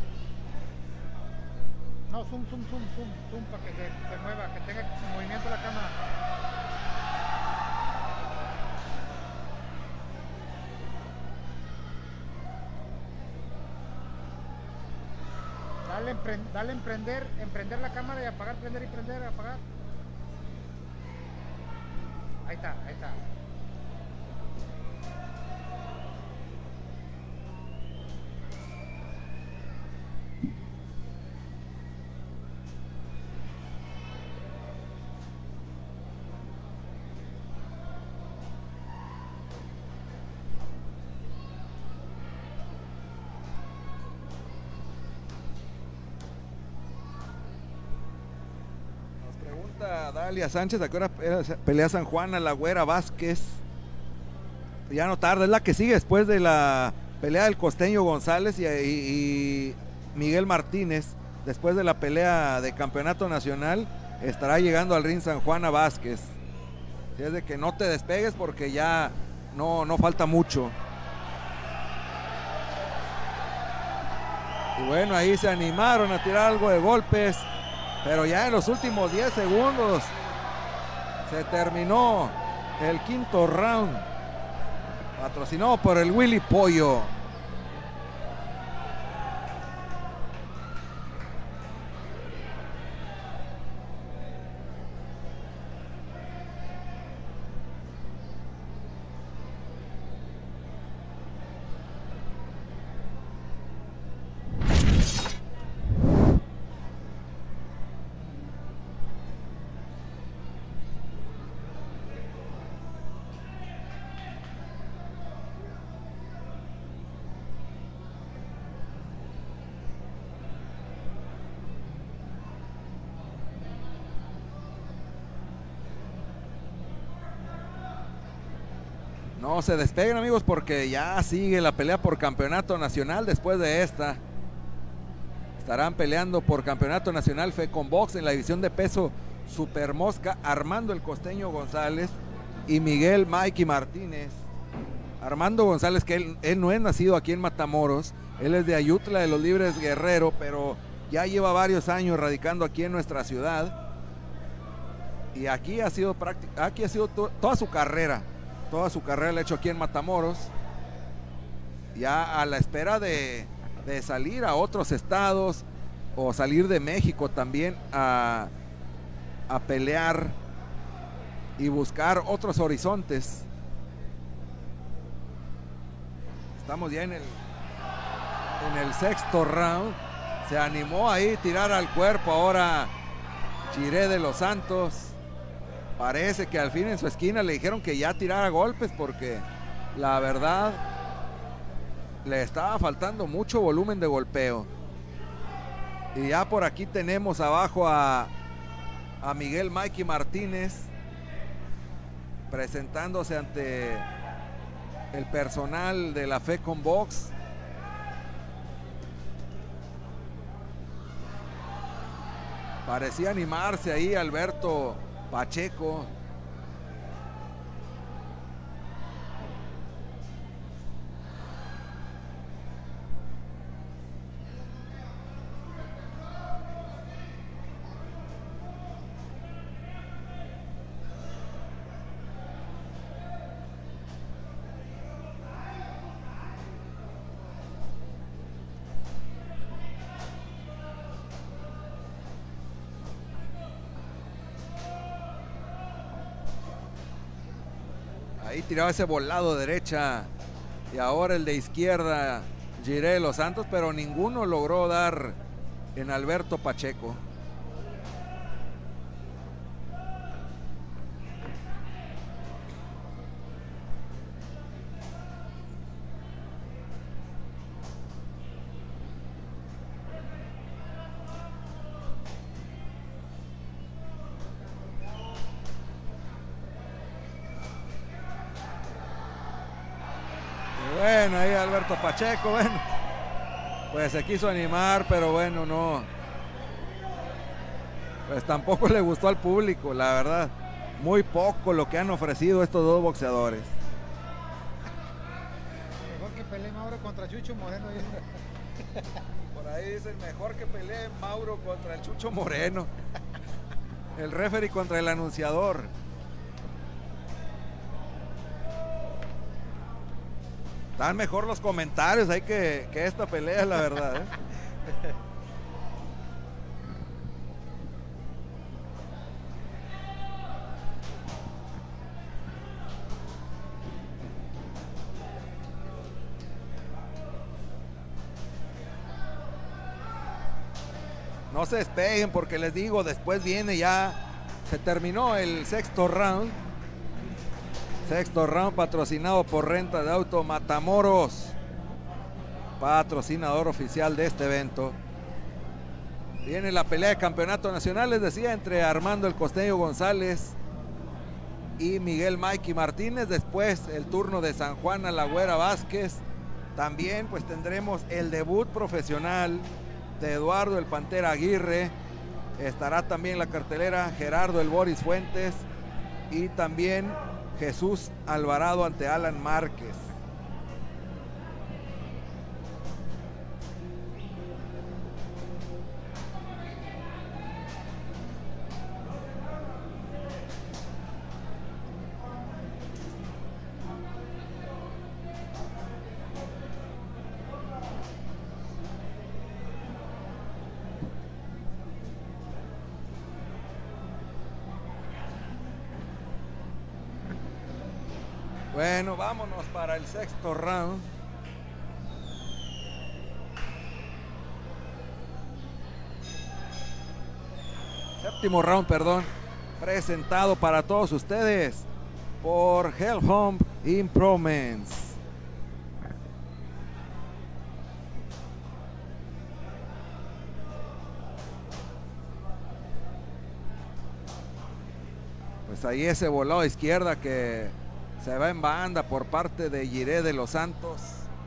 No, zoom para que se mueva, que tenga movimiento la cámara. Dale emprender la cámara y apagar, prender y prender, apagar. Ahí está. Dalia Sánchez, ¿a qué hora pelea San Juana la Güera Vázquez? Ya no tarda, es la que sigue después de la pelea del Costeño González y Miguel Martínez. Después de la pelea de campeonato nacional estará llegando al ring San Juana Vázquez. Es de que no te despegues porque ya no falta mucho. Y bueno, ahí se animaron a tirar algo de golpes. Pero ya en los últimos 10 segundos se terminó el quinto round, patrocinado por el Willy Pollo. No se despeguen, amigos, porque ya sigue la pelea por campeonato nacional. Después de esta estarán peleando por campeonato nacional FECONBOX en la división de peso Super Mosca, Armando el Costeño González y Miguel Mikey Martínez. Armando González, que él no es nacido aquí en Matamoros, él es de Ayutla de los Libres Guerrero, pero ya lleva varios años radicando aquí en nuestra ciudad. Y aquí ha sido toda su carrera la ha hecho aquí en Matamoros, ya a la espera de salir a otros estados o salir de México también a pelear y buscar otros horizontes. Estamos ya en el sexto round. Se animó ahí a tirar al cuerpo ahora Jiré de los Santos. Parece que al fin en su esquina le dijeron que ya tirara golpes porque la verdad le estaba faltando mucho volumen de golpeo. Y ya por aquí tenemos abajo a Miguel Mikey Martínez presentándose ante el personal de la FECONBOX. Parecía animarse ahí Alberto Pacheco. Ahí tiraba ese volado de derecha y ahora el de izquierda Jiré de los Santos, pero ninguno logró dar en Alberto Pacheco. Bueno, ahí Alberto Pacheco, bueno, pues se quiso animar, pero bueno, no. Pues tampoco le gustó al público, la verdad. Muy poco lo que han ofrecido estos dos boxeadores. Mejor que pelee Mauro contra Chucho Moreno. Por ahí dicen mejor que pelee Mauro contra el Chucho Moreno. El referee contra el anunciador. Están mejor los comentarios ahí que esta pelea, la verdad, ¿eh? No se despeguen porque les digo, después viene ya, se terminó el sexto round. Sexto round patrocinado por Renta de Auto Matamoros, patrocinador oficial de este evento. Viene la pelea de campeonato nacional, les decía, entre Armando el Costeño González y Miguel Mikey Martínez. Después el turno de San Juan a la Güera Vázquez. También pues tendremos el debut profesional de Eduardo el Pantera Aguirre. Estará también en la cartelera Gerardo el Boris Fuentes y también Jesús Alvarado ante Alan Márquez. Bueno, vámonos para el sexto round. Séptimo round, perdón. Presentado para todos ustedes por Hell Home Improvements. Pues ahí ese volado a izquierda que se va en banda por parte de Jiré de los Santos.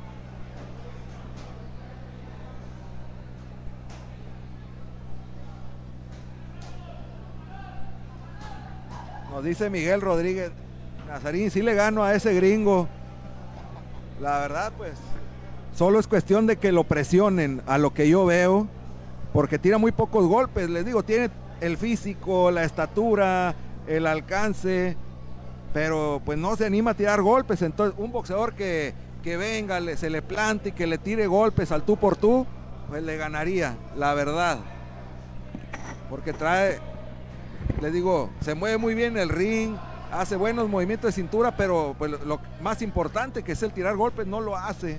Nos dice Miguel Rodríguez, Nazarín, sí le gano a ese gringo. La verdad, pues, solo es cuestión de que lo presionen a lo que yo veo, porque tira muy pocos golpes. Les digo, tiene el físico, la estatura, el alcance, pero pues no se anima a tirar golpes. Entonces un boxeador que venga, se le plante y que le tire golpes al tú por tú, pues le ganaría, la verdad, porque trae, les digo, se mueve muy bien el ring, hace buenos movimientos de cintura, pero pues lo más importante, que es el tirar golpes, no lo hace.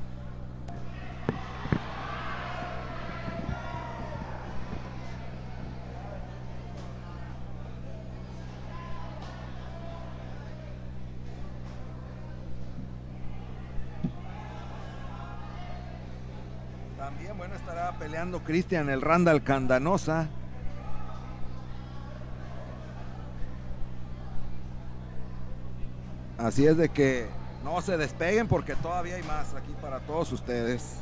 También, bueno, estará peleando Cristian el Randall Candanosa. Así es de que no se despeguen porque todavía hay más aquí para todos ustedes.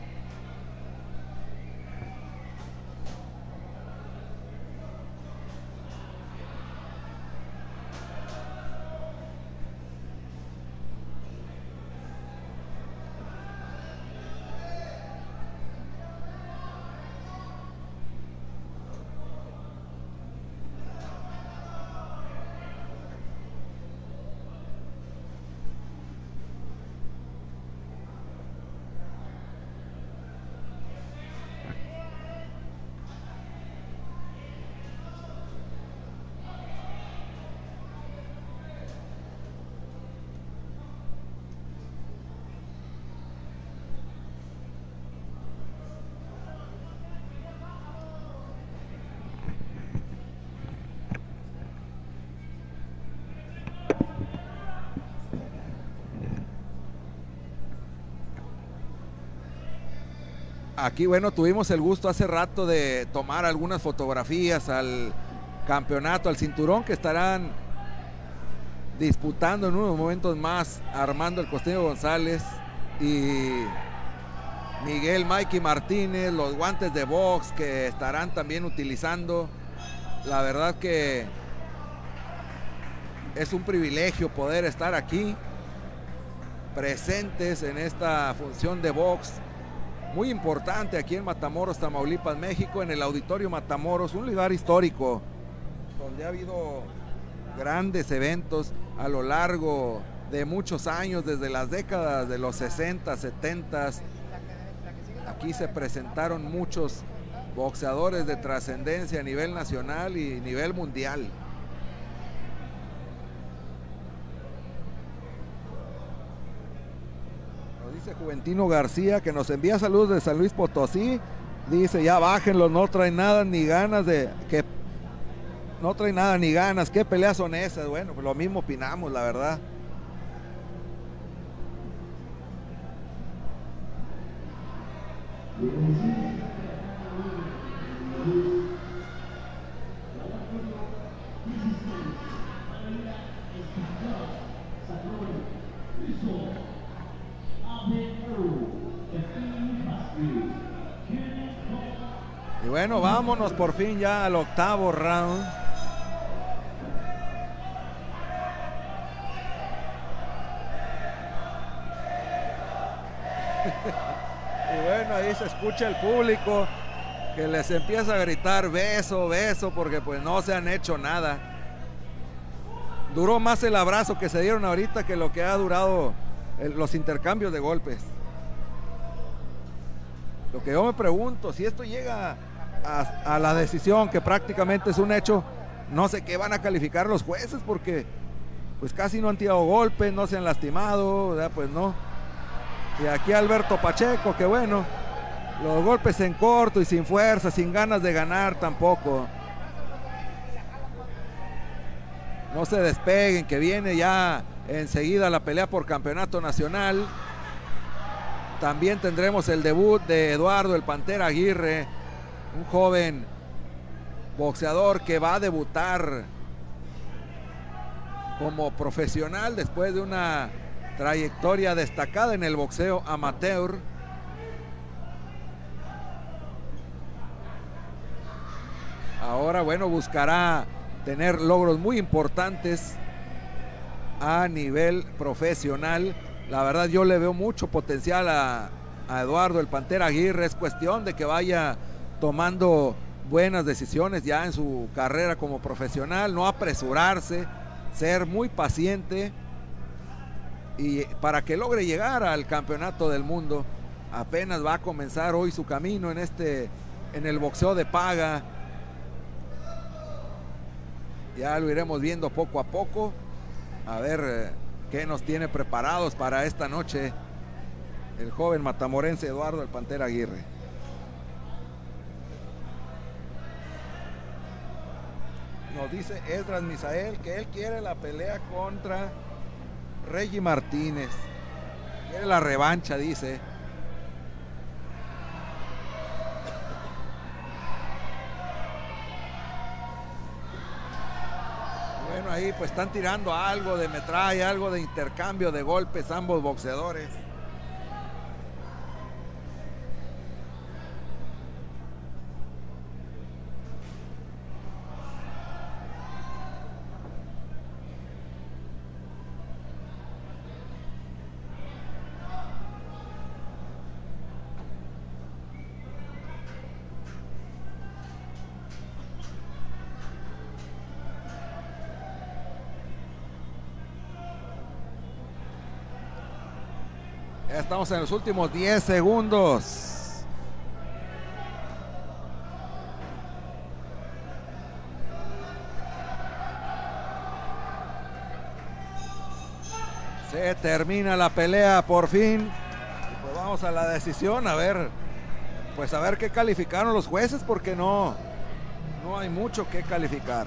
Aquí, bueno, tuvimos el gusto hace rato de tomar algunas fotografías al campeonato, al cinturón, que estarán disputando en unos momentos más Armando el Costeño González y Miguel Mikey Martínez, los guantes de box que estarán también utilizando. La verdad que es un privilegio poder estar aquí presentes en esta función de box muy importante aquí en Matamoros, Tamaulipas, México, en el Auditorio Matamoros, un lugar histórico donde ha habido grandes eventos a lo largo de muchos años, desde las décadas de los 60, 70. Aquí se presentaron muchos boxeadores de trascendencia a nivel nacional y nivel mundial. Nos dice Juventino García que nos envía saludos de San Luis Potosí. Dice, ya bájenlo, no traen nada ni ganas de que no traen nada ni ganas. ¿Qué peleas son esas? Bueno, pues lo mismo opinamos, la verdad. Y bueno, vámonos por fin ya al octavo round. Y bueno, ahí se escucha el público que les empieza a gritar beso, beso, porque pues no se han hecho nada. Duró más el abrazo que se dieron ahorita que lo que ha durado los intercambios de golpes. Lo que yo me pregunto, si esto llega a la decisión, que prácticamente es un hecho, no sé qué van a calificar los jueces, porque pues casi no han tirado golpes, no se han lastimado, ¿verdad? Pues no. Y aquí Alberto Pacheco, que bueno, los golpes en corto y sin fuerza, sin ganas de ganar tampoco. No se despeguen, que viene ya enseguida la pelea por campeonato nacional. También tendremos el debut de Eduardo el Pantera Aguirre, un joven boxeador que va a debutar como profesional después de una trayectoria destacada en el boxeo amateur. Ahora, bueno, buscará tener logros muy importantes a nivel profesional. La verdad, yo le veo mucho potencial a Eduardo el Pantera Aguirre. Es cuestión de que vaya tomando buenas decisiones ya en su carrera como profesional, no apresurarse, ser muy paciente, y para que logre llegar al campeonato del mundo. Apenas va a comenzar hoy su camino en el boxeo de paga. Ya lo iremos viendo poco a poco, a ver qué nos tiene preparados para esta noche el joven matamorense Eduardo el Pantera Aguirre. Nos dice Esdras Misael que él quiere la pelea contra Reggie Martínez, quiere la revancha, dice. Bueno, ahí pues están tirando algo de metralla, algo de intercambio de golpes ambos boxeadores. Ya estamos en los últimos 10 segundos. Se termina la pelea por fin. Y pues vamos a la decisión, a ver qué calificaron los jueces, porque no hay mucho que calificar.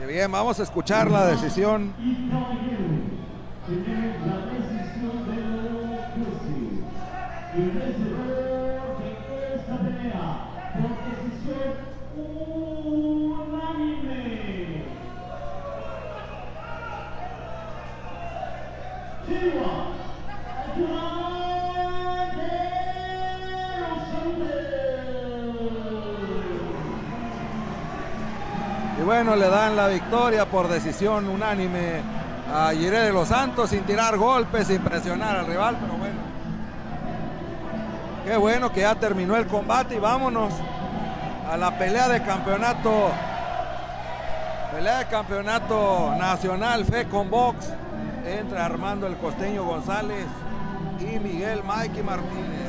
Muy bien, vamos a escuchar la decisión. Y caballero, tenemos la decisión de los jueces. El vencedor de esta pelea por decisión unánime. Chihuahua, Y bueno, le dan la victoria por decisión unánime a Jiré de los Santos, sin tirar golpes, sin presionar al rival, pero bueno. Qué bueno que ya terminó el combate y vámonos a la pelea de campeonato. Pelea de campeonato nacional FECON Box entre Armando el Costeño González y Miguel Mikey Martínez.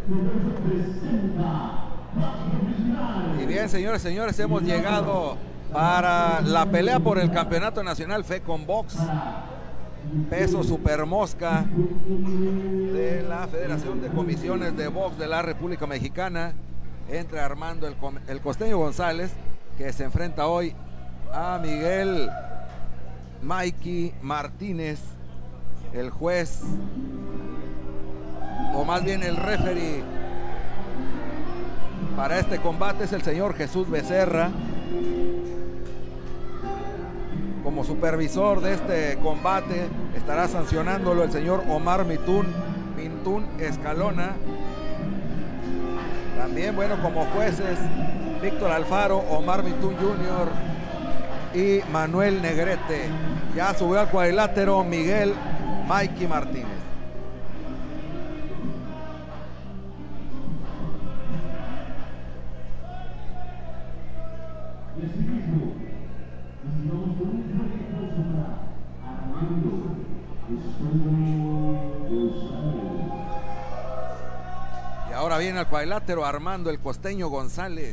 Y bien, señores, hemos llegado para la pelea por el campeonato nacional FECON Box, peso super mosca de la Federación de Comisiones de Box de la República Mexicana, entre Armando el Costeño González, que se enfrenta hoy a Miguel Mikey Martínez. El juez, o más bien el referee para este combate, es el señor Jesús Becerra. Como supervisor de este combate estará sancionándolo el señor Omar Mintún Escalona. También, bueno, como jueces, Víctor Alfaro, Omar Mintún Jr. y Manuel Negrete. Ya subió al cuadrilátero Miguel Mikey Martínez. Y ahora viene al cuadrilátero Armando el Costeño González.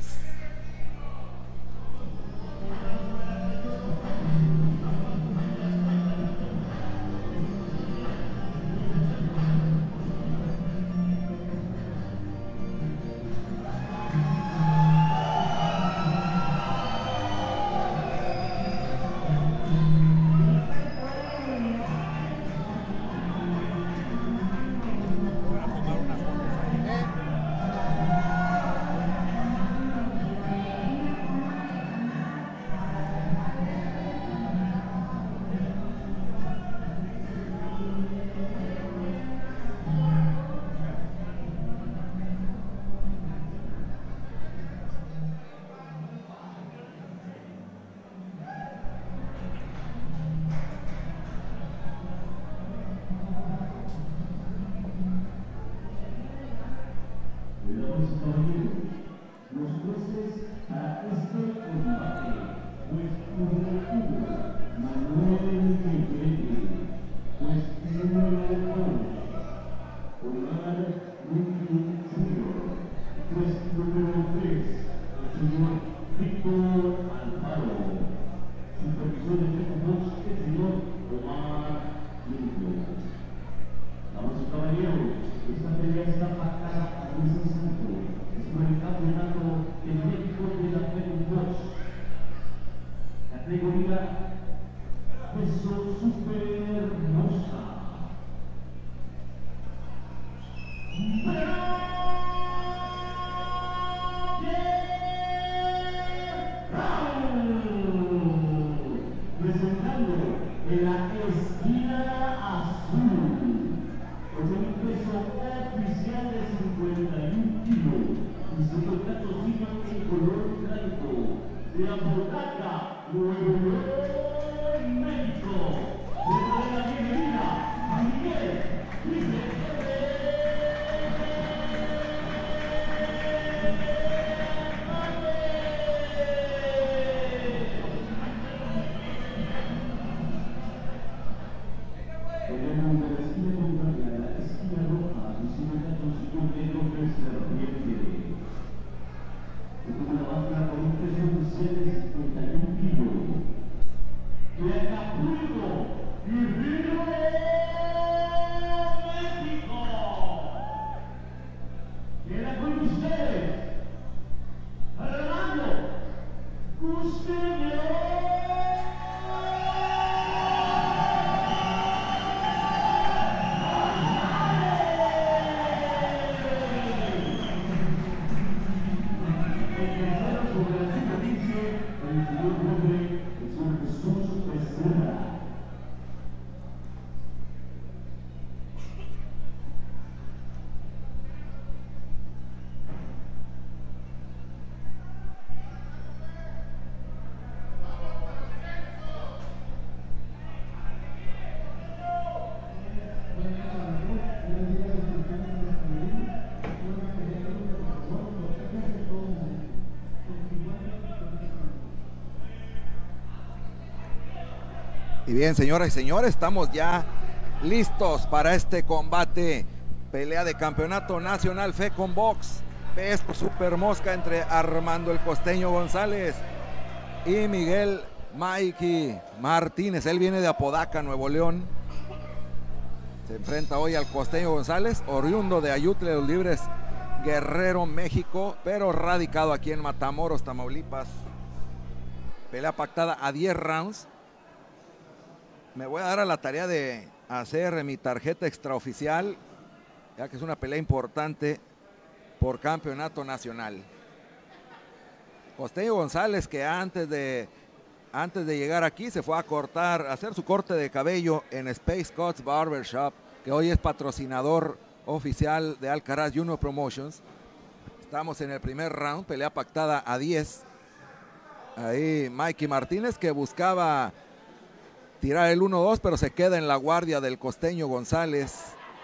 Y bien, señoras y señores, estamos ya listos para este combate pelea de campeonato nacional FECON Box, peso super mosca entre Armando el Costeño González y Miguel Mikey Martínez. Él viene de Apodaca, Nuevo León. Se enfrenta hoy al Costeño González, oriundo de Ayutle de los Libres, Guerrero, México, pero radicado aquí en Matamoros, Tamaulipas. Pelea pactada a 10 rounds. Me voy a dar a la tarea de hacer mi tarjeta extraoficial, ya que es una pelea importante por campeonato nacional. Costeño González, que antes de llegar aquí se fue a cortar, a hacer su corte de cabello en Space Cuts Barbershop, que hoy es patrocinador oficial de Alcaraz Junior Promotions. Estamos en el primer round, pelea pactada a 10. Ahí Mikey Martínez, que buscaba tirar el 1-2, pero se queda en la guardia del Costeño González,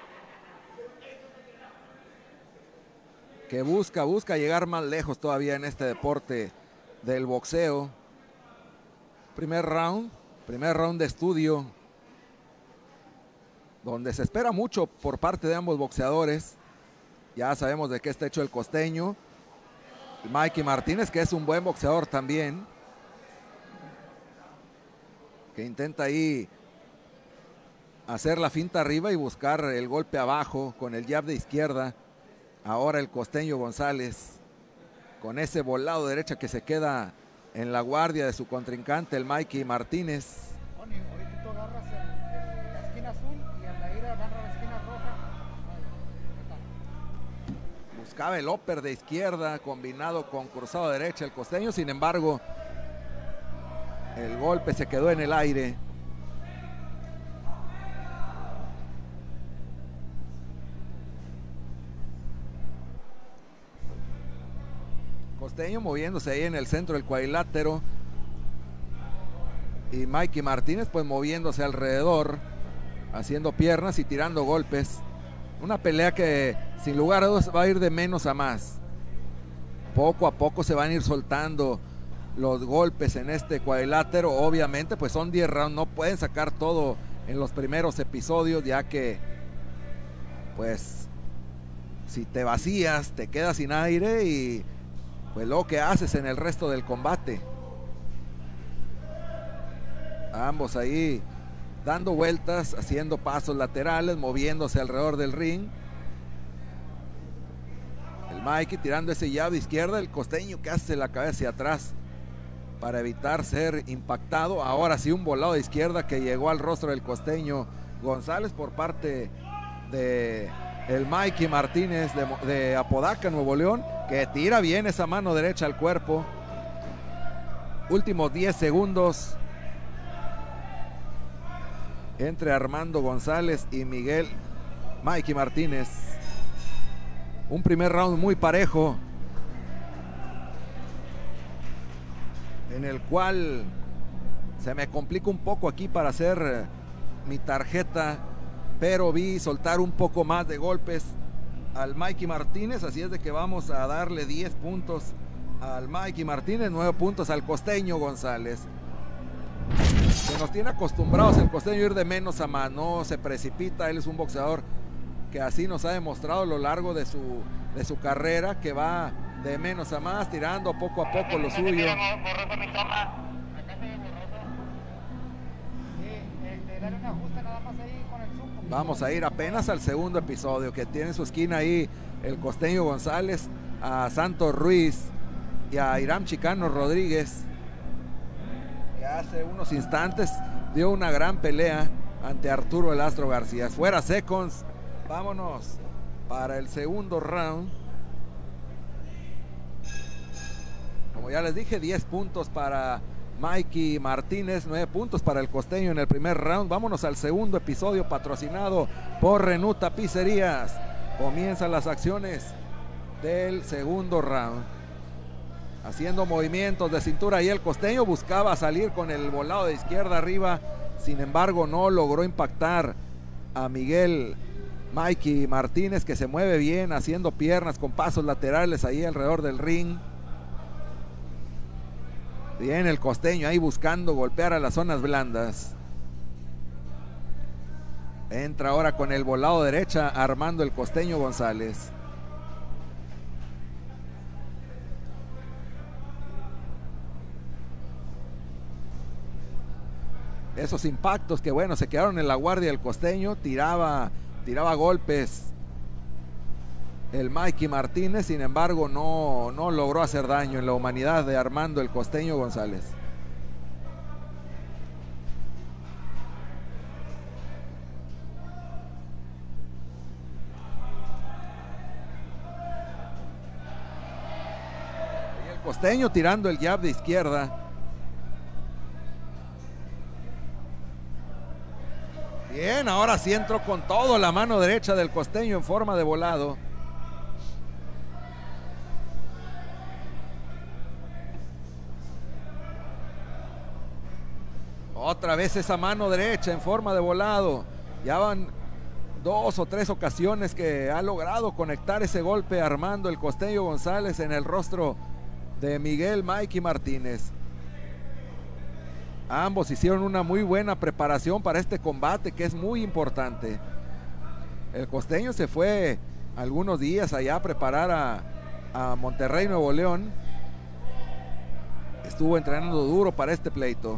que busca llegar más lejos todavía en este deporte del boxeo. Primer round de estudio, donde se espera mucho por parte de ambos boxeadores. Ya sabemos de qué está hecho el Costeño. Mikey Martínez, que es un buen boxeador también, que intenta ahí hacer la finta arriba y buscar el golpe abajo con el jab de izquierda. Ahora el Costeño González con ese volado de derecha que se queda en la guardia de su contrincante, el Mikey Martínez. Tony, ahorita tú agarras la esquina azul y al ir agarra la esquina roja. Buscaba el upper de izquierda combinado con cruzado de derecha el Costeño, sin embargo el golpe se quedó en el aire. Costeño moviéndose ahí en el centro del cuadrilátero y Mikey Martínez pues moviéndose alrededor, haciendo piernas y tirando golpes. Una pelea que sin lugar a dudas va a ir de menos a más. Poco a poco se van a ir soltando los golpes en este cuadrilátero. Obviamente pues son 10 rounds, no pueden sacar todo en los primeros episodios, ya que pues si te vacías te quedas sin aire y pues lo que haces en el resto del combate. Ambos ahí dando vueltas, haciendo pasos laterales, moviéndose alrededor del ring. El Mikey tirando ese jab de izquierda, el Costeño que hace la cabeza hacia atrás para evitar ser impactado. Ahora sí un volado de izquierda que llegó al rostro del Costeño González por parte de el Mikey Martínez de Apodaca, Nuevo León, que tira bien esa mano derecha al cuerpo. Últimos 10 segundos entre Armando González y Mikey Martínez. Un primer round muy parejo, en el cual se me complica un poco aquí para hacer mi tarjeta, pero vi soltar un poco más de golpes al Mikey Martínez, así es de que vamos a darle 10 puntos al Mikey Martínez, 9 puntos al Costeño González. Que nos tiene acostumbrados el Costeño a ir de menos a más, no se precipita. Él es un boxeador que así nos ha demostrado a lo largo de su carrera, que va de menos a más, tirando poco a poco lo suyo. Vamos a ir apenas al segundo episodio, que tiene su esquina ahí el Costeño González, a Santos Ruiz y a Iram Chicano Rodríguez, que hace unos instantes dio una gran pelea ante Arturo El Astro García. Fuera seconds, vámonos para el segundo round. Como ya les dije, 10 puntos para Mikey Martínez, 9 puntos para el Costeño en el primer round. Vámonos al segundo episodio, patrocinado por Renú Tapicerías. Comienzan las acciones del segundo round. Haciendo movimientos de cintura y el Costeño buscaba salir con el volado de izquierda arriba. Sin embargo, no logró impactar a Mikey Martínez, que se mueve bien haciendo piernas con pasos laterales ahí alrededor del ring. Bien el Costeño ahí buscando golpear a las zonas blandas. Entra ahora con el volado derecha Armando el Costeño González. Esos impactos que bueno, se quedaron en la guardia del Costeño, tiraba golpes el Mikey Martínez, sin embargo no logró hacer daño en la humanidad de Armando el Costeño González. Y el Costeño tirando el jab de izquierda. Bien, ahora sí entró con todo la mano derecha del Costeño en forma de volado. Otra vez esa mano derecha en forma de volado. Ya van 2 o 3 ocasiones que ha logrado conectar ese golpe Armando el Costeño González en el rostro de Miguel Mikey Martínez. Ambos hicieron una muy buena preparación para este combate, que es muy importante. El Costeño se fue algunos días allá a preparar a Monterrey, Nuevo León. Estuvo entrenando duro para este pleito.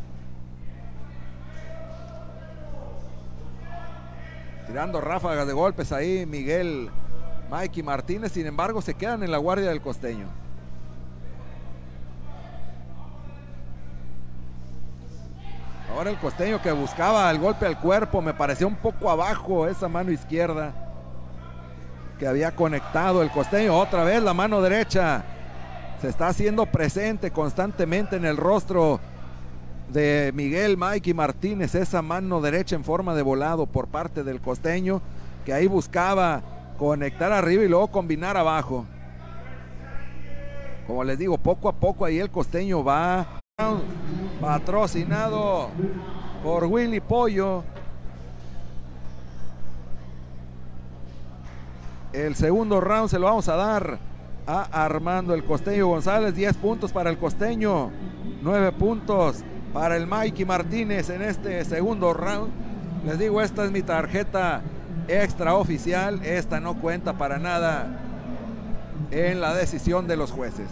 Tirando ráfagas de golpes ahí Miguel Mikey Martínez, sin embargo se quedan en la guardia del Costeño. Ahora el Costeño que buscaba el golpe al cuerpo, me pareció un poco abajo esa mano izquierda que había conectado el Costeño. Otra vez la mano derecha se está haciendo presente constantemente en el rostro de Miguel Mikey Martínez, esa mano derecha en forma de volado por parte del Costeño, que ahí buscaba conectar arriba y luego combinar abajo. Como les digo, poco a poco ahí el Costeño va. Patrocinado por Willy Pollo. El segundo round se lo vamos a dar a Armando el Costeño González. 10 puntos para el Costeño, 9 puntos para el Mikey Martínez en este segundo round. Les digo, esta es mi tarjeta extra oficial. Esta no cuenta para nada en la decisión de los jueces.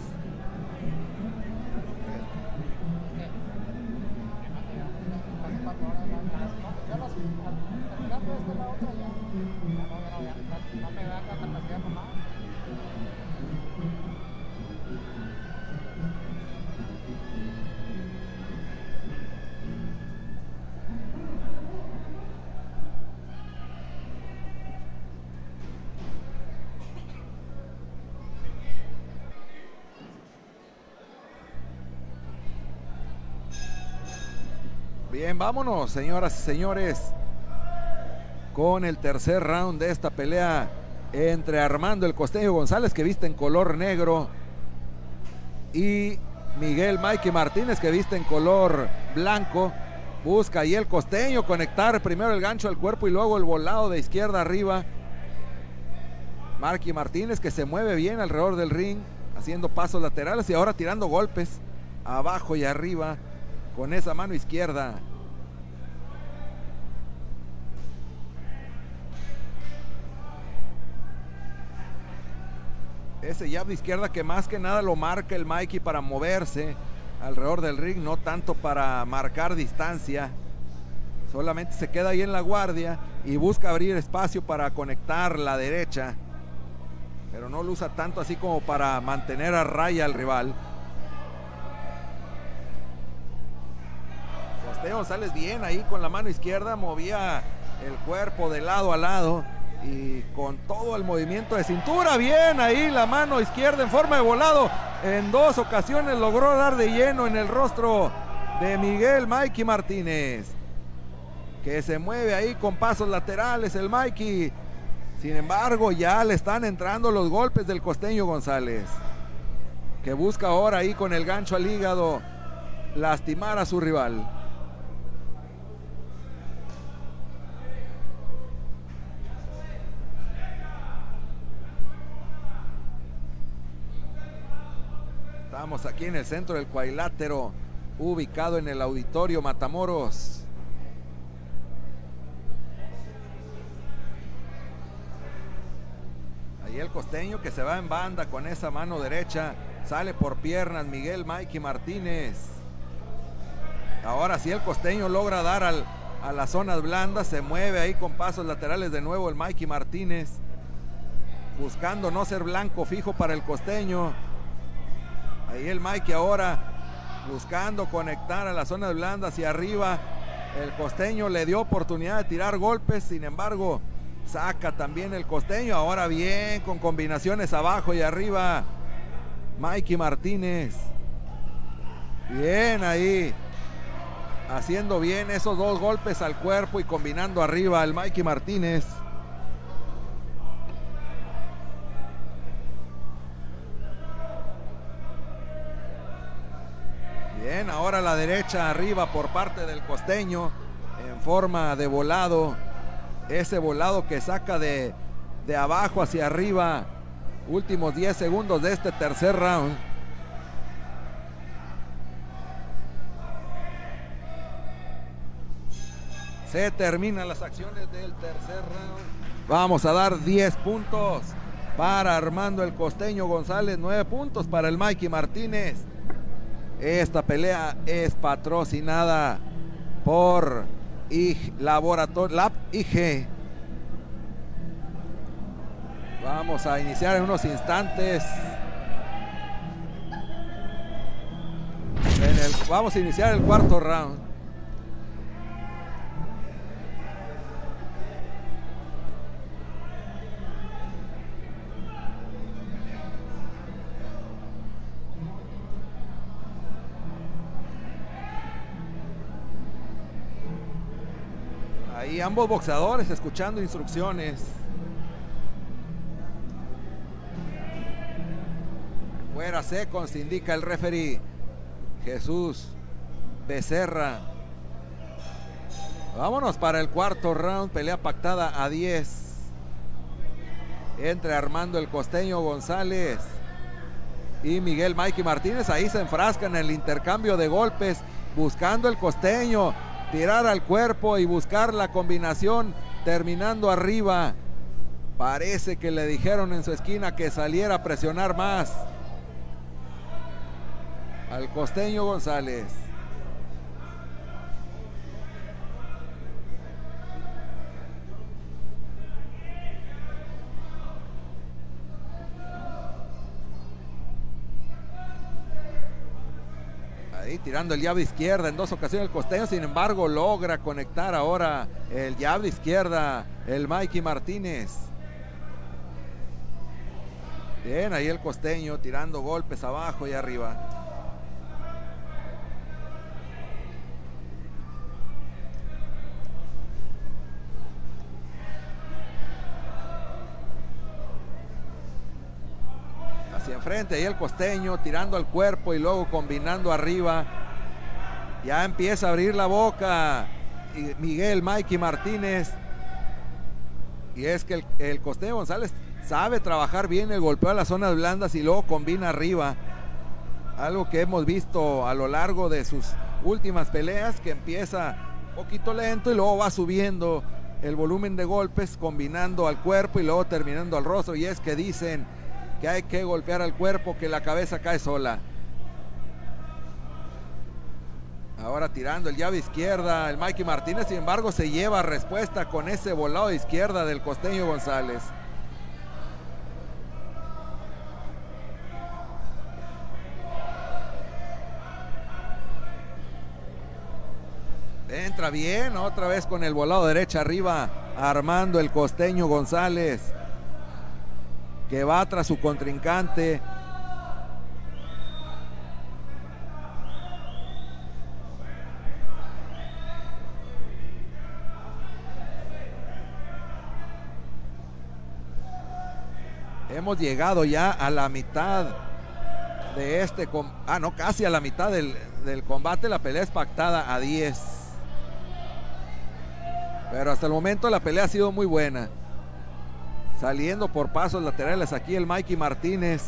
Bien, vámonos, señoras y señores, con el tercer round de esta pelea entre Armando el Costeño González, que viste en color negro, y Miguel Mikey Martínez, que viste en color blanco. Busca ahí el Costeño conectar primero el gancho al cuerpo y luego el volado de izquierda arriba. Mikey Martínez, que se mueve bien alrededor del ring, haciendo pasos laterales y ahora tirando golpes abajo y arriba con esa mano izquierda. Ese jab de izquierda que más que nada lo marca el Mikey para moverse alrededor del ring, no tanto para marcar distancia. Solamente se queda ahí en la guardia y busca abrir espacio para conectar la derecha, pero no lo usa tanto así como para mantener a raya al rival. Costeño González bien ahí con la mano izquierda, movía el cuerpo de lado a lado y con todo el movimiento de cintura, bien ahí la mano izquierda en forma de volado. En 2 ocasiones logró dar de lleno en el rostro de Miguel Mikey Martínez, que se mueve ahí con pasos laterales el Mikey. Sin embargo, ya le están entrando los golpes del Costeño González, que busca ahora ahí con el gancho al hígado lastimar a su rival. Estamos aquí en el centro del cuadrilátero, ubicado en el Auditorio Matamoros. el costeño que se va en banda con esa mano derecha. Sale por piernas Miguel Mikey Martínez. Ahora sí el costeño logra dar a las zonas blandas. Se mueve ahí con pasos laterales de nuevo el Mikey Martínez. Buscando no ser blanco fijo para el costeño. Ahí el Mikey ahora buscando conectar a las zonas blandas y arriba. El costeño le dio oportunidad de tirar golpes, sin embargo saca también el costeño. Ahora bien con combinaciones abajo y arriba Mikey Martínez. Bien ahí haciendo bien esos dos golpes al cuerpo y combinando arriba el Mikey Martínez. Bien, ahora la derecha arriba por parte del costeño en forma de volado. Ese volado que saca de abajo hacia arriba. Últimos 10 segundos de este tercer round. Se terminan las acciones del tercer round. Vamos a dar 10 puntos para Armando el Costeño González, 9 puntos para el Mikey Martínez. Esta pelea es patrocinada por Laboratorio Lab IG. Vamos a iniciar en unos instantes. Vamos a iniciar el cuarto round. Ahí ambos boxeadores escuchando instrucciones. Fuera seconds, indica el referee Jesús Becerra. Vámonos para el cuarto round, pelea pactada a 10 entre Armando el Costeño González y Miguel Mikey Martínez. Ahí se enfrascan en el intercambio de golpes, buscando el costeño tirar al cuerpo y buscar la combinación, terminando arriba. Parece que le dijeron en su esquina que saliera a presionar más al Costeño González. Ahí tirando el jab de izquierda en dos ocasiones el Costeño, sin embargo logra conectar ahora el jab de izquierda el Mikey Martínez. Bien, ahí el Costeño tirando golpes abajo y arriba. Hacia enfrente, ahí el Costeño tirando al cuerpo y luego combinando arriba. Ya empieza a abrir la boca y Miguel Mikey Martínez. Y es que el Costeño González sabe trabajar bien el golpeo a las zonas blandas y luego combina arriba. Algo que hemos visto a lo largo de sus últimas peleas, que empieza un poquito lento y luego va subiendo el volumen de golpes, combinando al cuerpo y luego terminando al rostro. Y es que dicen que hay que golpear al cuerpo, que la cabeza cae sola. Ahora tirando el llave izquierda el Mikey Martínez, sin embargo se lleva respuesta con ese volado de izquierda del Costeño González. Entra bien, otra vez con el volado derecha arriba, Armando el Costeño González, que va tras su contrincante. Hemos llegado ya a la mitad de este, casi a la mitad del combate. La pelea es pactada a 10. Pero hasta el momento la pelea ha sido muy buena. Saliendo por pasos laterales aquí el Mikey Martínez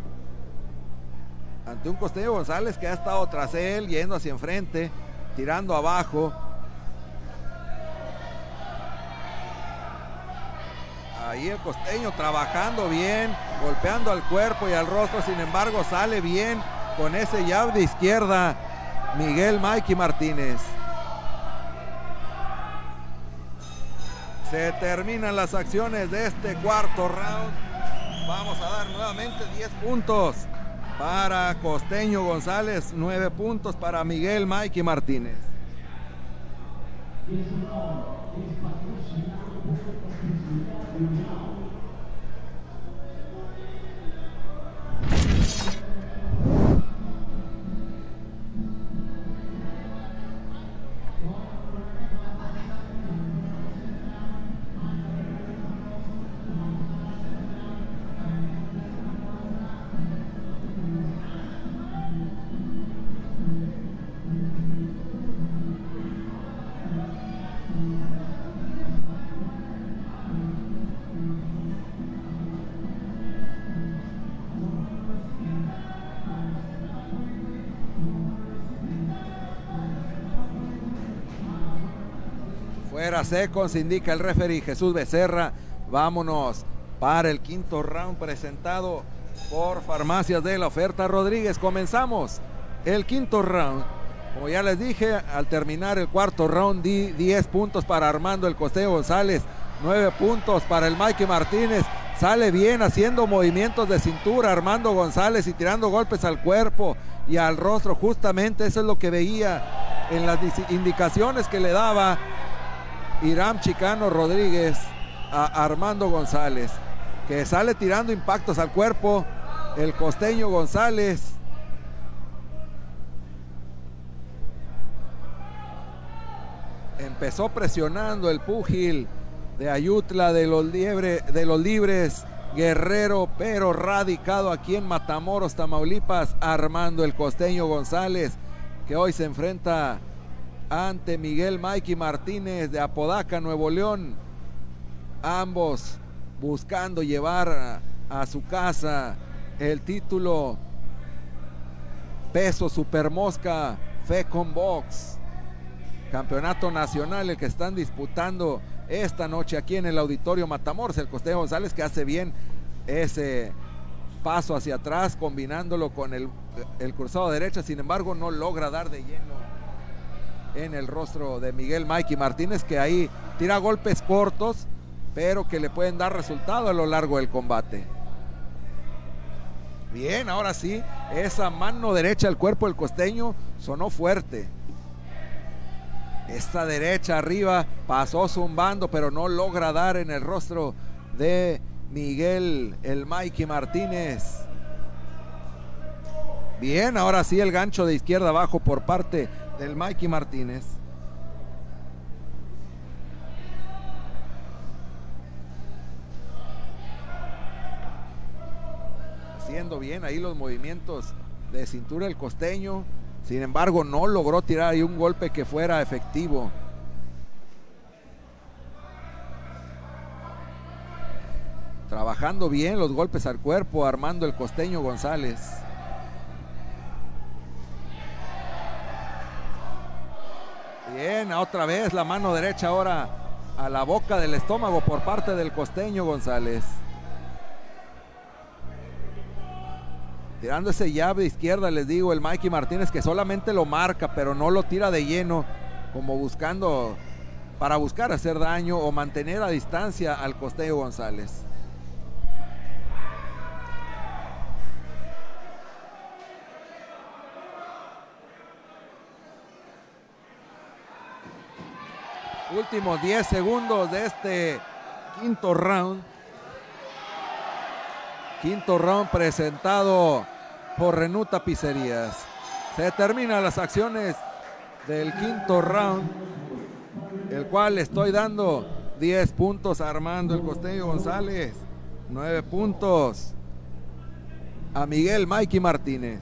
ante un Costeño González que ha estado tras él, yendo hacia enfrente, tirando abajo. Ahí el costeño trabajando bien, golpeando al cuerpo y al rostro, sin embargo sale bien con ese jab de izquierda Miguel Mikey Martínez. Se terminan las acciones de este cuarto round. Vamos a dar nuevamente 10 puntos para Costeño González, 9 puntos para Miguel Mikey Martínez. Fuera secos, indica el referee Jesús Becerra. Vámonos para el quinto round presentado por Farmacias de la Oferta Rodríguez. Comenzamos el quinto round. Como ya les dije, al terminar el cuarto round di 10 puntos para Armando el Costeño González, 9 puntos para el Mikey Martínez. Sale bien haciendo movimientos de cintura Armando González y tirando golpes al cuerpo y al rostro. Justamente eso es lo que veía en las indicaciones que le daba Hiram Chicano Rodríguez a Armando González, que sale tirando impactos al cuerpo. El Costeño González empezó presionando el púgil de Ayutla de los Libres, Guerrero, pero radicado aquí en Matamoros, Tamaulipas, Armando el Costeño González, que hoy se enfrenta ante Miguel Mikey Martínez de Apodaca, Nuevo León. Ambos buscando llevar a su casa el título peso supermosca FECON Box, campeonato nacional, el que están disputando esta noche aquí en el Auditorio Matamoros. El Costeño González, que hace bien ese paso hacia atrás combinándolo con el cruzado de derecha, sin embargo no logra dar de lleno en el rostro de Miguel Mikey Martínez, que ahí tira golpes cortos pero que le pueden dar resultado a lo largo del combate. Bien, ahora sí, esa mano derecha al cuerpo del costeño sonó fuerte. Esta derecha arriba pasó zumbando, pero no logra dar en el rostro de Miguel el Mikey Martínez. Bien, ahora sí el gancho de izquierda abajo por parte del Mikey Martínez. Haciendo bien ahí los movimientos de cintura el costeño. Sin embargo, no logró tirar ahí un golpe que fuera efectivo. Trabajando bien los golpes al cuerpo, Armando el Costeño González. Bien, otra vez la mano derecha ahora a la boca del estómago por parte del Costeño González. Tirando ese jab de izquierda, les digo, el Mikey Martínez, que solamente lo marca, pero no lo tira de lleno, como buscando, para buscar hacer daño o mantener a distancia al Costeño González. Últimos 10 segundos de este quinto round. Quinto round presentado por Renú Tapicerías. Se terminan las acciones del quinto round, el cual le estoy dando 10 puntos a Armando el Costeño González, 9 puntos a Miguel Mikey Martínez.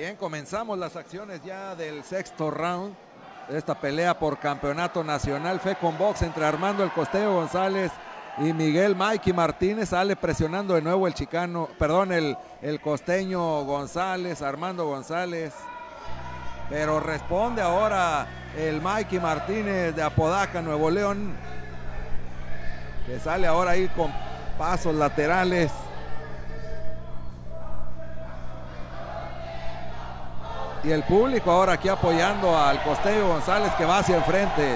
Bien, comenzamos las acciones ya del sexto round de esta pelea por campeonato nacional FECON Box entre Armando el Costeño González y Miguel Mikey Martínez. Sale presionando de nuevo el chicano, perdón, el costeño González, Armando González. Pero responde ahora el Mikey Martínez de Apodaca, Nuevo León, que sale ahora ahí con pasos laterales. Y el público ahora aquí apoyando al Costeño González, que va hacia enfrente.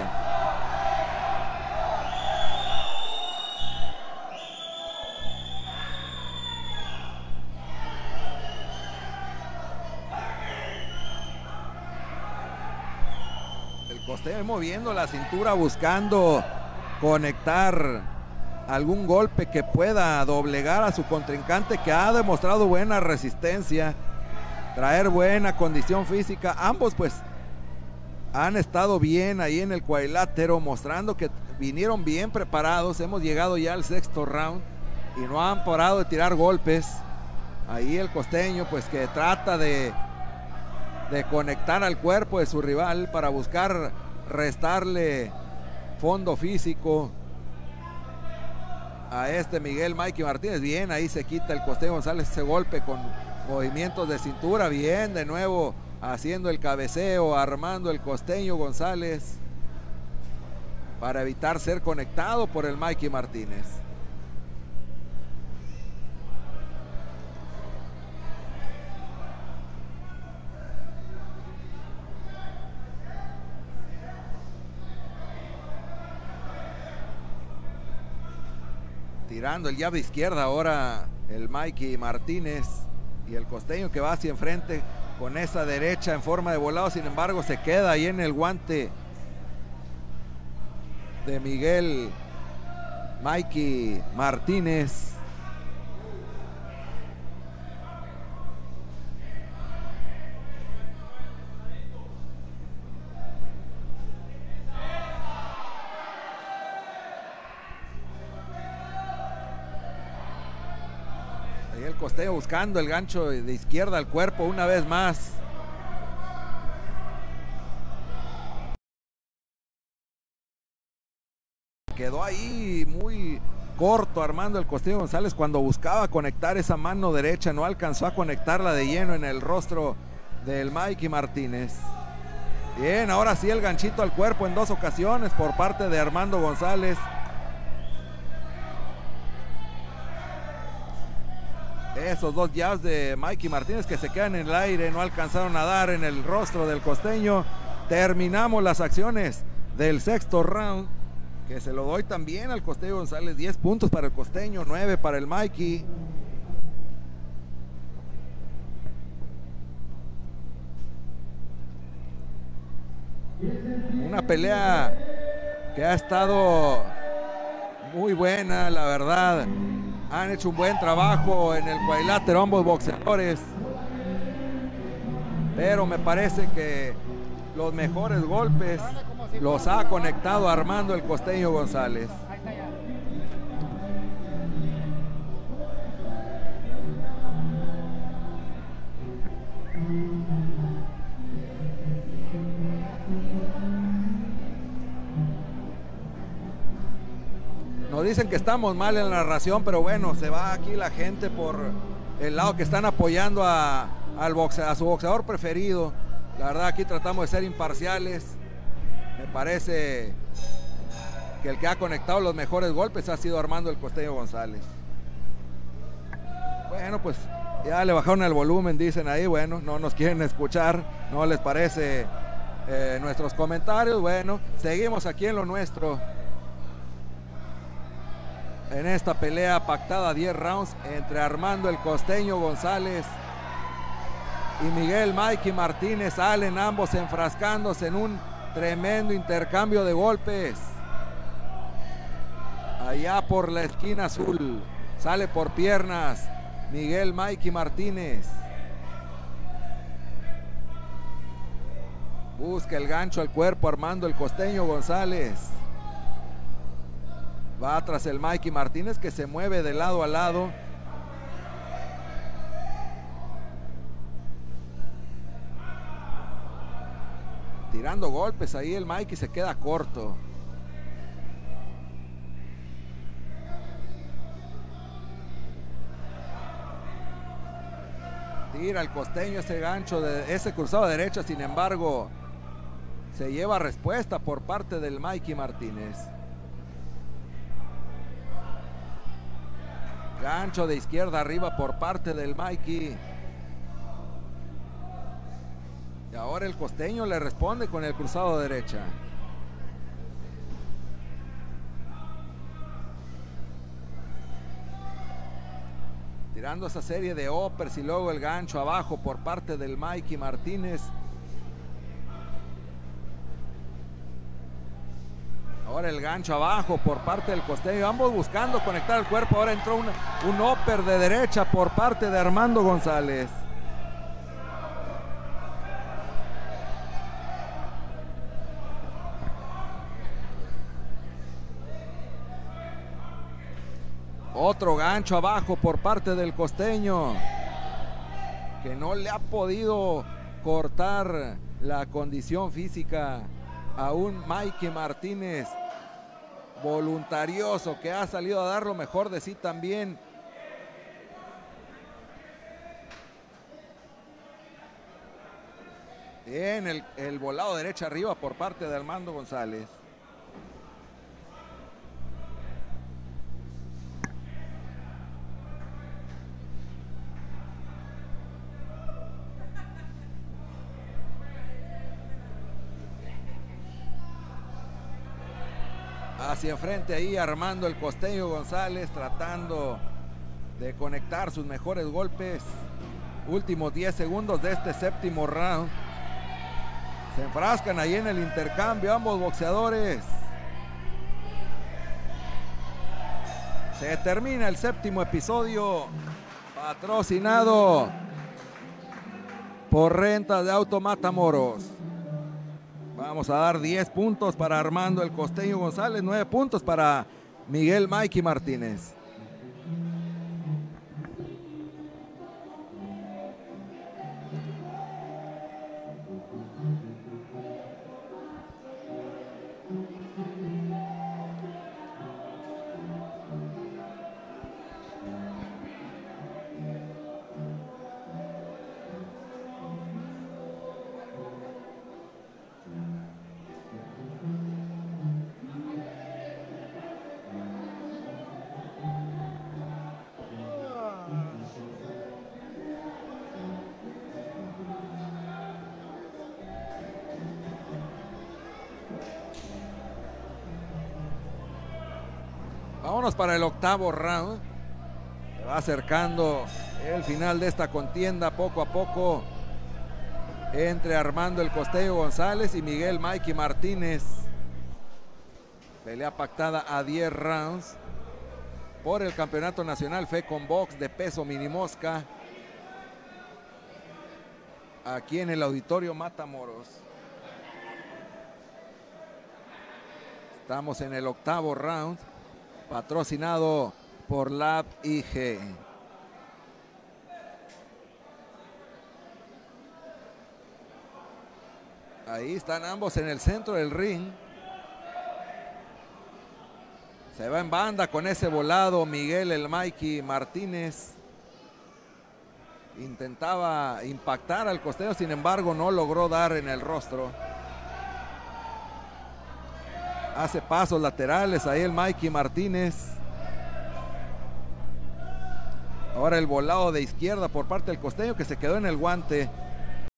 El Costeño moviendo la cintura, buscando conectar algún golpe que pueda doblegar a su contrincante, que ha demostrado buena resistencia, traer buena condición física. Ambos pues han estado bien ahí en el cuadrilátero, mostrando que vinieron bien preparados. Hemos llegado ya al sexto round y no han parado de tirar golpes. Ahí el costeño pues que trata de conectar al cuerpo de su rival para buscar restarle fondo físico a este Miguel Mikey Martínez. Bien, ahí se quita el Costeño González ese golpe con movimientos de cintura. Bien, de nuevo haciendo el cabeceo, Armando el Costeño González para evitar ser conectado por el Mikey Martínez. Tirando el jab de izquierda ahora el Mikey Martínez, y el costeño que va hacia enfrente con esa derecha en forma de volado. Sin embargo, se queda ahí en el guante de Miguel Mikey Martínez. El costeño buscando el gancho de izquierda al cuerpo una vez más. Quedó ahí muy corto Armando el Costeño González cuando buscaba conectar esa mano derecha. No alcanzó a conectarla de lleno en el rostro del Mikey Martínez. Bien, ahora sí el ganchito al cuerpo en dos ocasiones por parte de Armando González. Esos dos jabs de Mikey Martínez que se quedan en el aire, no alcanzaron a dar en el rostro del costeño. Terminamos las acciones del sexto round, que se lo doy también al Costeño González. 10 puntos para el costeño, 9 para el Mikey. Una pelea que ha estado muy buena, la verdad. Han hecho un buen trabajo en el cuadrilátero ambos boxeadores, pero me parece que los mejores golpes los ha conectado Armando el Costeño González. Nos dicen que estamos mal en la narración, pero bueno, se va aquí la gente por el lado que están apoyando a su boxeador preferido. La verdad, aquí tratamos de ser imparciales. Me parece que el que ha conectado los mejores golpes ha sido Armando el Costeño González. Bueno, pues ya le bajaron el volumen, dicen ahí. Bueno, no nos quieren escuchar, no les parece nuestros comentarios. Bueno, seguimos aquí en lo nuestro, en esta pelea pactada 10 rounds entre Armando el Costeño González y Miguel Mikey Martínez. Salen ambos enfrascándose en un tremendo intercambio de golpes. Allá por la esquina azul sale por piernas Miguel Mikey Martínez. Busca el gancho al cuerpo Armando el Costeño González. Va tras el Mikey Martínez, que se mueve de lado a lado. tirando golpes ahí el Mikey, se queda corto. Tira el costeño ese gancho, de ese cruzado de derecha, sin embargo se lleva respuesta por parte del Mikey Martínez. Gancho de izquierda arriba por parte del Mikey. Y ahora el costeño le responde con el cruzado de derecha. Tirando esa serie de uppers y luego el gancho abajo por parte del Mikey Martínez. Ahora el gancho abajo por parte del costeño. Ambos buscando conectar el cuerpo. Ahora entró un upper de derecha por parte de Armando González. Otro gancho abajo por parte del costeño, que no le ha podido cortar la condición física a un Mikey Martínez voluntarioso, que ha salido a dar lo mejor de sí también. Bien, el volado derecha arriba por parte de Armando González. Hacia enfrente ahí Armando el costeño González, tratando de conectar sus mejores golpes. Últimos 10 segundos de este séptimo round. Se enfrascan ahí en el intercambio ambos boxeadores. Se termina el séptimo episodio, patrocinado por Rentas de Auto Matamoros. Vamos a dar 10 puntos para Armando el costeño González, 9 puntos para Miguel Mikey Martínez. Vámonos para el octavo round. Se va acercando el final de esta contienda poco a poco entre Armando el costeño González y Miguel Mikey Martínez. Pelea pactada a 10 rounds por el campeonato nacional FECON Box de peso minimosca, aquí en el Auditorio Matamoros. Estamos en el octavo round, patrocinado por Lab IG. Ahí están ambos en el centro del ring. Se va en banda con ese volado Miguel el Mikey Martínez. Intentaba impactar al costeño, sin embargo no logró dar en el rostro. Hace pasos laterales ahí el Mikey Martínez. Ahora el volado de izquierda por parte del costeño, que se quedó en el guante.